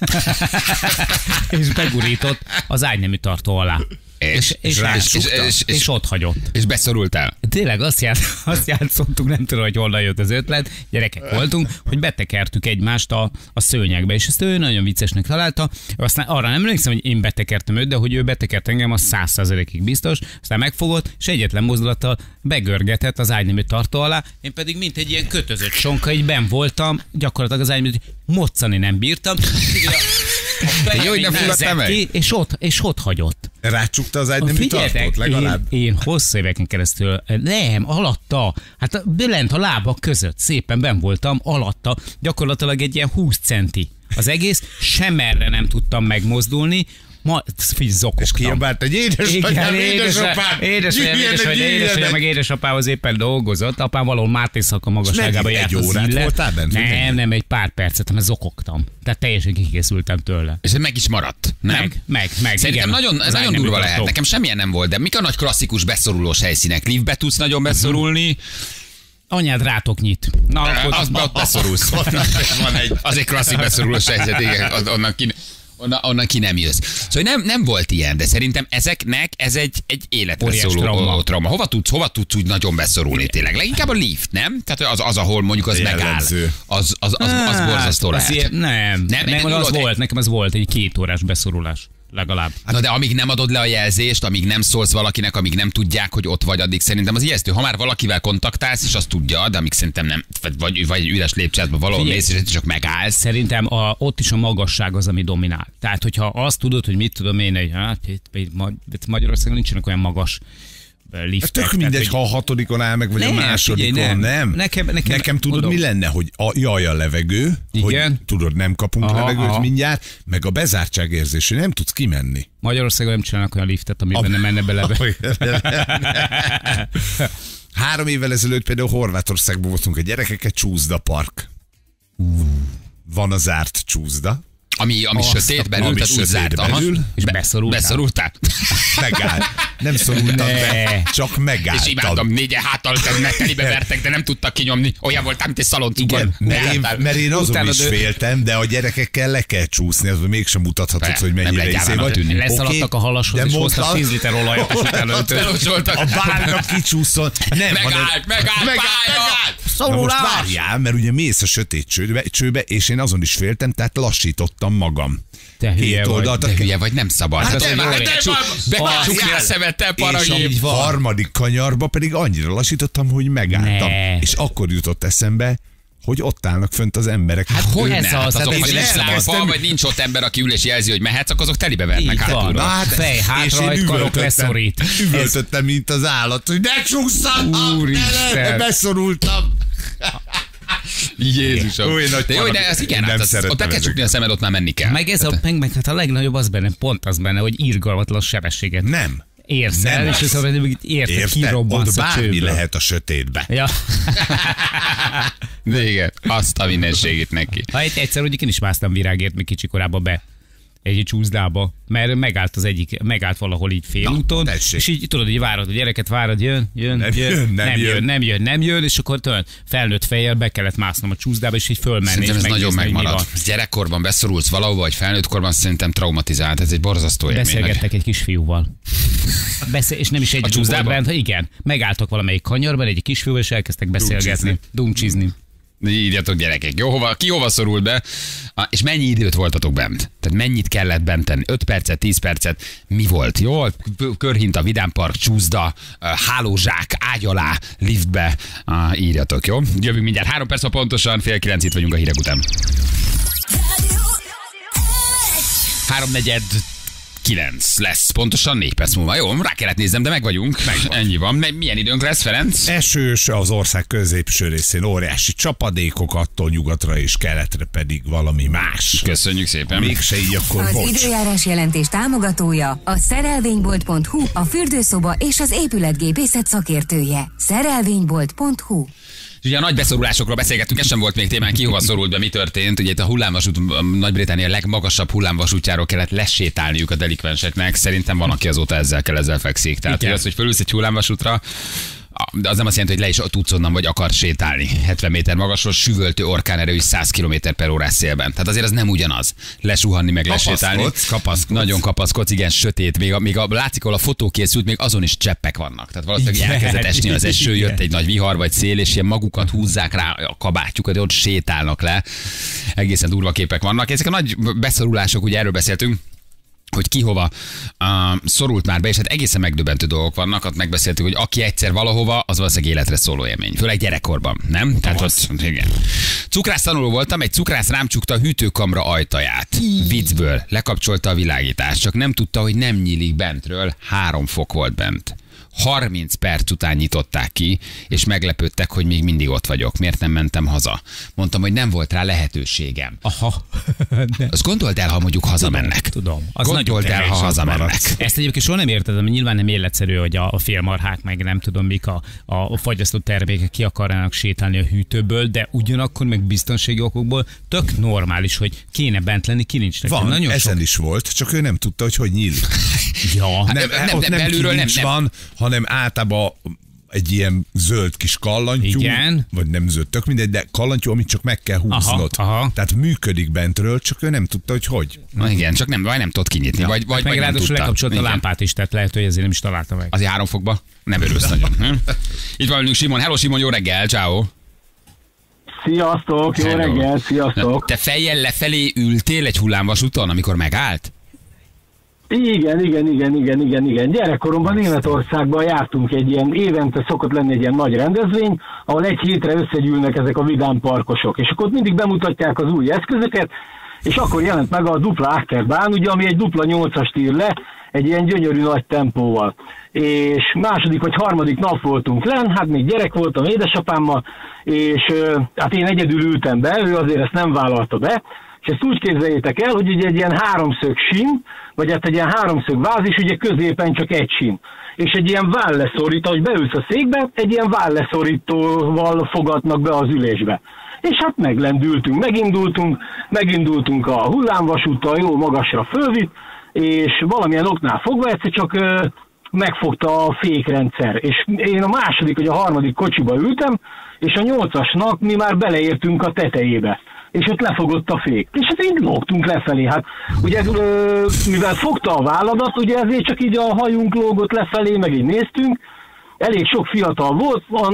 és begurított az ágynemű tartó alá. És, és, és, és, és, és, és, és, és ott hagyott. és beszorultál. Tényleg azt, ját, azt játszottuk, nem tudom, hogy honnan jött az ötlet, gyerekek voltunk, hogy betekertük egymást a, a szőnyegbe, és ezt ő nagyon viccesnek találta. Aztán arra nem emlékszem, hogy én betekertem őt, de hogy ő betekert engem, az száz százalékig biztos. Aztán megfogott, és egyetlen mozdulattal begörgetett az ágynemű tartó alá, én pedig mint egy ilyen kötözött sonka, így benn voltam, gyakorlatilag az ágynemű, moccani nem bírtam. Te jó, hogy nem fulladtál meg? Ki, és ott, és ott hagyott. Rácsukta az ágynemű Figyeljetek, tartót legalább? Én, én hosszú éveken keresztül, nem, alatta, hát bent a lábak között, szépen ben voltam, alatta, gyakorlatilag egy ilyen húsz centi. Az egész, sem erre nem tudtam megmozdulni, ma figyelj, És zokogtam. kiabált egy édesanyám, Igen, édesapám, édesanyám, édesanyám, édesanyám, meg édesapához éppen dolgozott. Apám valahol Máté szalka magasságában És járt egy az órát illet. voltál bent, vagy Nem, mennyi? nem, egy pár percet, mert zokogtam. Tehát teljesen kikészültem tőle. És ez meg is maradt, nem? Meg, meg, meg. Szerintem igen. nagyon, ez Az nagyon ágynemű durva tartó. lehet. Nekem semmilyen nem volt, de mik a nagy klasszikus beszorulós helyszínek? Liftbe tudsz nagyon beszorulni, Anyád rátok nyit. Na, akkor az ott beszorulsz. Van egy. Az egy klasszik beszorulós helyzet, igen, az- onnan ki, onnan, onnan ki nem jössz. Szóval nem, nem volt ilyen, de szerintem ezeknek ez egy, egy életre Óriás szóló trauma. trauma. trauma. Hova tudsz, hova tudsz úgy nagyon beszorulni tényleg? Leginkább a lift, nem? Tehát az, az ahol mondjuk az megáll. Jellemző. Az, az, az, az, az borzasztó Hát, lehet. az ilyen- Nem, Nem, nem, nem nem, az tudod, volt, nekem az volt egy két órás beszorulás. Legalább. Na de amíg nem adod le a jelzést, amíg nem szólsz valakinek, amíg nem tudják, hogy ott vagy, addig szerintem az ijesztő. Ha már valakivel kontaktálsz, és azt tudja, de amíg szerintem nem, vagy, vagy, vagy egy üres lépcsőházban valahol Figyelj. mész, és csak megállsz. Szerintem a, ott is a magasság az, ami dominál. Tehát, hogyha azt tudod, hogy mit tudom én, hogy hát, itt, itt, Ma- itt Magyarországon nincsenek olyan magas ö, liftek. Tök tehát, mindegy, hogy- ha a hatodikon áll meg, vagy Nem, a másodikon, figyelj, nem. nem. Nekem- nekem- nekem tudod, mondom. mi lenne, hogy a, jaj, a levegő, Igen. hogy tudod, nem kapunk Aha, levegőt aha. mindjárt, meg a bezártságérzés, hogy nem tudsz kimenni. Magyarországon nem csinálnak olyan liftet, amiben nem menne bele. Három évvel ezelőtt például Horvátországban voltunk a gyerekeket, Csúszda Park. Van a zárt Csúszda. Ami, ami Azt sötét a- belül, ami tehát úgy sötét zárt. Aha. belül. És beszorultál? Beszorultál? Megáll. Nem szorultam Ne. be, csak És megálltam. imádtam, négyen háttal ne telibe vertek, de nem tudtak kinyomni. Olyan voltam, mint egy szaloncukor. Igen, mert én, mert én azon Utána is dö- féltem, de a gyerekekkel le kell csúszni, az mégsem mutathatod, Persze, hogy nem mennyire lehet izé gyávának vagy. tűnni. Leszaladtak a halashoz, de és hoztak mondta- tíz liter olajat, és utána Ott öntött. felocsoltak. A bálna kicsúszon. Nem, hanem- Megállt, megállt, pálya! Na most várjál, mert ugye mész a sötét csőbe, csőbe, és én azon is féltem, tehát lassítottam magam. Te hülye Két vagy. oldalt. De hülye vagy, nem szabad. Hát Hát nem, nem, hát hát nem, becsuk, becsukni a várjál. szemettel, És a paragép. harmadik kanyarba pedig annyira lassítottam, hogy megálltam. Ne. És akkor jutott eszembe, hogy ott állnak fönt az emberek. Hát hogy ez ne? Hát az, azok, hát hogy ez nincs nem lámpa, az, vagy nincs ott ember, aki ül és jelzi, hogy mehetsz, akkor azok telibe vernek Így van. hátulról. Na, hát fej, és hátra, én egy karok üvöltöttem, leszorít. üvöltöttem, mint az állat, hogy ne csúsztam, Úristen. beszorultam. Jézusom. Új, nagy De jó, de parad- ez igen, Nem hát az, szeretem ott be kell ezeket. csukni a szemed, ott már menni kell. Meg ez a, meg, meg hát a legnagyobb az benne, pont az benne, hogy irgalmatlan sebességet Nem. érsz el, Nem és az. ez a érted, Érted? kirobbansz Ott a bármi csőből. lehet a sötétbe. Ja. De igen, azt a mindenségét neki. Ha egy egyszer mondjuk én is másztam virágért még kicsi korában be egy csúszdába, mert megállt az egyik, megállt valahol így félúton, tessék. és így tudod, hogy várod a gyereket, várod, jön, jön, Nem jön, jön, nem nem jön. jön, nem jön, nem jön, és akkor tudod, felnőtt fejjel be kellett másznom a csúszdába, és így fölmenni, Szerintem és ez nagyon megnézni, hogy mi megmarad. van. Gyerekkorban beszorulsz valahova, vagy felnőttkorban szerintem traumatizált. Ez egy borzasztó élmény. Beszélgettek egy kisfiúval. Beszél, és nem is egy csúszdában? volt bent, ha igen. Megálltak valamelyik kanyarban, egy kisfiúval, és elkezdtek beszélgetni. Dumcsizni. Írjatok gyerekek, jó, hova, ki hova szorult be, Ah, és mennyi időt voltatok bent? Tehát mennyit kellett bent tenni? öt percet, tíz percet? Mi volt? Jó? Körhinta, Vidámpark, csúszda, hálózsák, ágy alá, liftbe. Ah, írjatok, jó? Jövünk mindjárt három perc, ha pontosan, fél kilenc itt vagyunk a hírek után. Háromnegyed kilenc lesz, pontosan négy perc múlva. Jó, rá kellett néznem, de meg vagyunk. Meg, ennyi van. Milyen időnk lesz, Ferenc? Esős, az ország középső részén óriási csapadékok, attól nyugatra és keletre pedig valami más. Köszönjük szépen. Mégse így, akkor Az bocs. időjárás jelentés támogatója a szerelvénybolt pont hu, a fürdőszoba és az épületgépészet szakértője. szerelvénybolt pont hu. Ugye a nagy beszorulásokról beszélgettünk, ez sem volt még témán, ki hova szorult be, mi történt. Ugye itt a hullámvasút, a Nagy-Britannia legmagasabb hullámvasútjáról kellett lesétálniuk a delikvenseknek. Szerintem van, aki azóta ezzel kell, ezzel fekszik. Tehát hogy az, hogy fölülsz egy hullámvasútra, de az nem azt jelenti, hogy le is tudsz onnan, vagy akar sétálni. hetven méter magasról, süvöltő orkánerős száz kilométer per órás szélben. Tehát azért az nem ugyanaz. Lesuhanni, meg lesétálni. Kapaszkodsz, kapaszkodsz. Nagyon kapaszkodsz, igen, sötét. Még a, még a látszik, ahol a fotó készült, még azon is cseppek vannak. Tehát valószínűleg Igen, elkezdett esni az eső, igen. jött egy nagy vihar vagy szél, és ilyen magukat húzzák rá a kabátjukat, ott sétálnak le. Egészen durva képek vannak. Ezek a nagy beszorulások, ugye erről beszéltünk, hogy ki hova uh, szorult már be, és hát egészen megdöbbentő dolgok vannak, ott megbeszéltük, hogy aki egyszer valahova, az valószínűleg életre szóló élmény. Főleg gyerekkorban, nem? Tehát ott, igen. Cukrász tanuló voltam, egy cukrász rám csukta a hűtőkamra ajtaját. Viccből lekapcsolta a világítást, csak nem tudta, hogy nem nyílik bentről, három fok volt bent. harminc perc után nyitották ki, és meglepődtek, hogy még mindig ott vagyok. Miért nem mentem haza? Mondtam, hogy nem volt rá lehetőségem. Aha. Azt gondold el, ha mondjuk hazamennek. Tudom. Az Gondold nagyon el, ha kevés, az hazamennek. maradsz. Ezt egyébként soha nem értettem, mert nyilván nem életszerű, hogy a, a félmarhák, meg nem tudom mik a, a fagyasztott termékek ki akarnának sétálni a hűtőből, de ugyanakkor meg biztonsági okokból tök normális, hogy kéne bent lenni, ki nincs neki. Van, Nagyon ezen sok... is volt, csak ő nem tudta, hogy hogy nyílik. Ja, Hát Nem, nem, nem, nem, ott nem, belülről nem, kilincs nem. van, hanem általában egy ilyen zöld kis kallantyú, Igen. vagy nem zöld, tök mindegy, de kallantyú, amit csak meg kell húznod. Aha, aha. Tehát működik bentről, csak ő nem tudta, hogy hogy. Na igen, csak nem, vagy nem tudod kinyitni, vagy, vagy, meg vagy nem ráadásul tudta. lekapcsolta a Igen. lámpát is, tehát lehet, hogy ezért nem is találta meg. Azért három fokba nem örülsz nagyon. Hm? Itt van velünk Simon. Hello Simon, jó reggel, ciao. Sziasztok, jó Hello. reggel, Na, sziasztok. te fejjel lefelé ültél egy hullámvasúton, amikor megállt? Igen, igen, igen, igen, igen, igen. Gyerekkoromban Németországban jártunk egy ilyen, évente szokott lenni egy ilyen nagy rendezvény, ahol egy hétre összegyűlnek ezek a vidám parkosok, és akkor ott mindig bemutatják az új eszközöket, és akkor jelent meg a dupla Achterbahn, ugye, ami egy dupla nyolcast ír le, egy ilyen gyönyörű nagy tempóval. És második vagy harmadik nap voltunk lenn, hát még gyerek voltam édesapámmal, és hát én egyedül ültem be, ő azért ezt nem vállalta be, és ezt úgy képzeljétek el, hogy ugye egy ilyen háromszög sín, vagy hát egy ilyen háromszög váz, és ugye középen csak egy sín. És egy ilyen válleszorító, hogy beülsz a székbe, egy ilyen válleszorítóval fogadnak be az ülésbe. És hát meglendültünk, megindultunk, megindultunk a hullámvasúttal, jó magasra fölvitt, és valamilyen oknál fogva egyszer csak ö, megfogta a fékrendszer. És én a második vagy a harmadik kocsiba ültem, és a nyolcasnak mi már beleértünk a tetejébe. És ott lefogott a fék. És hát így lógtunk lefelé. Hát ugye, ö, mivel fogta a válladat, ugye ezért csak így a hajunk lógott lefelé, meg így néztünk. Elég sok fiatal volt, a nagy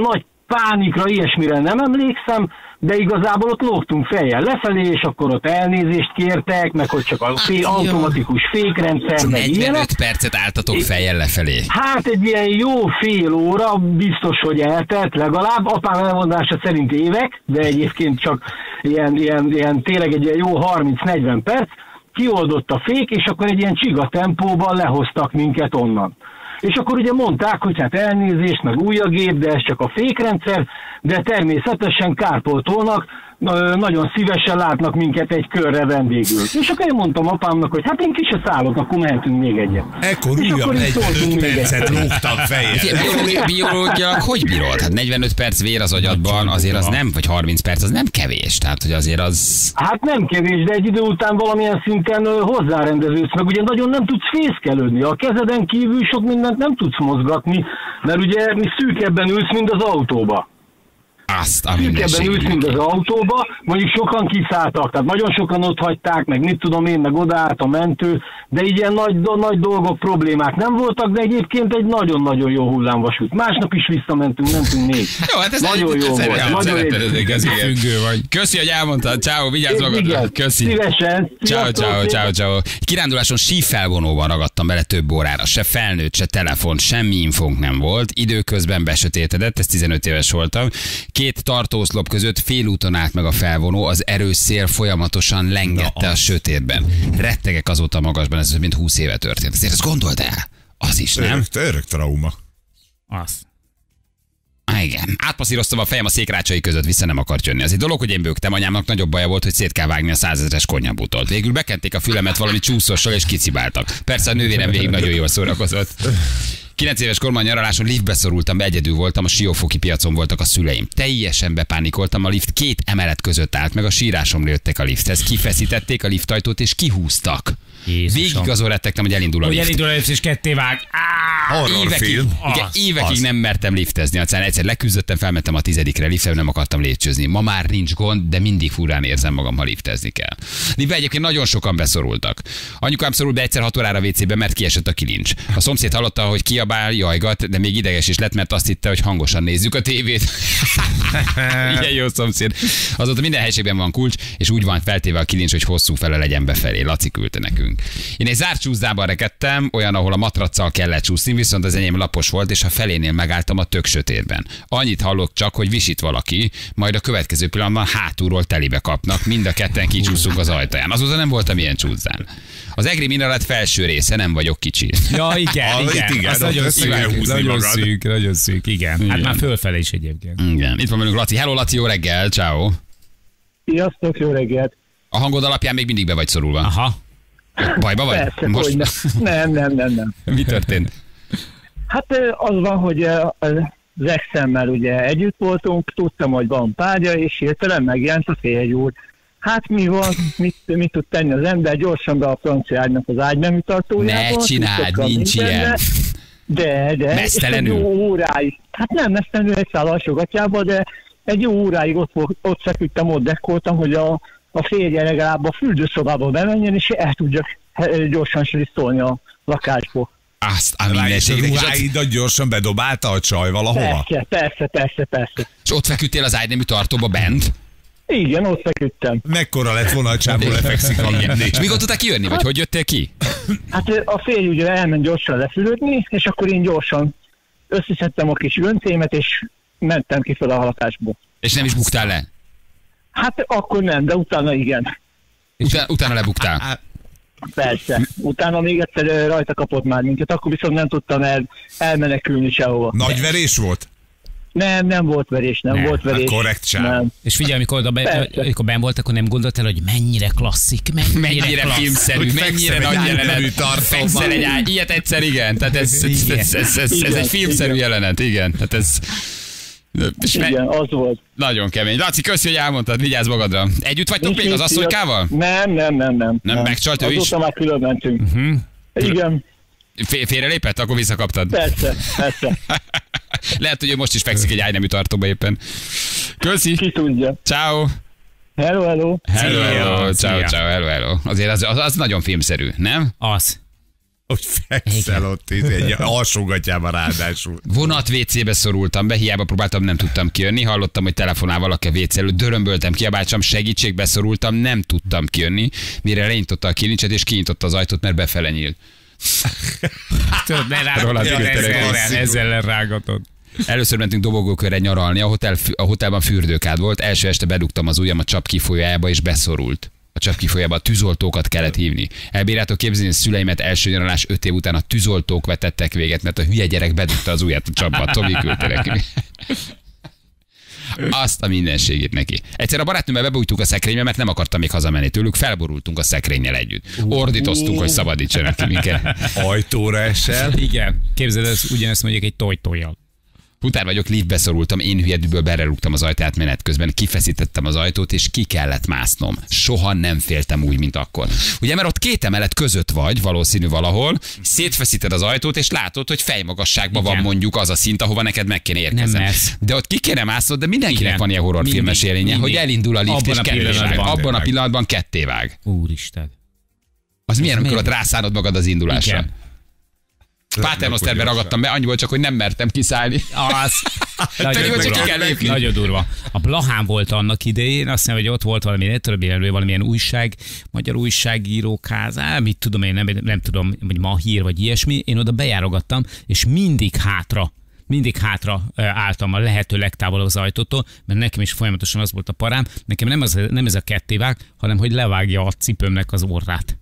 pánikra, ilyesmire nem emlékszem, de igazából ott lógtunk fejjel lefelé, és akkor ott elnézést kértek, meg hogy csak a fé, automatikus fékrendszer, meg ilyenek. negyvenöt percet álltatok fejjel lefelé. Hát egy ilyen jó fél óra biztos, hogy eltelt legalább, apám elmondása szerint évek, de egyébként csak ilyen, ilyen, ilyen tényleg egy ilyen jó harminc-negyven perc, kioldott a fék, és akkor egy ilyen csiga tempóban lehoztak minket onnan. És akkor ugye mondták, hogy hát elnézést, meg új a gép, de ez csak a fékrendszer, de természetesen kárpótolnak, nagyon szívesen látnak minket egy körre vendégül. És akkor én mondtam apámnak, hogy hát én ki se szállok, akkor mehetünk még egyet. Ekkor újabb negyvenöt percet lógtam fejjel. Biológiak, hogy bírod? Hát negyvenöt perc vér az agyadban, azért az nem, vagy harminc perc, az nem kevés. Tehát, hogy azért az... Hát nem kevés, de egy idő után valamilyen szinten hozzárendeződsz, meg ugye nagyon nem tudsz fészkelődni. A kezeden kívül sok mindent nem tudsz mozgatni, mert ugye mi szűkebben ülsz, mint az autóba. Azt a Szűkebben ülsz, mint az autóba, mondjuk sokan kiszálltak, tehát nagyon sokan ott hagyták, meg mit tudom én, meg odaállt a mentő, de így ilyen nagy, nagy dolgok, problémák nem voltak, de egyébként egy nagyon-nagyon jó hullámvasút. Másnap is visszamentünk, mentünk még. Jó, hát ez nagyon jó volt. Nagyon függő vagy. Köszi, hogy elmondtad. Ciao, vigyázz magadra. Köszi. Szívesen. Ciao, ciao, ciao, ciao. Kiránduláson sífelvonóban ragadtam bele több órára. Se felnőtt, se telefon, semmi infónk nem volt. Időközben besötétedett, ez tizenöt éves voltam. Két tartóoszlop között félúton állt meg a felvonó, az erős szél folyamatosan lengette a sötétben. Rettegek azóta magasban, ez mint húsz éve történt. Azért ezt gondold el? Az is, nem? Örök, örök trauma. Az. Ah, igen. Átpasszíroztam a fejem a székrácsai között, vissza nem akart jönni. Az egy dolog, hogy én bőgtem, anyámnak nagyobb baja volt, hogy szét kell vágni a százezres konyhabutot. Végül bekenték a fülemet valami csúszossal és kicibáltak. Persze a nővérem végig nagyon jól szórakozott. kilenc éves koromban nyaraláson liftbe szorultam, egyedül voltam, a Siófoki piacon voltak a szüleim. Teljesen bepánikoltam, a lift két emelet között állt meg, a sírásomra jöttek a lifthez. Kifeszítették a liftajtót és kihúztak. Végig azon rettegtem, hogy elindul a lift. Hogy elindul a lift és ketté vág. Évekig, igen, évekig az. Nem mertem liftezni. Aztán egyszer leküzdöttem, felmentem a tizedikre liftre, nem akartam lépcsőzni. Ma már nincs gond, de mindig furán érzem magam, ha liftezni kell. Liftbe egyébként nagyon sokan beszorultak. Anyukám szorult be egyszer hat órára vécébe, mert kiesett a kilincs. A szomszéd hallotta, hogy kiabál, jajgat, de még ideges is lett, mert azt hitte, hogy hangosan nézzük a tévét. Ilyen jó szomszéd. Azóta minden helységben van kulcs, és úgy van feltéve a kilincs, hogy hosszú fele legyen befelé. Laci küldte nekünk. Én egy zárt csúszdában rekedtem, olyan, ahol a matraccal kellett csúszni, viszont az enyém lapos volt, és a felénél megálltam a tök sötétben. Annyit hallok csak, hogy visít valaki, majd a következő pillanatban hátulról telibe kapnak, mind a ketten kicsúszunk az ajtaján. Azóta nem voltam ilyen csúszdán. Az egri minaret felső része, nem vagyok kicsi. Ja, igen, Ah, igen. igen, Az ott nagyon össze szűk, kell húzni nagyon magad. szűk, nagyon szűk, igen. Hát Igen. már fölfele is egyébként. Igen. Itt van velünk Laci. Hello Laci, jó reggel, ciao. Sziasztok, jó reggelt. A hangod alapján még mindig be vagy szorulva. Aha. Bajba vagy? Persze, hogy nem. nem, nem, nem, nem. Mi történt? Hát ö, az van, hogy ö, az exemmel ugye együtt voltunk, tudtam, hogy van párja, és hirtelen megjelent a férjúr. Hát mi van, mit, mit tud tenni az ember, gyorsan be a francia ágynak az ágynemű tartójába. Ne csináld, nincs ilyen. De, de. Mesztelenül? És egy jó óráig. Hát nem mesztelenül egy száll alsógatjába, de egy jó óráig ott, ott feküdtem, ott dekkoltam, hogy a, a férje legalább a fürdőszobába bemenjen, és el tudjak gyorsan slisszolni a lakásból. Azt a És mindenség. az ruháidat gyorsan bedobálta a csaj valahova? Persze, persze, persze, persze. És ott feküdtél az ágynemű tartóba bent? Igen, ott feküdtem. Mekkora lett volna a csávó, lefekszik a mindig. És mikor tudtál kijönni, vagy hogy jöttél ki? Hát a férj ugye elment gyorsan lefülödni, és akkor én gyorsan összeszedtem a kis göncémet, és mentem ki fel a lakásból. És nem is buktál le? Hát akkor nem, de utána igen. Utána, utána lebuktál. Persze. Utána még egyszer ö, rajta kapott már minket, akkor viszont nem tudtam el, elmenekülni sehova. Nagy verés volt? Nem, nem volt verés, nem, Nem, volt verés. hát korrekt csáv. Nem. És figyelj, amikor, oda be, Persze. amikor ben volt, akkor nem gondoltál, hogy mennyire klasszik, mennyire, Mennyire klassz. filmszerű, Hogy mennyire fekszem egy nagy ágynemű jelenet. tartóban. Fekszel egy ágy, ilyet egyszer, igen. Tehát ez, ez, ez, ez, ez, ez egy filmszerű jelenet, igen. Tehát ez... És me- Igen, az volt. nagyon kemény. Laci, köszi, hogy elmondtad, vigyázz magadra. Együtt vagytok Nincs még az mit asszonykával? Nem, nem, nem, nem. Nem, megcsalt ő is? Azóta már külön mentünk. Uh-huh. Igen, Fé- Félrelépett? Akkor visszakaptad. persze, persze. Lehet, hogy ő most is fekszik egy ágynemű tartóba éppen. Köszi. Ki tudja. Ciao. Hello, hello. Hello, hello. Szia. Ciao, ciao, hello, hello. Azért az, az, az nagyon filmszerű, nem? Az. Hogy fekszel ott, egy alsógatjában ráadásul. Vonat vécébe szorultam be, hiába próbáltam, nem tudtam kijönni. Hallottam, hogy telefonál valaki a vécé előtt, dörömböltem, kiabáltam, segítségbe szorultam, nem tudtam kijönni, mire lenyitotta a kilincset, és kinyitotta az ajtót, mert befele nyílt. Tudod, ne rágod, ezzel rágatod. Először mentünk dobogókörre nyaralni, a, hotel, a hotelban fürdőkád volt, első este bedugtam az ujjam a csap kifolyájába, és beszorult. A csap kifolyába a tűzoltókat kellett hívni. Elbírjátok képzelni, hogy szüleimet első nyaralás öt év után a tűzoltók vetettek véget, mert a hülye gyerek bedugta az ujját a csapba, Tomi küldte nekünk. Azt a mindenségét neki. Egyszer a barátnőmmel bebújtuk a szekrénybe, mert nem akartam még hazamenni tőlük, felborultunk a szekrényel együtt. Ordítoztunk, hogy szabadítsanak ki minket. Ajtóra esel. Igen, képzeld, ez ugyanezt mondjuk egy tojtojjal. Futár vagyok, liftbe szorultam, én hülyedűből berelugtam az ajtát menet közben, kifeszítettem az ajtót, és ki kellett másznom. Soha nem féltem úgy, mint akkor. Ugye, mert ott két emelet között vagy, valószínű valahol, szétfeszíted az ajtót, és látod, hogy fejmagasságban van mondjuk az a szint, ahova neked meg kéne érkezni. De ott ki kéne másznod, de mindenkinek Igen. van ilyen horrorfilmes élménye, hogy elindul a lift, abban és kettévág. Abban a pillanatban kettévág. Úristen. Az milyen, amikor ott rászánod magad az indulásra? Igen. Paternosterben ragadtam be, annyi volt csak, hogy nem mertem kiszállni. Az. Nagyon, durva. Ki kell lépni. Nagyon durva. A Blahán volt annak idején, azt hiszem, hogy ott volt valami, nem tudom, valamilyen újság, magyar újságírók házá, mit tudom én, nem, nem tudom, vagy ma hír, vagy ilyesmi. Én oda bejárogattam, és mindig hátra mindig hátra álltam a lehető legtávolabb az ajtótól, mert nekem is folyamatosan az volt a parám, nekem nem, az, nem ez a kettévág, hanem hogy levágja a cipőmnek az orrát.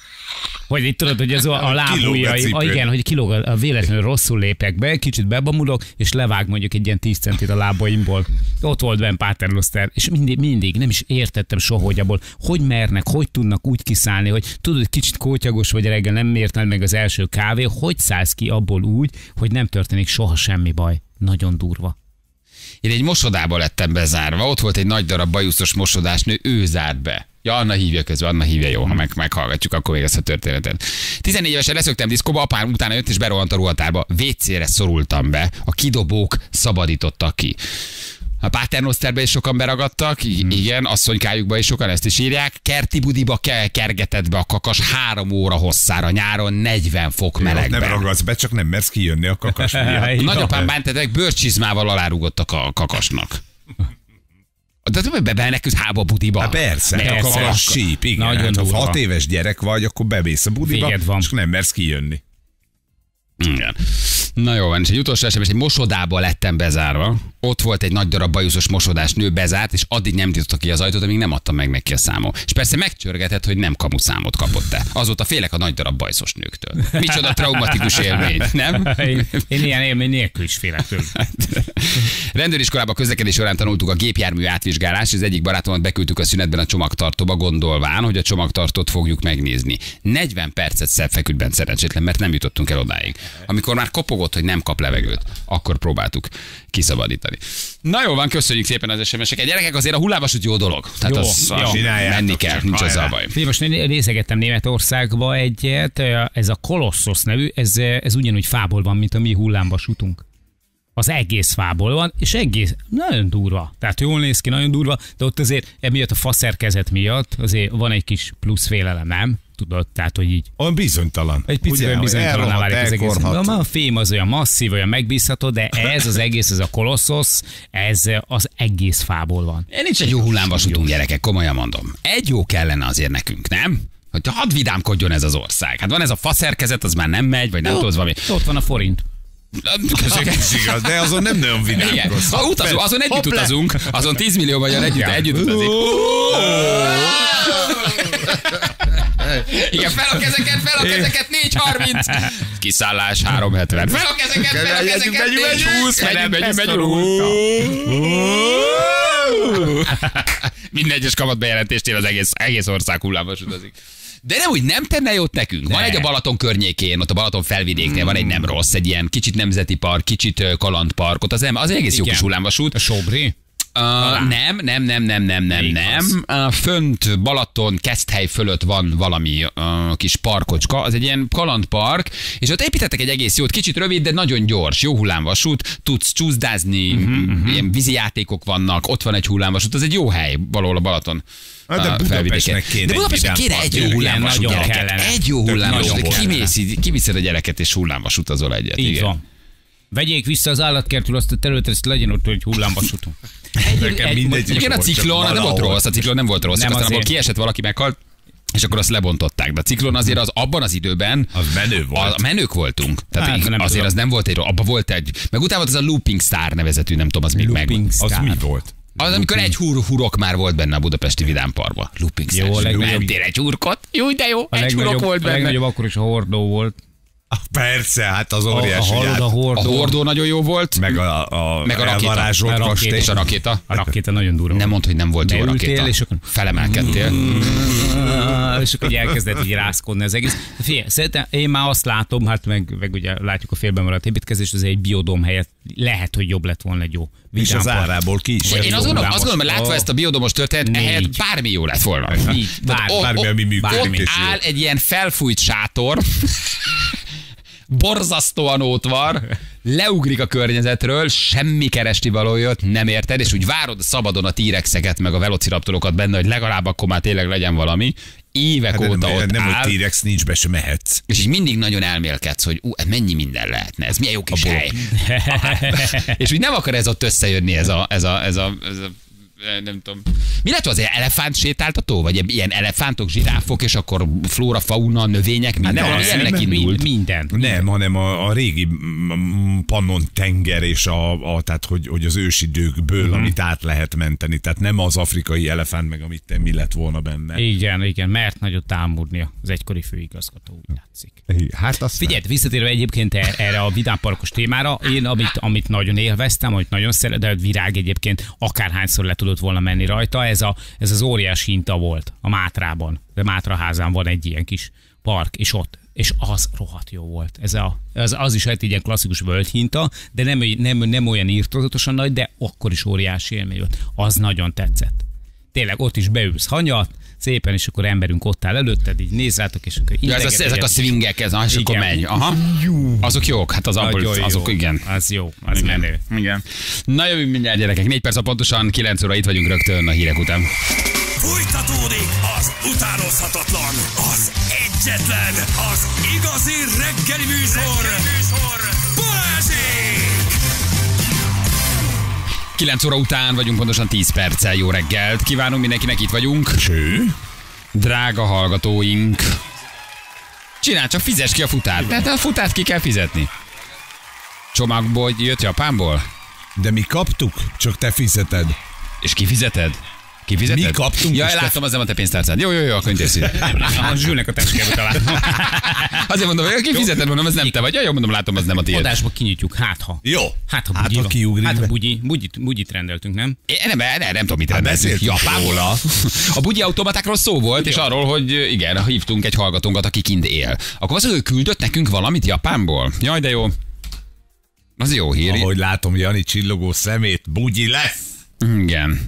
Hogy itt tudod, hogy ez a, a lábujjai, a, igen, hogy kilóg, a véletlenül rosszul lépek be, kicsit bebamulok, és levág mondjuk egy ilyen tíz centit a lábaimból. Ott volt benn Paternoster, és mindig, mindig nem is értettem soha, hogy abból, hogy mernek, hogy tudnak úgy kiszállni, hogy tudod, hogy kicsit kótyagos vagy reggel, nem érted meg az első kávé, hogy szállsz ki abból úgy, hogy nem történik soha semmi baj. Nagyon durva. Én egy mosodába lettem bezárva, ott volt egy nagy darab bajuszos mosodásnő, ő zárt be. Ja, Anna hívja közben, Anna hívja, jó, ha meg, meghallgatjuk, akkor még ezt a történetet. tizennégy évesen leszöktem diszkóba, apám utána jött és berohant a ruhatárba. vécére szorultam be, a kidobók szabadítottak ki. A Paternosterbe is sokan beragadtak, hmm. igen, asszonykájukba is sokan ezt is írják. Kerti budiba kergetett be a kakas három óra hosszára nyáron negyven fok melegben. Nem ragadsz be, csak nem mersz kijönni a kakas miatt. Nagyapám bántetek, bőrcsizmával alárugottak a kakasnak. De tudom, hogy bebenekülsz hába a budiba. Há persze, persze. A kakas síp, igen. Hát, ha hat éves gyerek vagy, akkor bevész a budiba, és nem mersz kijönni. Igen. Na jó van, és egy utolsó esetben egy mosodába lettem bezárva. Ott volt egy nagy darab bajuszos mosodás nő bezárt, és addig nem nyitotta ki az ajtót, amíg nem adtam meg neki a számom. És persze megcsörgetett, hogy nem kamuszámot kapott-e. Azóta félek a nagy darab bajszos nőktől. Micsoda traumatikus élmény, nem? Én, én ilyen élmény nélkül is félek tőle. Rendőriskolában közlekedés során tanultuk a gépjármű átvizsgálás, és az egyik barátomat beküldtük a szünetben a csomagtartóba, gondolván, hogy a csomagtartót fogjuk megnézni. negyven percet szebb feküdt bent szerencsétlen, mert nem jutottunk el odáig. Amikor már kopogott, hogy nem kap levegőt, akkor próbáltuk kiszabadítani. Na jó van, köszönjük szépen az es em es-eket. Gyerekek, azért a hullámvasút jó dolog. Tehát jó, az, jó. Menni kell, nincs az a baj. Most én nézegettem Németországba egyet, ez a Kolossos nevű, ez, ez ugyanúgy fából van, mint a mi hullámvasútunk. Az egész fából van, és egész nagyon durva. Tehát jól néz ki, nagyon durva, de ott azért emiatt a faszerkezet miatt azért van egy kis plusz félelem, nem? Tudod, tehát, hogy így. Olyan bizonytalan. Egy picit bizonytalan válik az egész. A fém az olyan masszív, olyan megbízható, de ez az egész, ez a Kolossos, ez az egész fából van. Nincs egy jó hullámvasútunk, gyerekek, komolyan mondom. Egy jó kellene azért nekünk, nem? Hogy hadd vidámkodjon ez az ország. Hát van ez a faszerkezet, az már nem megy, vagy nem tudod valami. Ott van a forint. Igaz, de azon nem nagyon vidámkodsz. Ha utazunk, azon együtt utazunk, azon tíz millió magyar együtt, együtt utazik. Igen, fel a kezeket, fel a kezeket, négy harminc. Kiszállás három hetven. Fel a kezeket, fel a kezeket, négy húsz. Megyünk, megyünk, megyünk. Minden egyes kamat bejelentésnél az egész, egész ország hullámos utazik. De nem úgy, nem tenne jót nekünk? Van egy a Balaton környékén, ott a Balaton felvidéknél mm. van egy nem rossz, egy ilyen kicsit nemzeti park, kicsit kalandpark, ott az, az egy egész jó kis hullámvasút. A Sóbri? Uh, nem, nem, nem, nem, nem, nem, nem. Uh, fönt Balaton, Keszthely fölött van valami uh, kis parkocska, az egy ilyen kalandpark, és ott építettek egy egész jót, kicsit rövid, de nagyon gyors, jó hullámvasút, tudsz csúszdázni, uh-huh, uh-huh. ilyen vízijátékok vannak, ott van egy hullámvasút, az egy jó hely valahol a Balaton. De Budapestnek kéne, de Budapestnek kéne egy jó hullámvasút gyereket. Egy jó hullámvasút. Kiviszed a gyereket és hullámvasút azol egyet. Így igen. Van. Vegyék vissza az állatkertől azt a területet, ezt legyen ott egy hullámvasúton. Igen, a ciklon nem volt rossz, a ciklon nem volt rossz, nem aztán abból kiesett valaki, meghalt, és akkor azt lebontották. De a ciklon azért az abban az időben az menő volt. A menők voltunk. Tehát hát, nem azért tudom. Az nem volt egy, abban volt egy, meg utána volt az a Looping Star nevezetű, nem tudom, az még meg. Az mi volt? Az, amikor egy húr, hurok már volt benne a budapesti vidámparkban. Looping Star. Jó, mentél egy hurkot? Jó, de jó, egy hurok volt benne. A legnagyobb akkor is a hordó volt. Persze, hát az óriási. A, a, a, hordó. a hordó nagyon jó volt. Meg a, a, meg a rakéta. A rakéta. És a rakéta. A rakéta nagyon durva. Nem mondd, hogy nem volt jó a rakéta. És akkor... Felemelkedtél. És akkor elkezdett így rászkodni az egész. Figyelj, szerintem én már azt látom, hát meg, meg ugye látjuk a félben maradt építkezést, ez egy biodóm helyett lehet, hogy jobb lett volna egy jó. És az árából ki is. Én azt gondolom, azt gondolom, hogy látva ezt a biodomos történet, ehhez bármi jó lett volna. Így, bármi, ami működik. Ott áll egy ilyen felfújt sátor, borzasztóan ótvar, leugrik a környezetről, semmi keresti valójött, nem érted, és úgy várod szabadon a T-rexeket, meg a velociraptorokat benne, hogy legalább akkor már tényleg legyen valami. Évek hát óta nem, ott nem, áll. hogy T-rex nincs be, se mehetsz. És így mindig nagyon elmélkedsz, hogy ú, mennyi minden lehetne, ez milyen jó kis hely. És úgy nem akar ez ott összejönni, ez a, ez a, ez a, ez a nem tudom. Mi lett az, elefánt sétáltató? Vagy ilyen elefántok, zsiráfok, és akkor flóra, fauna, növények, minden? Nem, nem, nem, indult. Minden. Nem, hanem a, a régi Pannon tenger, és a, a, tehát, hogy, hogy az ősidőkből, uh-huh. amit át lehet menteni. Tehát nem az afrikai elefánt, meg amit te, mi lett volna benne. Igen, igen, mert nagyot támulnia az egykori főigazgató, úgy látszik. Hát azt figyelj, visszatérve egyébként erre a vidámparkos témára, én amit, amit nagyon élveztem, amit nagyon szeretem, Virág egyébként akárhányszor le tudott volna menni rajta, ez, a, ez az óriási hinta volt a Mátrában. De Mátraházán van egy ilyen kis park, és ott, és az rohadt jó volt. Ez a, az, az is egy ilyen klasszikus völgyhinta, de nem, nem, nem olyan írtózatosan nagy, de akkor is óriási élmény volt. Az nagyon tetszett. Tényleg ott is beülsz hanyat, szépen, és akkor emberünk ott áll előtted, így néz rátok, és akkor ja, ez a, ezek a swingek, ez, és akkor megy. Aha. Azok jók, hát az abból, azok jó. Igen. Az jó, az igen. Menő. Igen. Na jövünk mindjárt, gyerekek. Négy perc a pontosan, kilenc óra itt vagyunk rögtön a hírek után. Folytatódik az utánozhatatlan, az egyetlen, az igazi reggeli műsor, reggeli műsor. Balázsék! kilenc óra után vagyunk, pontosan tíz perccel. Jó reggelt kívánunk mindenkinek, itt vagyunk. Cső. Drága hallgatóink. Csinál, csak fizess ki a futát. De a futát ki kell fizetni. Csomagból jött Japánból? De mi kaptuk, csak te fizeted. És kifizeted? Kifizeted? Mi kaptunk. Ja, láttam, az nem a te pénztárcád. Jó, jó, jó, akkor intézz ide. A Zsülnek a teskébe találtam. Azért mondom, hogy kifizeted, mondom, ez nem te vagy. Ja, jó, mondom, látom, az nem a tiéd. Adásba kinyitjuk, hát ha. Jó. Hát ha, hát, ha kiugrik. Hát a bugyi, bugyit, bugyit rendeltünk, nem? É, nem, nem, nem, nem tudom, mit rendeltünk. Japánból. A bugyi automatákról szó volt, és arról, hogy igen, hívtunk egy hallgatónkat, aki kint él. Akkor az, hogy ő küldött nekünk valamit Japánból. Jaj, de jó. Az jó hír. Ahogy látom Jani csillogó szemét, bugyi lesz. Igen.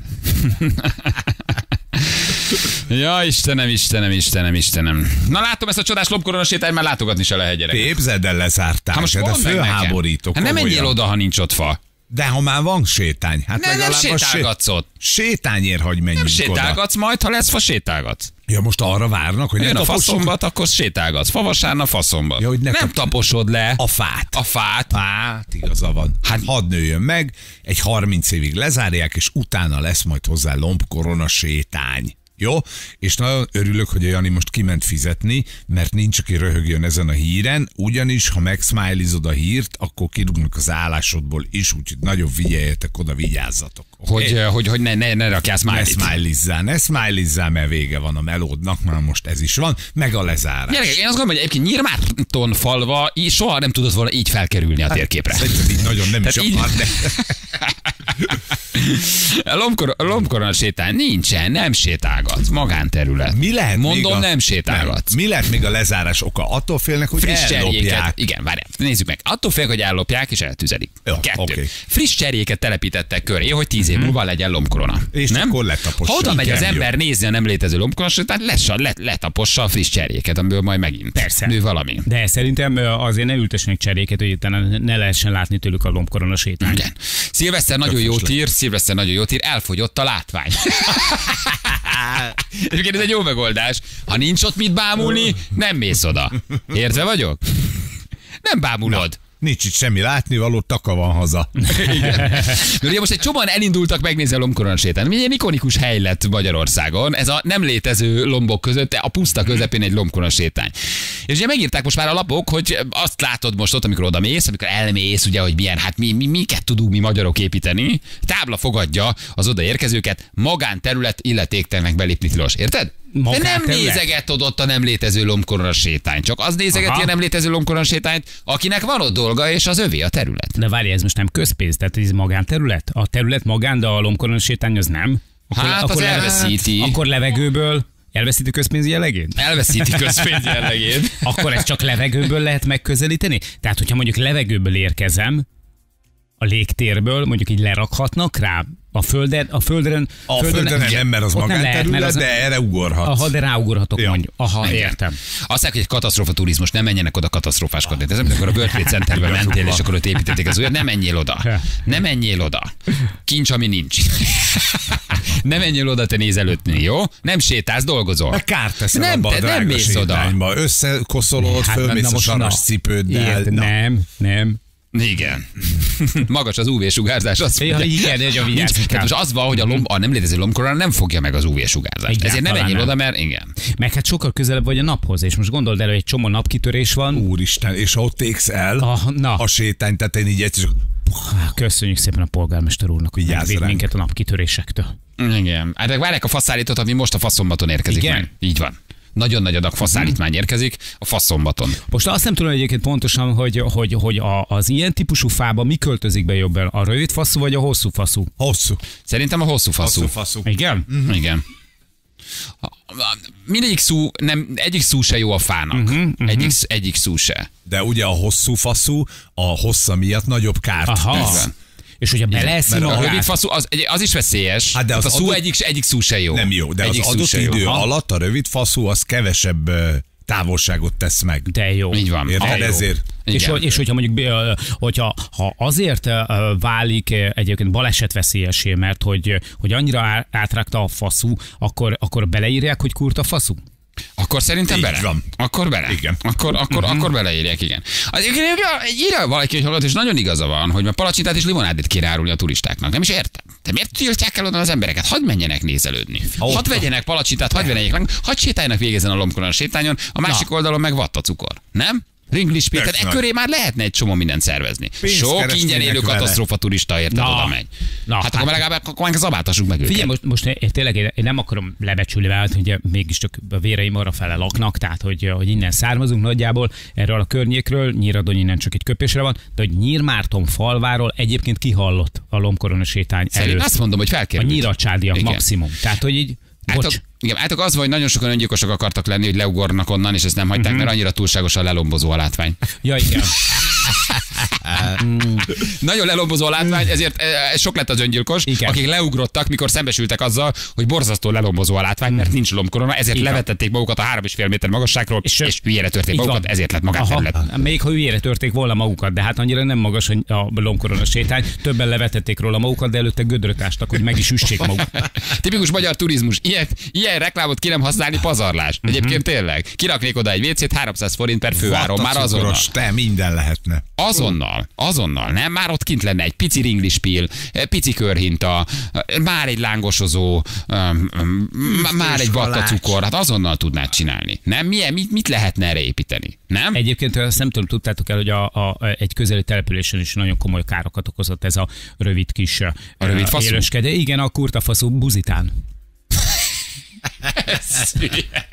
Ja, Istenem, Istenem, Istenem, Istenem. Na látom ezt a csodás lobkorona sétányt, már látogatni se lehet, gyerek. Képzeld el, lezárták. Hát most de fölháborító. Hát nem menjél oda, ha nincs ott fa. De ha már van sétány. Hát ne, nem sétálgatsz ott. Sétányért hagy menjünk oda. Nem sétálgatsz oda. Majd, ha lesz fa, sétálgatsz. Ja, most arra várnak, hogy jön ne a faszombat, akkor sétálgatsz. Fa vasárnap faszombat. Ja, nem kap... taposod le. A fát. A fát. Hát, igaza van. Hát hadd nőjön meg, egy harminc évig lezárják, és utána lesz majd hozzá lombkorona sétány. Jó? És nagyon örülök, hogy a Jani most kiment fizetni, mert nincs, aki röhögjön ezen a híren, ugyanis, ha megszmileyzod a hírt, akkor kirúgnak az állásodból is, úgyhogy nagyon figyeljetek oda, vigyázzatok. Okay? Hogy, hogy, hogy ne, ne, ne rakjál smiley-t. Ne smiley-zzál, ne smiley-zzál, mert vége van a melódnak, már most ez is van, meg a lezárás. Gyerekek, én azt gondolom, hogy egyébként Nyírmárton falva soha nem tudott volna így felkerülni a térképre. Hát, így nagyon nem Tehát is így... akar, de... Lombkor, lombkorona sétány nincsen, nem sétálgat. Magánterület. Mi lehet Mondom, még a, nem sétálgat. Mi lehet még a lezárás oka? Attól félnek, hogy Friss ellopják. cserjéket, igen, várjál, nézzük meg. Attól félnek, hogy ellopják és eltüzelik. Jó, Kettő. oké. Friss cserjéket telepítettek köré, hogy tíz év múlva legyen lombkorona. És nem? akkor letapossa. Ha oda megy az Igen, ember jó. nézni a nem létező lombkorona sétányt, lesz, let, letapossa a friss cserjéket, amiből majd megint Persze. nő valami. De szerintem ö, azért ne ültessenek cseréket, hogy utána ne lehessen látni tőlük a lombkorona sétányt. Igen. Szilveszter nagyon jót Tökös ír, Szilveszter nagyon jót ír, elfogyott a látvány. Egyébként ez egy jó megoldás. Ha nincs ott mit bámulni, nem mész oda. Értve vagyok? Nem bámulod. Nincs itt semmi látnivaló, taka van haza. De ugye most egy csomóan elindultak megnézni a lombkorona sétányt. Milyen ikonikus hely lett Magyarországon. Ez a nem létező lombok között, a puszta közepén egy lombkorona sétány. És ugye megírták most már a lapok, hogy azt látod most ott, amikor oda mész, amikor elmész, ugye, hogy milyen, hát mi, mi, miket tudunk mi magyarok építeni. Tábla fogadja az odaérkezőket, magánterület illetéktelennek belépni tilos. Érted? De nem Magánterület? nézeget ott a nem létező lombkorona sétány. Csak az nézegeti Aha. a nem létező lombkorona sétányt, akinek van ott dolga, és az övé a terület. De várj, ez most nem közpénz, tehát ez magánterület? A terület magán, de a lombkorona sétány az nem? Hát, az leve- elveszíti. Akkor levegőből elveszíti közpénz jellegét? Elveszíti közpénz jellegét. Akkor ezt csak levegőből lehet megközelíteni? Tehát, hogyha mondjuk levegőből érkezem, a légtérből, mondjuk így lerakhatnak rá a földön, a földön, A földön nem, mert az ott nem lehet, magánterület, mert az- de erre ugorhatsz. Aha, de ráugorhatok Ja. mondjuk. Aha, Igen. értem. Azt mondják, hogy egy katasztrófa turizmus, nem menjenek oda katasztrófáskodni. Ez nem, amikor a World Trade Centerben mentél, és akkor ott építették az újat, nem menjél oda. Nem menjél oda. Kincs, ami nincs. Nem menjél oda, te nézelődni, jó? Nem sétálsz, dolgozol. Meg kárt teszel Nem, abba a te nem drága mész oda. sétányba. Összekoszolod, fölmész a saras cipőddel. Érted, Na. nem, nem. Igen. Magas az ú vé-sugárzás. Azt Ja, mondja. igen, hogy a Nincs. vigyázni Tehát kell. most az van, hogy a, lomb, a nem létező lombkorona nem fogja meg az ú vé-sugárzást. Igen, Ezért nem talán menjél nem. oda, mert igen. Meg hát sokkal közelebb vagy a naphoz, és most gondold el, hogy egy csomó napkitörés van. Úristen, és ha ott égsz el Ah, na. a sétány tetején így egyszer, Köszönjük szépen a polgármester úrnak, hogy Vigyázz megvéd ránk. minket a napkitörésektől. Igen. Hát meg várják a faszállítót, ami most a faszombaton érkezik Igen? meg. Így van. Nagyon nagy adag faszállítmány érkezik a faszombaton. Most azt nem tudom egyébként pontosan, hogy, hogy, hogy a, az ilyen típusú fába mi költözik be jobban, a rövid faszú vagy a hosszú faszú? hosszú. Szerintem a hosszú faszú. Hosszú faszú. Igen? Mm-hmm. Igen. Mindegyik szú, nem, egyik szú se jó a fának. Uh-huh, uh-huh. Egyik, egyik szú se. De ugye a hosszú faszú a hossza miatt nagyobb kárt Aha. tesz. És hogyha beleeszi mert A a rövid magát, faszú, az, az is veszélyes. Hát de Hát az a szú adott- egyik, egyik szú se jó. Nem jó, de egyik az szú adott se jó. idő Aha. alatt a rövid faszú az kevesebb ö, távolságot tesz meg. de jó. Így van. Érted? De jó. Ezért. És, Igen. hogy- és hogyha mondjuk, ö, hogyha ha azért ö, válik ö, egyébként balesetveszélyesé, mert hogy, hogy annyira á- átrágta a faszú, akkor, akkor beleírják, hogy kurta faszú? Akkor szerintem Így bele. van. Akkor bele. Igen. Akkor, akkor, uh-huh. akkor beleírják, igen. Az, írja valaki, hogy hallgat, és nagyon igaza van, hogy már palacsintát és limonádét kéne árulni a turistáknak. Nem is értem. Te miért tiltják el oda az embereket? Hadd menjenek nézelődni. Hadd vegyenek palacsintát, hadd vegyenek, hadd sétáljanak végezzen a lombkorona sétányon, a másik oldalon meg vattacukor. Nem? Ringlis Péter, Persze. e köré már lehetne egy csomó mindent szervezni. Pénzt Sok ingyen keresnének élő vele. katasztrófa turista érted Na. oda megy. Na, Hát akkor hát- legalább akkor már zabáltassuk meg őket. Figyelj, most, most én, tényleg én nem akarom lebecsülni vált, hogy mégiscsak a véreim arra fele laknak, tehát hogy, hogy innen származunk nagyjából erről a környékről, Nyíradony innen csak egy köpésre van, de hogy Nyírmárton falváról egyébként kihallott a lombkorona sétány Szerint előtt. azt mondom, hogy A felkerült. nyíracsádiak Igen. maximum. Tehát, hogy így, bocs, Átok, igen, átok az van, hogy nagyon sokan öngyilkosok akartak lenni, hogy leugornak onnan, és ezt nem hagyták, Mhm. mert annyira túlságosan lelombozó a látvány. ja igen. Nagyon lelombozó a látvány, ezért eh, sok lett az öngyilkos, Igen. akik leugrottak, mikor szembesültek azzal, hogy borzasztó lelombozó a látvány, mert nincs lombkorona, ezért Igen. levetették magukat a három és fél méter magasságról, és, és hülyére törték Így magukat, van. ezért lett magánterület. Aha, még ha hülyére törték volna magukat, de hát annyira nem magas hogy a lombkorona sétány. Többen levetették róla magukat, de előtte gödröt ástak, hogy meg is üssék magukat. Tipikus magyar turizmus. Ilyen, ilyen reklámot ki nem használni, pazarlás. Egyébként tényleg. Kiraknék oda egy vécét, háromszáz forint per főáron, már azonnal. Vattacukoros, te, minden lehetne. Azonnal, azonnal, nem? Már ott kint lenne egy pici ringlispil, pici körhinta, már egy lángosozó, um, um, már egy vattacukor, hát azonnal tudnád csinálni. Nem? Milyen, mit, mit lehetne erre építeni? Nem? Egyébként azt nem tudom, tudtátok el, hogy a, a, egy közeli településen is nagyon komoly károkat okozott ez a rövid kis A rövid faszú? élőskedő. Igen, a kurtafaszú buzitán.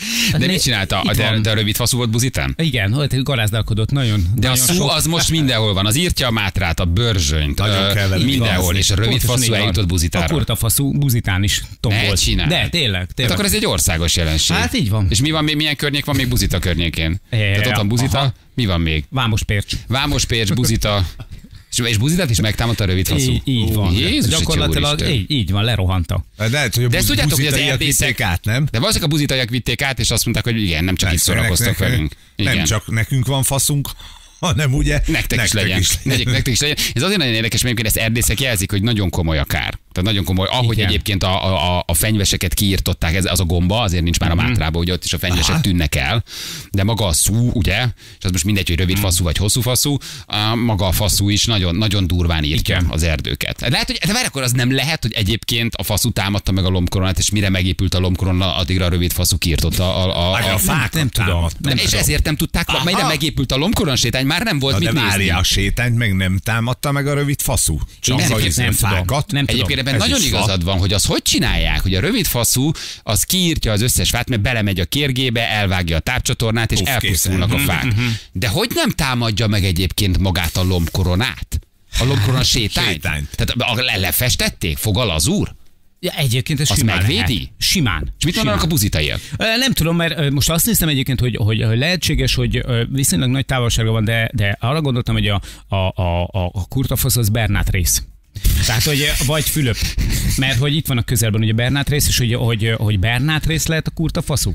De mit csinálta? Itt De, van. de a rövid faszú volt buzitán? Igen, hogy garázdálkodott nagyon. De a nagyon szú sok- az most mindenhol van. Az írtja a mátrát, a börzsönyt, Nagyon ö, kell vele mindenhol, igaz. és a rövid Pontosan faszú így van. eljutott A buzitára. kurtafaszú buzitán is Ne tombolt. csinálj. De tényleg, Hát tényleg. akkor ez egy országos jelenség. Hát így van. És mi van még, milyen környék van még Buzita környékén? Ja, Tehát ott van Buzita, aha. mi van még? Vámos Pércs. Vámos, Pécs, Buzita. És, és Buzitát is megtámadta a rövid faszú. Így, így van. Jézus, Gyakorlatilag Úristen. így, így van, lerohanta. De lehet, hogy a De ezt buz- tudjátok, hogy az buzitaiak erdészek vitték át, nem? De valószínűleg a buzitaiak vitték át, és azt mondták, hogy igen, nem csak itt Persze, szórakoztak nek- velünk. Igen. Nem csak nekünk van faszunk, hanem ugye Nektek, is legyen. Nektek, nektek is legyen. Ez azért nagyon érdekes, mert egyébként ezt erdészek jelzik, hogy nagyon komoly a kár. Tehát nagyon komoly. Ahogy Igen. egyébként a, a, a fenyveseket kiírtották, ez az a gomba, azért nincs már a Mátrában, hogy ott is a fenyvesek Aha. tűnnek el. De maga a szú, ugye, és az most mindegy, hogy rövid faszú vagy hosszú faszú, a, maga a faszú is nagyon, nagyon durván írtja Igen. az erdőket. Lehet, hogy, de várj, akkor az nem lehet, hogy egyébként a faszú támadta meg a lombkoronát, és mire megépült a lombkorona, addigra a rövid faszú kiírtotta a, a, a, A a fákat nem tudom. támadta. de és ezért nem tudták, Aha. majd megépült a lombkoron sétány, már nem volt Na, mit de nézni. várja, a sétányt meg nem támadta meg a rövid faszú. Csak nem- a nem izé tudom. fákat. Nem tudom. Egyébként ebben Ez nagyon is fa. igazad van, hogy az hogy csinálják, hogy a rövid faszú az kiírtja az összes fát, mert belemegy a kérgébe, elvágja a tápcsatornát, és Uff, elpusztulnak a készen. fák. De hogy nem támadja meg egyébként magát a lombkoronát? A lombkorona sétányt? Sétányt. Tehát a- le- lefestették? Fogal az úr? Ja, egyébként ez Azt simán megvédi? lehet. Simán. És mit mondanak a buzitaiak? Ö, Nem tudom, mert ö, most azt néztem egyébként, hogy, hogy hogy lehetséges, hogy ö, viszonylag nagy távolsága van, de, de arra gondoltam, hogy a, a, a, a, a kurtafasz az Bernát rész. Tehát, hogy ö, vagy Fülöp. Mert hogy itt van a közelben ugye Bernát rész, és hogy, hogy, hogy Bernát rész lehet a kurtafaszú.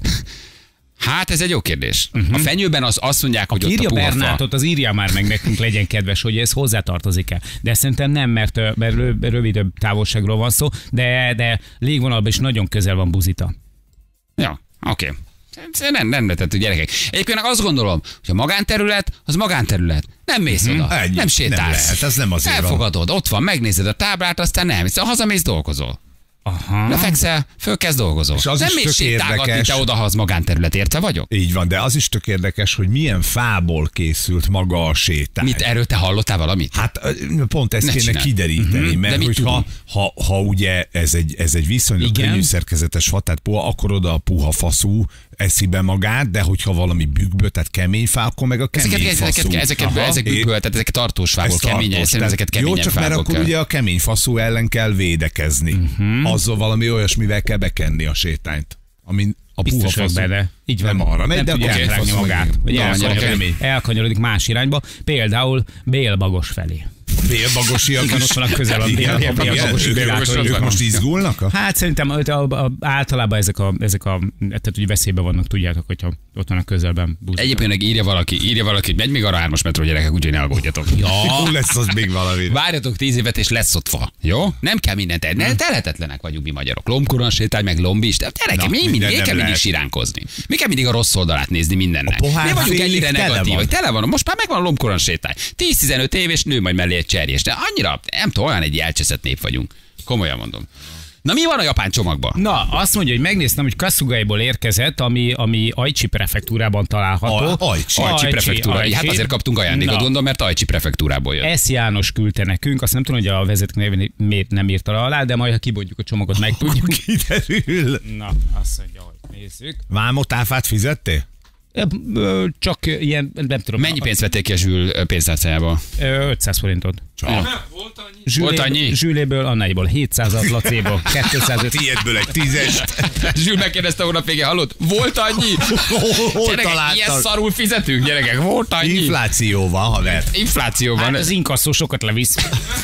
Hát ez egy jó kérdés. A fenyőben az azt mondják, hogy ott Írja a puha fa. Bernátot, az írja már meg nekünk, legyen kedves, hogy ez hozzátartozik-e. De szerintem nem, mert, ö, mert rö- rövidebb távolságról van szó, de, de légvonalban is nagyon közel van Buzita. Ja, oké. Okay. Nem, nem lehetett, gyerekek. Egyébként azt gondolom, hogy a magánterület, az magánterület. Nem mész oda, Ennyi. nem sétálsz. Nem lehet, ez nem azért van. Elfogadod, ott van, megnézed a táblát, aztán nem, hiszen hazamész, dolgozol. Aha. Lefekszel, fölkezd dolgozol. És az nem is mész tök sétálgatni, érdekes. te oda, ha az magánterület, érte vagyok? Így van, de az is tök érdekes, hogy milyen fából készült maga a sétány. Mit, erről te hallottál valamit? Hát ö, pont ezt Ne kéne csináld. kideríteni, Mhm. De mert mit hogyha tudunk? ha, ha ugye ez egy, ez egy viszonylag Igen. könnyű szerkezetes fa, tehát puha, akkor oda a puha faszú eszi be magát, de hogyha valami bükkből, tehát kemény fá, akkor meg a kemény Ezeket, ezeket, faszú. ezeket, Aha. ezek É- bükkből, tehát ezek tartós fából, ez keményen, tartós, szerintem tehát ezeket jó, keményen csak mert fából akkor kell. ugye a kemény faszú ellen kell védekezni. Uh-huh. Azzal valami olyasmivel kell bekenni a sétányt, amin a puha Biztos vagyok faszú benne. Így van. nem arra megy, nem de a tudja kemény átrágni faszú magát. meg- Vagy Na, annyira elkanyarodik, kemény. elkanyarodik más irányba, például Bélbagos felé. Bélbagosiak Igen, is. ott van a közel a Igen, bél- bélbagosi ők- bélától, ők ők most van. izgulnak? A? Hát szerintem a, a, a, általában ezek a, ezek a, tehát ugye veszélyben vannak, tudjátok, hogyha ott van a közelben Buzita. Egyébként meg írja valaki, írja valaki, hogy megy még arra hármas metró, gyerekek, úgyhogy ne aggódjatok. Hol lesz az még valami? Várjatok tíz évet, és lesz ott fa. Jó? Nem kell mindent tenni. Ne, telhetetlenek vagyunk mi magyarok. Lombkoron sétány, meg lombi is. De gyerekek, Na, mi, minden mindig, mi nem kell mindig lehet. siránkozni? Mi kell mindig a rossz oldalát nézni mindennek? A pohár Mi vagyunk félig ennyire tele negatívak. van. Tele van. Most már megvan a lombkoron sétány. tíz-tizenöt év, és nő majd mellé egy cserjés. De annyira, nem tudom, olyan egy elcseszett nép vagyunk. Komolyan mondom. Na mi van a japán csomagban? Na, azt mondja, hogy megnéztem, hogy Kasugaiból érkezett, ami, ami Aichi prefektúrában található. A- Aichi. Ajcsi prefektúra. Aichi. Hát azért kaptunk ajándékot, Na. gondolom, mert Ajcsi prefektúrából jött. S. János küldte nekünk, azt nem tudom, hogy a vezető nevén miért nem írta alá, de majd ha kibontjuk a csomagot, megtudjuk. Kiderül. Na, azt mondja, hogy nézzük. Vámot áfát fizettél? Ö, ö, Csak ilyen, nem tudom. Mennyi pénzt vették ki a Zsül pénztárcájába? Ö, ötszáz forintot. Csak. Volt annyi? Zsüléből, annyiból hétszázat, Lacéból, kétszázöt. Tiédből egy tízest. Zsül megkérdezte hónap végén, hallott? Volt annyi? Hol Gyerekek, ilyen találtad? szarul fizetünk, gyerekek, volt annyi? Infláció van, haver. Infláció van. Hát az inkasszó sokat levisz.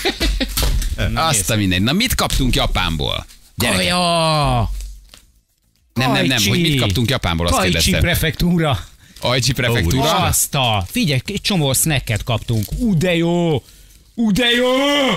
Azt a minden. Na mit kaptunk Japánból? Gyerekek, Kaja! nem, nem, nem, hogy mit kaptunk Japánból, azt Kaichi kérdeztem. prefektúra. Ajcsi prefektúra. Azt a, figyelj, egy csomó snacket kaptunk. Ú, de jó! Ú, de jó!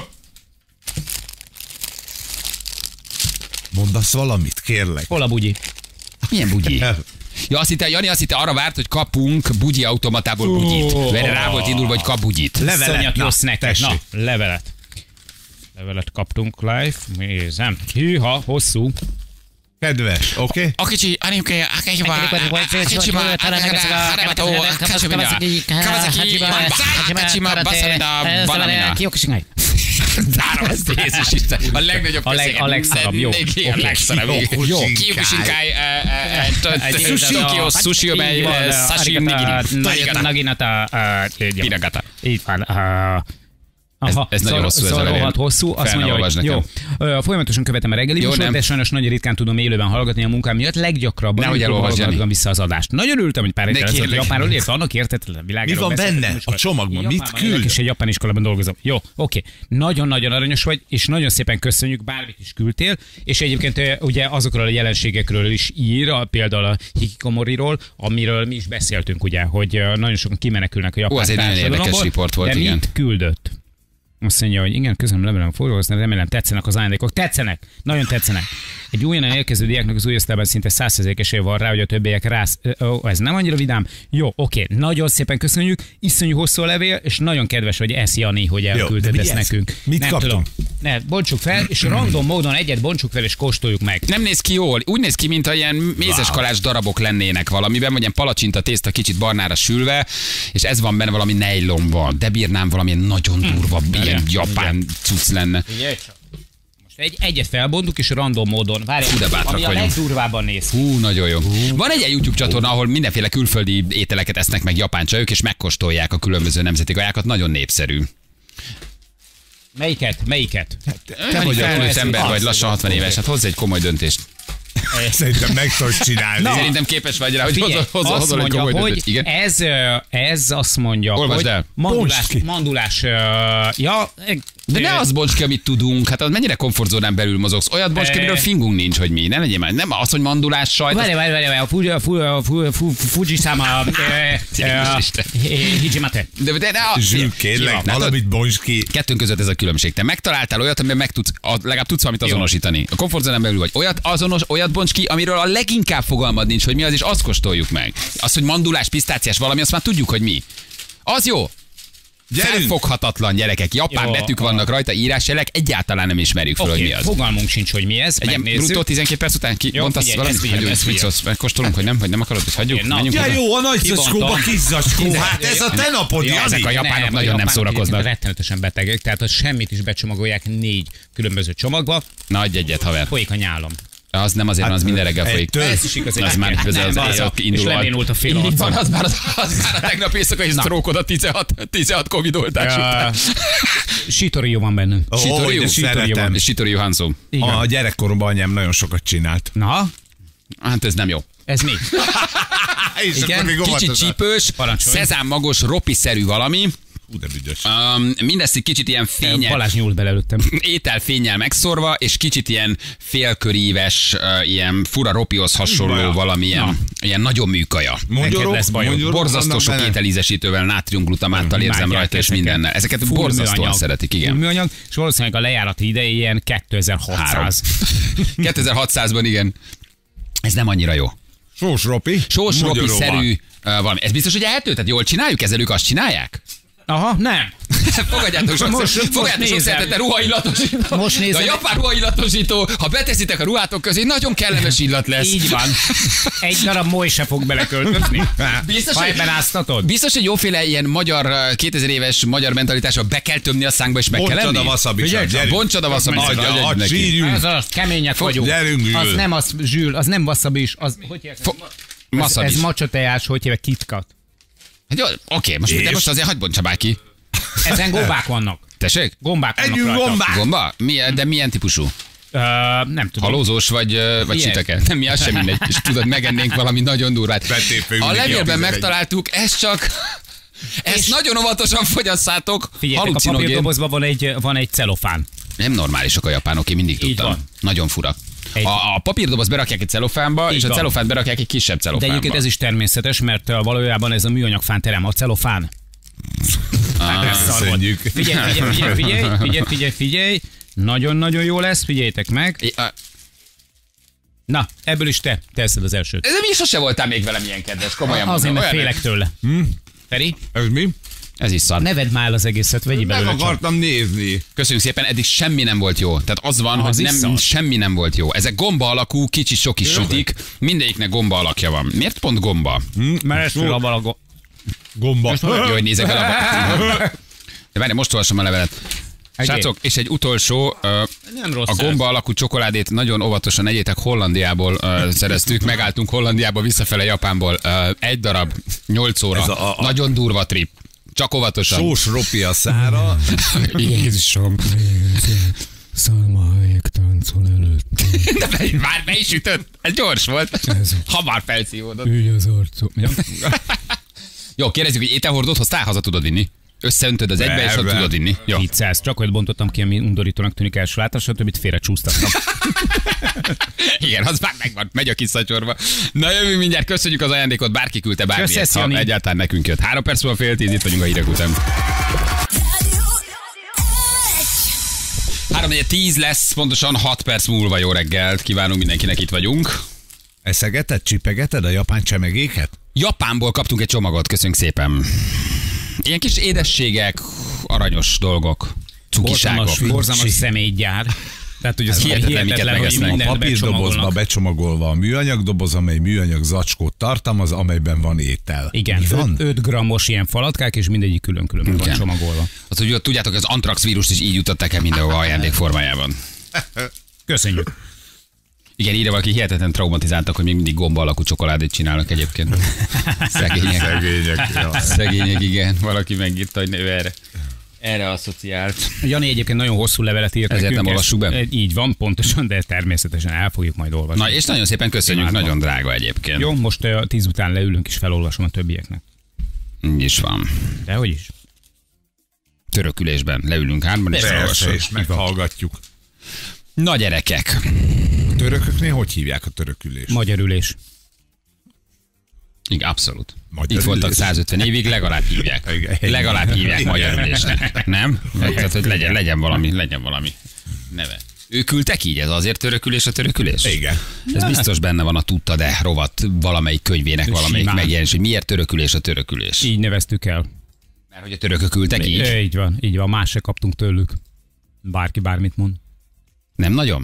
Mondasz valamit, kérlek. Hol a bugyi? Milyen bugyi? Ja, azt hitte, Jani azt hitte, arra várt, hogy kapunk bugyi automatából bugyit. Ó. Mert rá volt indulva, hogy kap bugyit. Levelet, Iszonyat jó na, snacket. tessék. Na, levelet. Levelet kaptunk live. Nézem. Hűha, hosszú. Kedves, oké? Okay? A kicsi, animke, a kicsi, a kicsi, a haramató, kacsamina, kacsamina, basszamina, balamina. Zárom ezt, Jézus Isten. A legnagyobb A leg- a legszarabb, jó. A legszarabb. Jó. Kyokushinkai Sushi, sushi, amely sashimi nigiri. Naginata. Piragata. Így van. Ez, ez nagyon hosszú, ez a levél. Hosszú. Azt mondja, hogy jó, folyamatosan követem a reggeli műsort, de sajnos nagyon ritkán tudom élőben hallgatni a munkám miatt. Leggyakrabban hallgatom vissza az adást. Nagyon örültem, hogy pár héttel ezelőtt Japánról ért, annak értetlen világról. Mi van benne a csomagban? Mit küld? És egy japán iskolában dolgozom. Jó, oké. Nagyon-nagyon aranyos vagy, és nagyon szépen köszönjük, bármit is küldtél, és egyébként ugye azokról a jelenségekről is ír, például a hikikomoriról, amiről mi is beszéltünk, ugye, hogy nagyon sokan kimenekülnek a japán Ó, ez egy nagyon érdekes riport volt, igen. Mit küldött? Azt mondja, hogy igen, köszönöm, levelem forgalmazni, remélem tetszenek az ajándékok. Tetszenek, nagyon tetszenek. Egy újonnan érkező diáknak az új osztályban szinte száz százalék esély van rá, hogy a többiek rász... Ó, ez nem annyira vidám. Jó, oké, nagyon szépen köszönjük. Iszonyú hosszú a levél, és nagyon kedves, hogy ez Jani, hogy elküldted ezt nekünk. Mit nem kaptunk? Tudom. Ne, bontsuk fel, és random módon egyet bontsuk fel, és kóstoljuk meg. Nem néz ki jól. Úgy néz ki, mint ilyen mézeskalács darabok lennének valamiben, vagy ilyen palacsinta tészta kicsit barnára sülve, és ez van benne valami nejlomban. De bírnám valamilyen nagyon durva, hmm. ilyen japán cucc lenne. Most egy, egyet felbontuk, és random módon. Várjál, Hú, ami a legdurvábban néz. Hú, nagyon jó. Hú. Van egy YouTube csatorna, ahol mindenféle külföldi ételeket esznek meg japán csajok, és megkóstolják a különböző nemzeti kajákat. Nagyon népszerű. Melyiket? Melyiket? Te, te vagy felnőtt ember vagy, lassan hatvan éves, hát hozz egy komoly döntést. Szerintem meg tudsz csinálni. Na, Szerintem képes vagy rá, hogy figyelj, hozol azt mondja, hogy Igen? ez, ez azt mondja, Olvasd hogy el. mandulás, mandulás, ja, de ne az bonts ki, amit tudunk, hát az mennyire komfortzónán belül mozogsz. Olyat bonts ki, amiről fingunk nincs, hogy mi. Ne legyél már. Nem az, hogy mandulás sajt. Várj, várj, várj, a Fuji-sama Hijimate. De ne, Zsül, kérlek, valamit bonts ki. Kettőnk között ez a különbség. Te megtaláltál olyat, amiben meg tudsz, legalább tudsz valamit azonosítani. A komfortzónán belül vagy. Olyat azonos, olyat bonts ki, amiről a leginkább fogalmad nincs, hogy mi az, és azt kóstoljuk meg. Az, hogy mandulás, pisztáciás valami, azt már tudjuk, hogy mi. Az jó. Gyerünk. Felfoghatatlan gyerekek, japán jó, betűk vannak rajta, írásjelek, egyáltalán nem ismerjük fel, okay, hogy mi az. Fogalmunk sincs, hogy mi ez. Egy bruttó tizenkét perc után kibontasz valamit, hogy megkóstolunk, hogy nem, hogy nem akarod, hogy hagyjuk. Na, ja, jó, a nagy zacskóba kis zacskó, hát ez a te napod, ja, ezek a japánok nem, nagyon nem szórakoznak. Rettenetesen betegek, tehát az semmit is becsomagolják négy különböző csomagba. Na, adj egyet, haver. Folyik a nyálom. Az nem azért, hát, az minden reggel folyik. Ez is igaz, az már az, az, az, az indul. És leménult a fél arcon. Van, az már, az, az már a tegnap éjszakai sztrókod a tizenhat Covid oltás után. Sitorió van bennünk. Sitorió Hanzo. A gyerekkoromban anyám nagyon sokat csinált. Na? Hát ez nem jó. Ez mi? Igen, kicsit csípős, szezámmagos, ropiszerű valami. Hú, de büdös. Um, mindezt egy kicsit ilyen fényel. Balázs nyúlt bele előttem. Ételfénnyel megszorva, és kicsit ilyen félköríves, uh, ilyen fura ropihoz hasonló baja. Valamilyen, na. Ilyen nagyon műkaja. Mondjuk lesz bajod. Borzasztó sok benne. Ételízesítővel, nátriumglutamáttal érzem rajta, és mindennel. Ezeket Full borzasztóan műanyag. Szeretik, igen. Műanyag, és valószínűleg a lejárati ideje ilyen kétezer-hatszáz. kétezer-hatszázban, igen. Ez nem annyira jó. Sós ropi. Sós ropi-szerű uh, valami. Ez biztos, hogy eltő? Tehát jól csináljuk? Kezelők azt csinálják? Aha, nem. Fogadjátok sok, most, fogadjátok sok szeretete ruhaillatosító. Most nézem. A japán ruhaillatosító, ha beteszitek a ruhátok közé, nagyon kellemes illat lesz. Így van. Egy darab moly se fog beleköltözni. Biztos, ha ebben áztatod. Biztos, hogy jóféle ilyen magyar, kétezer éves magyar mentalitásra be kell tömni a szánkba, és meg kell lenni. Bontsad a wasabi. Bontsad a wasabi. Hadd sírjunk. Az az, kemények vagyunk. Gyerünk, az nem az, Zsül, az nem wasabi is. Az, hogy ez, ez macsotejás, hogy hívják, KitKat. Hát oké, most, de most azért hagyd bontsa már ki. Ezen gombák vannak. Tessék? Gombák vannak Együnk rajta. gombák. Gomba? Milyen, de milyen típusú? Uh, nem tudom. Halózós vagy, uh, vagy csiteke? Nem, mi az sem mindegy. És tudod, megennénk valami nagyon durvát. A levélben megtaláltuk, ez csak... Ezt nagyon óvatosan fogyaszátok. Figyeljetek, a papírdobozban van egy, van egy celofán. Nem normálisak a japánok, én mindig tudtam. Nagyon fura. Egy... A, a papírdoboz berakják egy celofánba, így és van. A celofánt berakják egy kisebb celofánba. De egyébként ez is természetes, mert valójában ez a műanyagfán terem. A celofán. Ah, figyelj, figyelj, figyelj, figyelj, figyelj, figyelj, figyelj. Nagyon-nagyon jó lesz, figyeljétek meg. I, a... Na, ebből is te teszed az elsőt. De mi sose voltál még velem ilyen kedves, komolyan. Azért, mert félek tőle. Hm? Feri? Ez mi? Ez is szar. Ne vedd már az egészet, vegyi belőle. Nem akartam csak nézni. Köszönjük szépen, eddig semmi nem volt jó. Tehát az van, ah, hogy nem, semmi nem volt jó. Ezek gomba alakú, kicsi sok is sütik. Mindegyiknek gomba alakja van. Miért pont gomba? Hm? Mert ez a gomba. Gomba. Jó, hogy nézek el a... De várj, most olvasom a levelet. Srácok, és egy utolsó, ö, Nem rossz a gomba alakú csokoládét nagyon óvatosan egyétek, Hollandiából ö, szereztük, megálltunk Hollandiából, visszafele Japánból, ö, egy darab, nyolc óra, Ez a- a- nagyon durva trip. Csak óvatosan. Sós ropi a szára. Jézusom. Szalmáék táncol előtt. De be, már be is ütött. Ez gyors volt. Hamar felszívódott. Ügy az arcom. Ja. Jó, kérdezzük, hogy ételhordót hoztál, haza tudod vinni? Összeöntöd az egybe, és ott Be, be. tudod vinni. Jó. Viccelsz, csak olyat bontottam ki, ami undorítónak tűnik első látásra, többit félre csúsztattam. Igen, az már megvan, megy a kis szatyorba. Na jövünk mindjárt, köszönjük az ajándékot, bárki küldte bármilyet, Köszönsz, ha Jani. egyáltalán nekünk jött. Három perc múlva fél tíz, itt vagyunk a hírek után. Három negyed tíz lesz, pontosan hat perc múlva. Jó reggelt, kívánunk mindenkinek, itt vagyunk. Eszegeted, csipegeted a japán csemegéket? Japánból kaptunk egy csomagot, köszönjük szépen. Ilyen kis édességek, aranyos dolgok, cukiságok. Borzalmas, borzalmas személygyár. Tehát, hogy az hihetetlen, miket hihetetlen, hogy megesznek. A mindent papírdobozba becsomagolnak. becsomagolva a műanyag doboz, amely műanyag zacskót tartalmaz, amelyben van étel. Igen, Mi van? öt grammos ilyen falatkák, és mindegyik külön-külön van Igen. csomagolva. Az, hogy tudjátok, az antrax vírust is így jutották el mindenhova ajándék formájában. Köszönjük. Igen, írja valaki, hihetetlen traumatizáltak, hogy még mindig gomba alakú csokoládét csinálnak egyébként. Szegények. Szegények, ja. Szegények, igen. Valaki megírta, hogy ő erre, erre asszociált. Jani egyébként nagyon hosszú levelet írt Ezért nekünk, nem olvassuk ezt- be? Így van, pontosan, de természetesen el fogjuk majd olvasni. Na, és nagyon szépen köszönjük, Imádom. nagyon drága egyébként. Jó, most uh, tíz után leülünk, és felolvasom a többieknek. Így is van. Dehogy is. Törökülésben leülünk hárman, és Persze, felolvassuk. és meghallgatjuk. Na gyerekek, A törököknél hogy hívják a törökülést? Magyar ülés. igen, abszolút. Magyar Itt voltak ülés. százötven évig, legalább hívják. Igen. Legalább hívják Igen. magyar ülésnek. Nem? Tehát, hogy legyen, legyen valami, legyen valami neve. Ő küldtek így, ez azért törökülés a törökülés? Igen. Ez biztos benne van a Tudta de rovat valamelyik könyvének valamelyik Simán. megjelenés, hogy miért törökülés a törökülés. Így neveztük el. Mert hogy a törökök küldtek így? Így, így van, így van. Más se kaptunk tőlük. Bárki bármit mond. Nem nagyon?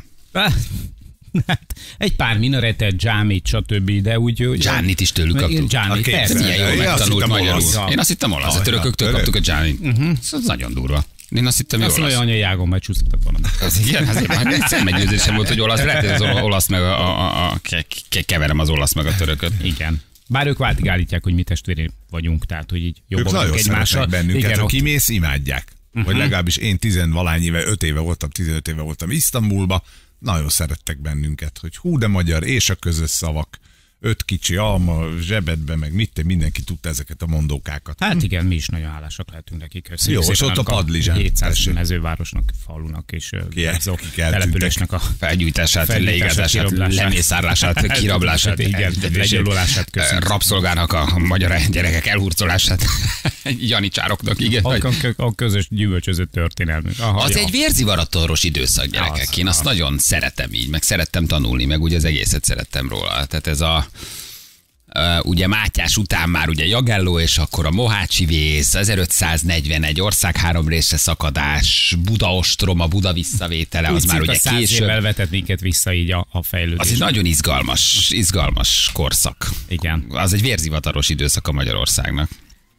Hát, egy pár minaretet, dzsámit, stb. De úgy... hogy- Dzsánit is tőlük kaptuk. Dzsámit, A persze. képzel. Ilyen jól Én azt megtanult hittem magyarul. olasz. Én azt hittem olasz, a Ah, törököktől török. kaptuk a dzsánit. Ez nagyon durva. Én azt hittem, hogy Azt mondja, olasz. hogy anyai majd csúsztatok volna. Az igen, azért már egy szemmegyőzésem volt, hogy olasz, lehet, hogy az olasz meg a, a, a, a ke, ke, keverem az olasz meg a törököt. Igen. Bár ők váltig állítják, hogy mi testvéré vagyunk, tehát hogy így Ők jobban nagyon vagyunk szeretnek egymással. bennünket, Igen, ha ott, kimész, imádják. Vagy legalábbis én tizenvalány éve, öt éve voltam, tizenöt éve voltam Isztambulba, nagyon szerettek bennünket, hogy hú de magyar, és a közös szavak, öt kicsi alma, zsebedbe, meg mit, mindenki tudta ezeket a mondókákat. hát igen, mi is nagyon hálásak lehetünk nekik. Köszönjük Jó, és szépen ott a annak padlizsán, hétszáz tessék. mezővárosnak, falunak és ö, Ki- azó kik eltűntek. településnek a Felgyújtását, Felgyújtását, leigazását, kirablását. lemészárlását, kirablását, Igen, legyilolását, köszönjük. rabszolgának a magyar gyerekek elhurcolását, janicsároknak, igen. a, vagy- a, a közös gyümölcsöző történelmünk. Aha, Az ja. egy vérzivaratos időszak, gyerekek. Az, Én azt az. nagyon szeretem így, meg szerettem tanulni, meg ugye az egészet szerettem róla. Tehát ez a Uh, ugye Mátyás után már ugye Jagelló, és akkor a Mohácsi vész, ezerötszáznegyvenegy, ország három részre szakadás, Buda ostroma, Buda visszavétele, az Úgy már cirka ugye száz később. évvel vetett minket vissza így a, a fejlődés. Az egy nagyon izgalmas, izgalmas korszak. Igen. Az egy vérzivataros időszak a Magyarországnak.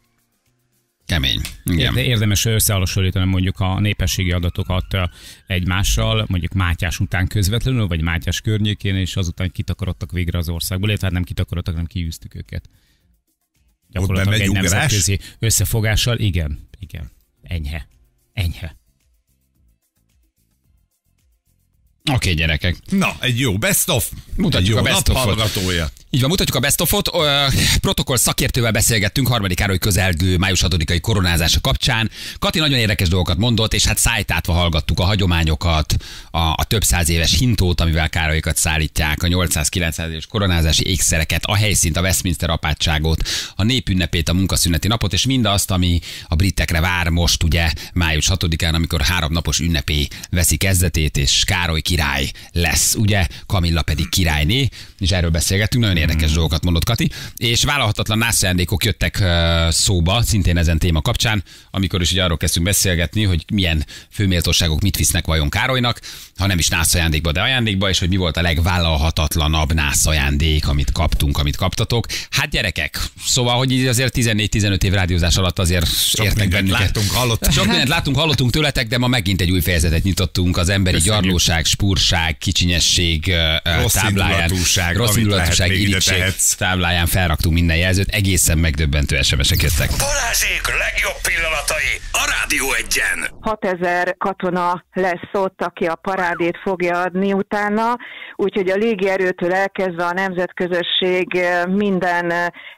Kemény. Igen. De érdemes összehasonlítani mondjuk a népességi adatokat ö, egymással, mondjuk Mátyás után közvetlenül, vagy Mátyás környékén, és azután kitakarodtak végre az országból, illetve hát nem kitakarodtak, hanem kiűztük őket. Gyakorlatilag benne egy egy ugrás? nemzetközi összefogással, igen, igen, enyhe, enyhe. Oké, okay, gyerekek. Na, egy jó best of. Mutatjuk egy a jó best of-ot. naphallgatója. Így van, mutatjuk a best of-ot. Ö, Protokoll szakértővel beszélgettünk harmadik Károly közelgő május hatodikai koronázása kapcsán. Kati nagyon érdekes dolgokat mondott, és hát szájtátva hallgattuk a hagyományokat, a, a több száz éves hintót, amivel Károlyikat szállítják, a nyolcszáz-kilencszáz éves koronázási ékszereket, a helyszínt, a Westminster apátságot, a népünnepét, a munkaszüneti napot, és mindazt, ami a britekre vár most ugye május hatodikán, amikor háromnapos ünnepé veszi kezdetét, és Károly király lesz, ugye, Kamilla pedig királyné, és erről beszélgettünk. Nagyon érdekes dolgokat mondott Kati. És vállalhatatlan nászajándékok jöttek szóba, szintén ezen téma kapcsán, amikor is ugye arról kezdtünk beszélgetni, hogy milyen főméltóságok mit visznek vajon Károlynak, ha nem is nászajándékba, de ajándékba, és hogy mi volt a legvállalhatatlanabb nászajándék, amit kaptunk, amit kaptatok. Hát gyerekek, szóval, hogy így azért tizennégy-tizenöt év rádiózás alatt azért Sok értek mindent bennünket. láttunk, hallottunk. Sok mindent láttunk, hallottunk tőletek, de ma megint egy új fejezetet nyitottunk az emberi Köszönjük. gyarlóság, spurság, kicsinyesség ö, Rossz tábláján. indulatúság, Rossz amit indulatúság, lehet, még ide irigység tehetsz. tábláján felraktunk minden jelzőt, egészen megdöbbentő es em esek jöttek. Balázsék legjobb pillanatai a Rádió Egyen. hatezer katona lesz ott, aki a parádét fogja adni utána, úgyhogy a légierőtől elkezdve a nemzetközösség minden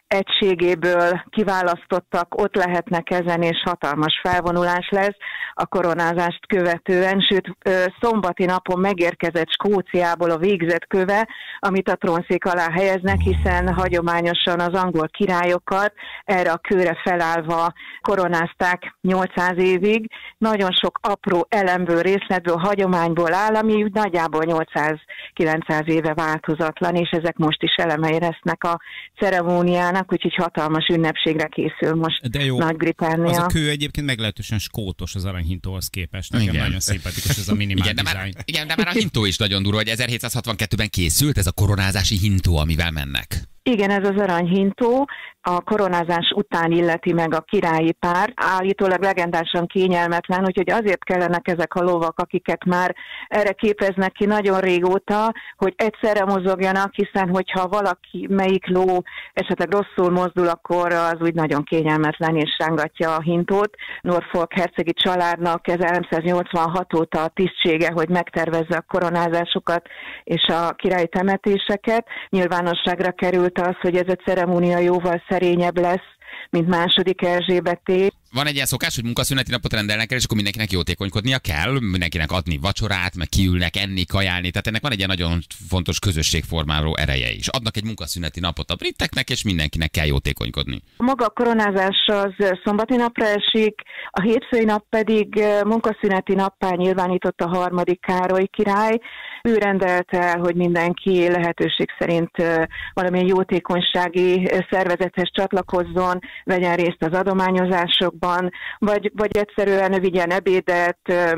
egységéből kiválasztottak, ott lehetnek ezen, és hatalmas felvonulás lesz a koronázást követően, sőt szombati napon megérkezett Skóciából a végzetköve, amit a trónszék alá helyeznek, hiszen hagyományosan az angol királyokat erre a kőre felállva koronázták nyolcszáz évig. Nagyon sok apró elemből, részletből, hagyományból áll, ami nagyjából nyolcszáz-kilencszáz éve változatlan, és ezek most is elemei lesznek a ceremóniának, úgyhogy hatalmas ünnepségre készül most De jó, Nagy-Britannia. az a kő egyébként meglehetősen skótos az aranyhintóhoz képest. Nekem Igen. nagyon szimpatikus ez a minimál Igen de, már, design. igen, de már a hintó is nagyon durva, hogy ezerhétszázhatvankettőben készült ez a koronázási hintó, amivel mennek. Igen, ez az aranyhintó a koronázás után illeti meg a királyi pár. Állítólag legendásan kényelmetlen, úgyhogy azért kellenek ezek a lovak, akiket már erre képeznek ki nagyon régóta, hogy egyszerre mozogjanak, hiszen hogyha valaki, melyik ló esetleg rosszul mozdul, akkor az úgy nagyon kényelmetlen és rángatja a hintót. Norfolk hercegi családnak ezerháromszáznyolcvanhat óta a tisztsége, hogy megtervezze a koronázásokat és a királyi temetéseket. Nyilvánosságra került az, hogy ez a ceremónia jóval szerényebb lesz, mint második Erzsébeté. Van egy ilyen szokás, hogy munkaszüneti napot rendelnek el, és akkor mindenkinek jótékonykodnia kell, mindenkinek adni vacsorát, meg kiülnek, enni, kajálni, tehát ennek van egy ilyen nagyon fontos közösségformáló ereje is. Adnak egy munkaszüneti napot a briteknek, és mindenkinek kell jótékonykodni. Maga a koronázás az szombati napra esik, a hétfői nap pedig munkaszüneti nappá nyilvánított a harmadik Károly király. Ő rendelte el, hogy mindenki lehetőség szerint valamilyen jótékonysági szervezethez csatlakozzon, vegyen részt az adományozásokban, vagy, vagy egyszerűen vigyen ebédet,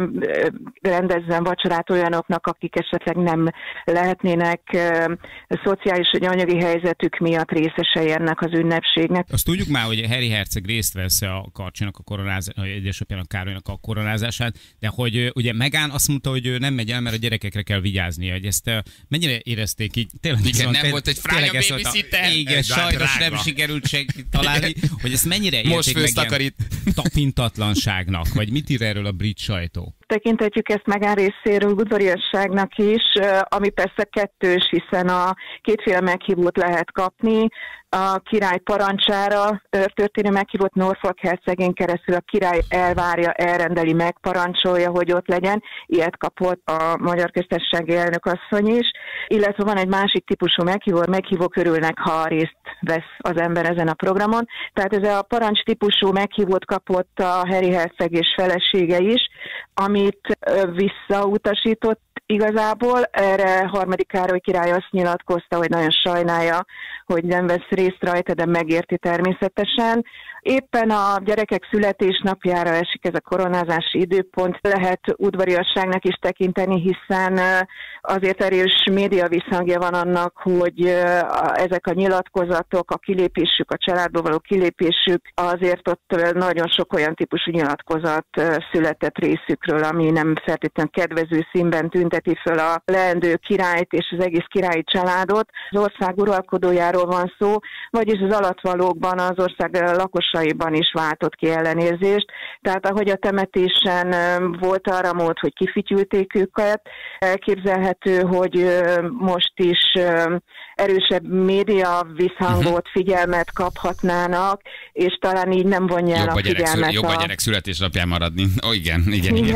rendezzen vacsorát olyanoknak, akik esetleg nem lehetnének szociális vagy anyagi helyzetük miatt részesei ennek az ünnepségnek. Azt tudjuk már, hogy Harry herceg részt vesz a Karcsinak a koronázását, édesapjának Károlynak a koronázását, de hogy ugye Meghan azt mondta, hogy ő nem megy el, mert a gyerekekre kell vigyáznia, hogy ezt mennyire érezték így? Tényleg Igen, viszont, nem volt egy fránya babysitter. Igen, sajnos nem sikerült segít találni, hogy ezt mennyire élték meg ilyen tapintatlanságnak, vagy mit ír erről a brit sajtó? Tekintetjük ezt Meghan részéről udvariasságnak is, ami persze kettős, hiszen a kétféle meghívót lehet kapni. A király parancsára történő meghívott Norfolk hercegén keresztül a király elvárja, elrendeli, megparancsolja, hogy ott legyen. Ilyet kapott a Magyar Köztársasági elnök asszony is. Illetve van egy másik típusú meghívó, meghívók örülnek, ha részt vesz az ember ezen a programon. Tehát ez a parancs típusú meghívót kapott a Harry herceg és felesége is, amit visszautasított igazából. Erre harmadik Károly király azt nyilatkozta, hogy nagyon sajnálja, hogy nem vesz részt rajta, de megérti természetesen. Éppen a gyerekek születésnapjára esik ez a koronázási időpont. Lehet udvariasságnak is tekinteni, hiszen azért erős média visszhangja van annak, hogy ezek a nyilatkozatok, a kilépésük, a családból való kilépésük, azért ott nagyon sok olyan típusú nyilatkozat született részükről, ami nem feltétlenül kedvező színben tünteti föl a leendő királyt és az egész királyi családot. Az ország uralkodójáról van szó, vagyis az alattvalókban, az ország lakosaiban is váltott ki ellenérzést. Tehát ahogy a temetésen volt arra mód, hogy kifityülték őket, elképzelhető, hogy most is erősebb média visszhangot, figyelmet kaphatnának, és talán így nem vonja el a figyelmet. Jobb a gyerek születésnapján maradni. Ó, oh, igen, igen, igen. igen.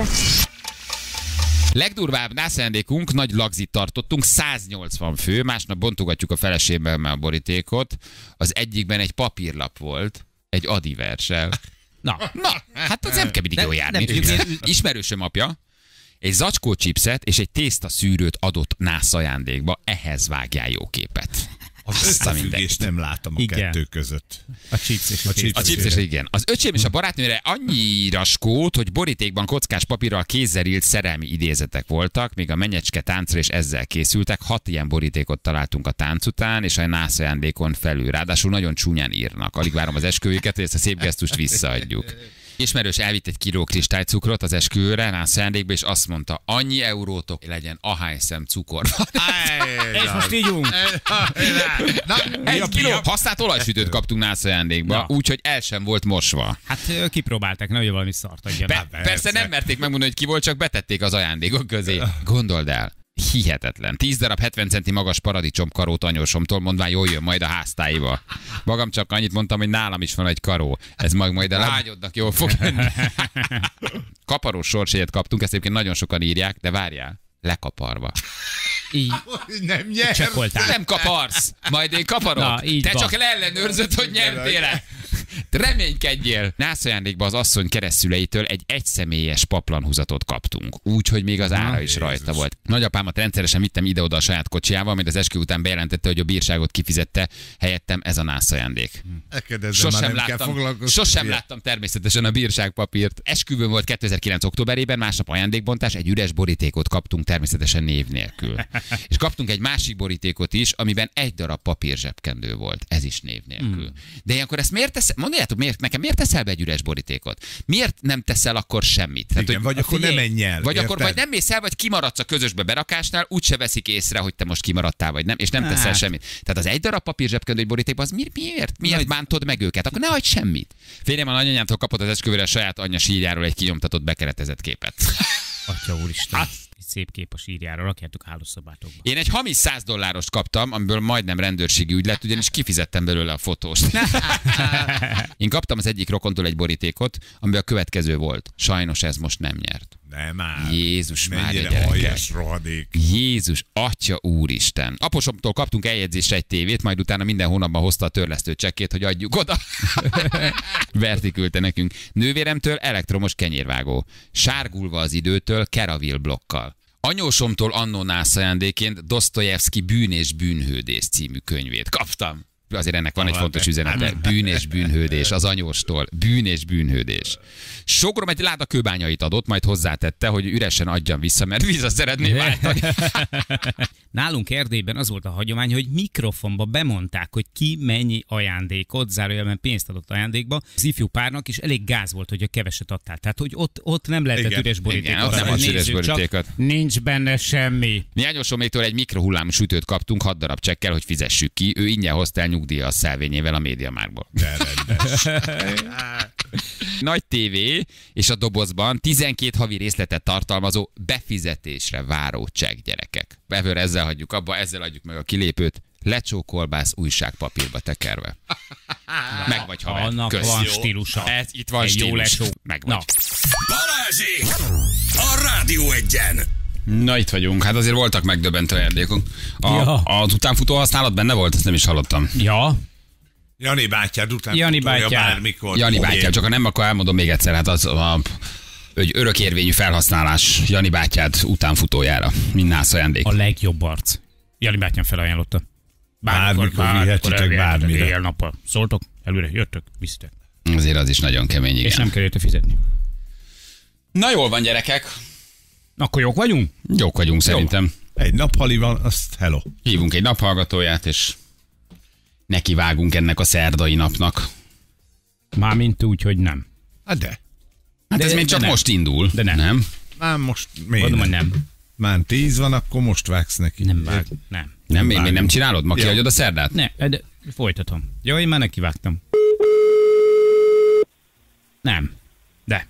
Legdurvább nászajándékunk, nagy lagzit tartottunk, száznyolcvan fő, másnap bontogatjuk a feleségemmel a borítékot, az egyikben egy papírlap volt, egy Adi verssel. Na, na, hát az nem kell mindig jól járni. Ismerősöm apja egy zacskó chipset és egy tészta szűrőt adott nászajándékba, ehhez vágjál jó képet. Az összefüggést nem látom a Igen. kettő között. A chips és a, A chips. chips. A chips és igen. Az öcsém és a barátnőre annyira skót, hogy borítékban kockás papírral kézzel írt szerelmi idézetek voltak, míg a menyecske táncra is ezzel készültek. Hat ilyen borítékot találtunk a tánc után, és a nász ajándékon felül. Ráadásul nagyon csúnyán írnak. Alig várom az esküvőket, hogy ezt a szép gesztust visszaadjuk. Ismerős elvitt egy kiló kristálycukrot az esküvőre, nász ajándékba, és azt mondta, annyi eurótok legyen, ahány szem cukor van. És most ígyunk. Egy kiló használt olajsütőt kaptunk nász ajándékba, Na. úgyhogy el sem volt mosva. Hát ö, kipróbálták, nehogy valami szart adjanak. Be, persze nem merték megmondani, hogy ki volt, csak betették az ajándékok közé. Gondold el. Hihetetlen. Tíz darab hetven centi magas paradicsom karót anyósomtól, mondván jól jön majd a háztáiba. Magam csak annyit mondtam, hogy nálam is van egy karó. Ez majd majd a lányodnak jól fog jönni. Kaparós sorsjegyet kaptunk, ezt egyébként nagyon sokan írják, de várjál, lekaparva. Így Nem nyer. csekkolták. Nem kaparsz, majd én kaparok. Na, így Te van. csak leellenőrzöd, hogy nyertél-e. Reménykedjél! Nászaajándékba az asszony keresztüleitől egy egyszemélyes paplanhúzatot kaptunk, úgyhogy még az ára is rajta volt. Nagyapámat rendszeresen vittem ide-oda a saját kocsiával, majd az esküvő után bejelentette, hogy a bírságot kifizette, helyettem ez a nászajándék. Sosem láttam, sosem láttam természetesen a bírságpapírt. Esküvőn volt kétezer-kilenc októberében, másnap ajándékbontás, egy üres borítékot kaptunk természetesen név nélkül. És kaptunk egy másik borítékot is, amiben egy darab papír zsebkendő volt. Ez is név nélkül. De ilyenkor ezt miért tesz, mondjátok, miért, nekem miért teszel be egy üres borítékot? Miért nem teszel akkor semmit? Tehát, Igen, vagy akkor nem menj el. Vagy érted? akkor vagy nem mész el, vagy kimaradsz a közösbe berakásnál, úgyse veszik észre, hogy te most kimaradtál, vagy nem, és nem teszel Hát. semmit. Tehát az egy darab papír zsebkendő egy borítékban, az mi- miért? Miért Nagy- bántod meg őket? Akkor ne hagyd semmit. Férjem a nagyanyától kapott az esküvőre a saját anyja sírjáról egy kinyomtatott bekeretezett képet. Atya úristen. Egy szép kép a sírjára, rakjátok hálószobátokba. Én egy hamis száz dollárost kaptam, amiből majdnem rendőrségi ügy lett, ugyanis kifizettem belőle a fotóst. Én kaptam az egyik rokontól egy borítékot, amiben a következő volt. Sajnos ez most nem nyert. Nem már. Jézus Mária, Mennyire gyerekek. aljas rohadék. Jézus, atya úristen. Aposomtól kaptunk eljegyzésre egy tévét, majd utána minden hónapban hozta a törlesztő csekkét, hogy adjuk oda. Verti küldte nekünk. Nővéremtől elektromos kenyérvágó. Sárgulva az időtől Keravil blokkal. Anyósomtól annó nász ajándéként Dostoyevsky Bűn és bűnhődés című könyvét kaptam. Azért ennek van egy fontos üzenete. Bűn és bűnhődés az anyóstól. Bűn és bűnhődés. Sogrom egy láda kőbányait adott, majd hozzátette, hogy üresen adjam vissza, mert vissza szeretné váltani. Nálunk Erdélyben az volt a hagyomány, hogy mikrofonba bemondták, hogy ki mennyi ajándékot, zárójelben pénzt adott ajándékba. Az ifjú párnak is elég gáz volt, hogy a keveset adtál. Tehát, hogy ott, ott nem lehetett Igen. üres borítékot. Igen, ott nem adni. volt üres Nézzük csak, borítékot. nincs benne semmi. Mi anyósométól egy mikrohullámú sütőt kaptunk, hat darab csekkel, hogy fizessük ki. Ő ingyen hozta el nyugdíja a szelvényével a MediaMarktból. De rendes. Nagy tévé és a dobozban tizenkét havi részletet tartalmazó befizetésre váró csekk, gyerekek. Bevőre ezzel hagyjuk abba, ezzel adjuk meg a kilépőt. Lecsó kolbász újságpapírba tekerve. Meg vagy haver. Annak Kösz. van Jó. stílusa. Ez itt van Egy jó stílus. lecsó. Meg vagy. Na. Balázsék! A Rádió Egyen! Na itt vagyunk, hát azért voltak megdöbbentő ajándékok. A, Ja. Az utánfutó használat benne volt, ezt nem is hallottam. Ja, Jani bátyád után Jani futója bátyád. bármikor. Jani Ó, bátyám, én- csak ha nem, akkor elmondom még egyszer, hát az a, egy örökérvényű felhasználás Jani bátyád utánfutójára, mint nász ajándék. a legjobb arc. Jani bátyám felajánlotta. Bármikor vihetitek bármire. Éjjel-nappal. Szóltok, előre jöttök, viszitek. Azért az is nagyon kemény, igen. És nem kell érte fizetni. Na jól van, gyerekek. Akkor jók vagyunk? Jók vagyunk szerintem. Egy naphali van, azt hello. Hívunk egy naphallgatóját, és nekivágunk ennek a szerdai napnak. Mármint úgy, hogy nem. Hát de. Hát De- ez még de csak nem. most indul. De nem. nem? Már most még Mondom, hogy nem. nem. Már tíz van, akkor most vágsz neki. Nem vág. Nem. Nem, még, még nem vágunk. csinálod? Ma Jó. kihagyod a szerdát? Ne, de folytatom. Jó, én már nekivágtam. Nem. De.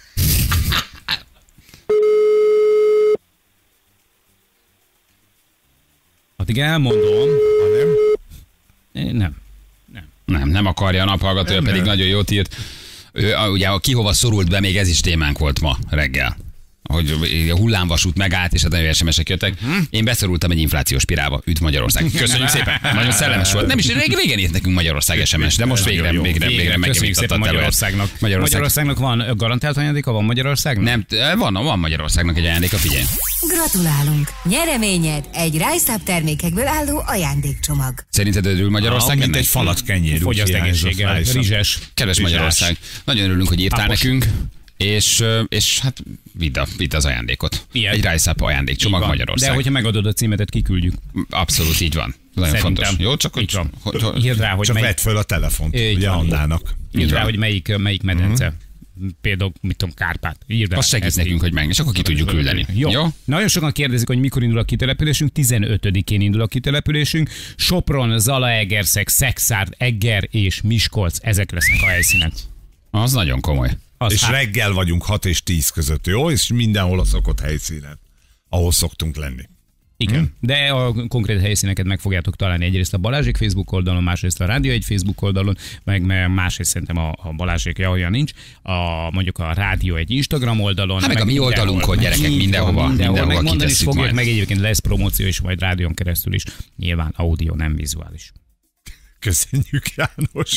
Addig elmondom. Ha nem, Eh, Nem. Nem. Nem, nem akarja a naphallgatója, Nem, pedig nem. nagyon jót írt. Ő, a- ugye a ki hova szorult be, még ez is témánk volt ma reggel. hogy a hullámvasút megállt, és hát nagyon es em esek jöttek. Én beszorultam egy inflációs spirálba. Üdv Magyarország. Köszönjük szépen. Nagyon szellemes volt. Nem is régen, régen írt nekünk Magyarország es em es, de most végre, végre, végre, végre Köszönjük szépen Magyarországnak. Magyarország. Magyarországnak van garantált ajándéka, van Magyarországnak? Nem, van, van Magyarországnak egy ajándéka, figyelj. Gratulálunk! Nyereményed egy RiseUp termékekből álló ajándékcsomag. Szerinted örül Magyarország? Ah, mint ennek? egy falat kenyér. Fogyaszt egészséggel, rizses. Kedves Rizsás. Magyarország, nagyon örülünk, hogy írtál Apos. nekünk, és, és hát vidd, a, vidd az ajándékot. Ilyen. Egy RiseUp ajándékcsomag Így van. Magyarország. De hogyha megadod a címetet, kiküldjük. Abszolút így van. Nagyon Szerintem. fontos. Jó, csak Így hogy, van. hogy, hogy Írd rá, hogy Csak melyik, vedd föl a telefont, Így ugye van. Andának. írd Így rá, van. hogy melyik, melyik medence. Például, mit tudom, Kárpát. Írd rá. azt segít Ezt nekünk, így. hogy meg, és akkor ki tudjuk küldeni. Jó. Jó? Nagyon sokan kérdezik, hogy mikor indul a kitelepülésünk. tizenötödikén indul a kitelepülésünk. Sopron, Zalaegerszeg, Szekszárd, Egger és Miskolc. Ezek lesznek a helyszínek. Az nagyon komoly. Az És hát- reggel vagyunk hat és tíz között, jó? És mindenhol a szokott helyszínen, ahol szoktunk lenni. Igen, de a konkrét helyszíneket meg fogjátok találni egyrészt a Balázsék Facebook oldalon, másrészt a Rádió egy Facebook oldalon, meg meg másrészt szerintem a, a Balázsék olyan nincs, a, mondjuk a Rádió egy Instagram oldalon. Hát meg a mi mindenhol. oldalunkon, gyerekek, Így van, mindenhova, mindenhol, mindenhova meg mondani is kitesszük fogják, majd. meg egyébként lesz promóció is, majd rádión keresztül is, nyilván audio, nem vizuális. Köszönjük, János.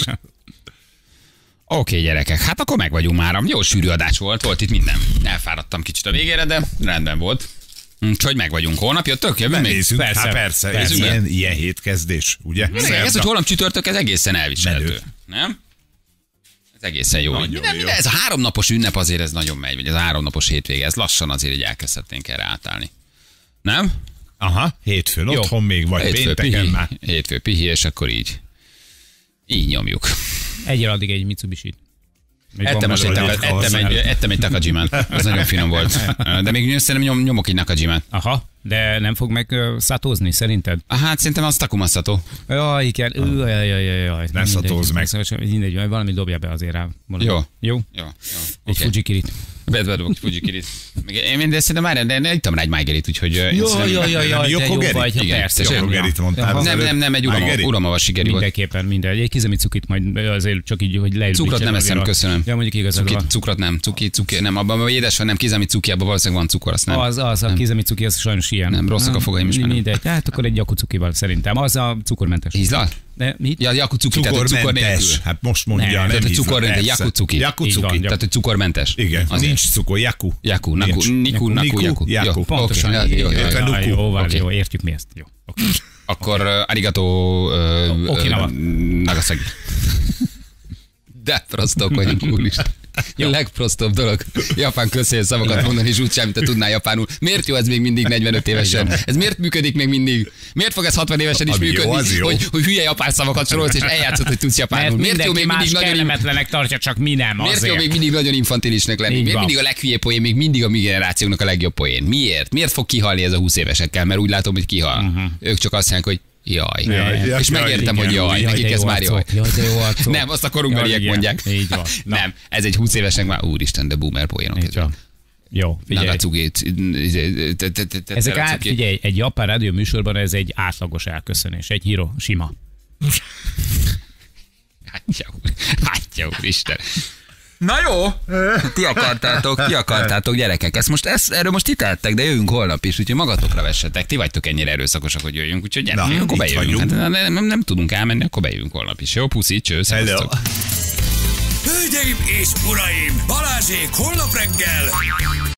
Oké, okay, gyerekek, hát akkor meg vagyunk már. Jó sűrű adás volt, volt itt minden. Elfáradtam kicsit a végére, de rendben volt. Úgyhogy meg vagyunk. Holnap jöttök? Jövő még? Nézzük, Persze, hát persze, ez persze. ilyen, ilyen hétkezdés, ugye? Ez, hogy holnap csütörtök, ez egészen elviselhető. Menő. Nem? Ez egészen jó. Nagyon Minden, jó. minden, ez a háromnapos ünnep azért ez nagyon megy, vagy ez a háromnapos hétvége, ez lassan azért így elkezdhetnénk erre átállni. Nem? Aha, hétfőn otthon még, vagy Hétfő pénteken pihi, már. hétfő pihi, és akkor így. Így nyomjuk. Egyel addig egy Mitsubishi-t. Még Ettem, van most egy, belőle. taka, ettem, egy, ettem egy Takajimát. Az nagyon finom volt. De még szerintem nyom, nyomok egy Nakajimát. Aha, de nem fog meg uh, szatózni, szerinted? Hát szerintem az Takuma Sato. Jaj, igen. Jaj, jaj, jaj, jaj. Ne szatózz meg. Mindegy, majd valami dobja be azért rá. Valami. Jó. Jó? Jó, jó. Egy Okay. Fujikirit. Bedvedok Fujikirit. Én minden szerintem már, de ne ittam rá egy Májgerit, úgyhogy... Jaj, jaj, jaj, jaj, de jó Jokogerit? vagy. Igen, Persze. tessék. Jokogerit mondtál Aha. az Nem, előbb. nem, nem, egy urama, Májgerit? uramavas sigeri volt. Mindenképpen, minden. Egy kizemi cukit majd azért csak így, hogy leüldítsen. Cukrot nem eszem, azért a- köszönöm. Ja, mondjuk igazad Cuki, van. cukrot nem, cuki, cuki, nem, abban a édes van, nem, kizemi cuki, abban valószínűleg van cukor, azt nem. Az, az, a kizemi cuki, az sajnos ilyen. Nem, rosszak a fogaim is, Mi- már nem. Mindegy, hát akkor egy Yaku cukival szerintem. Az a cukormentes. Hízlal? De mit? Ja, Yaku cuki, tehát hogy cukor nélkül. Cukormentes. Hát most mondja, Nem, nem, Tehát, hogy ízlal, cukormentes, persze. Yaku cuki. Yaku Így van, cuki. Tehát, hogy cukormentes. Igen, Azért. nincs cukor, Yaku. Yaku, naku, Nincs. niku, naku, Niku, Yaku. Yaku. Jó, Pontosan. oké, jó, jó, jó. Érted? Ja, Nuku. jó, van, Oké. jó, értjük mi ezt. Jó. Okay. Akkor uh, arigato uh, Okinawa. uh, Nagasaki. De prostok vagyunk, úristen. A legprostobb dolog. Japán közhelyes szavakat mondani, és úgy sem, te tudnál japánul. Miért jó ez még mindig negyvenöt évesen? Ez miért működik még mindig? Miért fog ez hatvan évesen is Ami jó, működni, az jó. hogy, hogy hülye japán szavakat sorolsz, és eljátszod, hogy tudsz japánul? Mert Miért jó mindenki még mindig más nagyon kellemetlenek tartja, csak mi nem Miért azért. jó még mindig nagyon infantilisnek lenni? Így Miért van. mindig a leghülyébb poén, még mindig a mi generációnknak a legjobb poén? Miért? Miért fog kihalni ez a húsz évesekkel? Mert úgy látom, hogy kihal. Uh-huh. Ők csak azt mondják, hogy jaj. Jaj, És jaj, megértem, igen, hogy jaj. Jaj, Nekik de ez jó már jaj. arcok. Jaj, de jó arcok. Nem, azt a korunkbeliek Jaj, igen. mondják. Így van. Na. Nem, ez egy húsz évesnek már, úristen, de boomer poénok. Így van. Jó, figyelj. Nagacugi. Ezek át, figyelj, egy japán rádió műsorban ez egy átlagos elköszönés, egy hiro, sima. Hátja úr, hátja úristen. Na jó, ti akartátok, ti akartátok, gyerekek. Ezt most, ezt, erről most ti tehettek, de jövünk holnap is, úgyhogy magatokra vessetek. Ti vagytok ennyire erőszakosak, hogy jöjjünk, úgyhogy gyertek, Na, akkor itt bejövünk. vagyunk. Hát, nem, nem, nem tudunk elmenni, akkor bejövünk holnap is. Jó, puszi, cső, Hello. szevasztok. Hölgyeim és uraim, Balázsék holnap reggel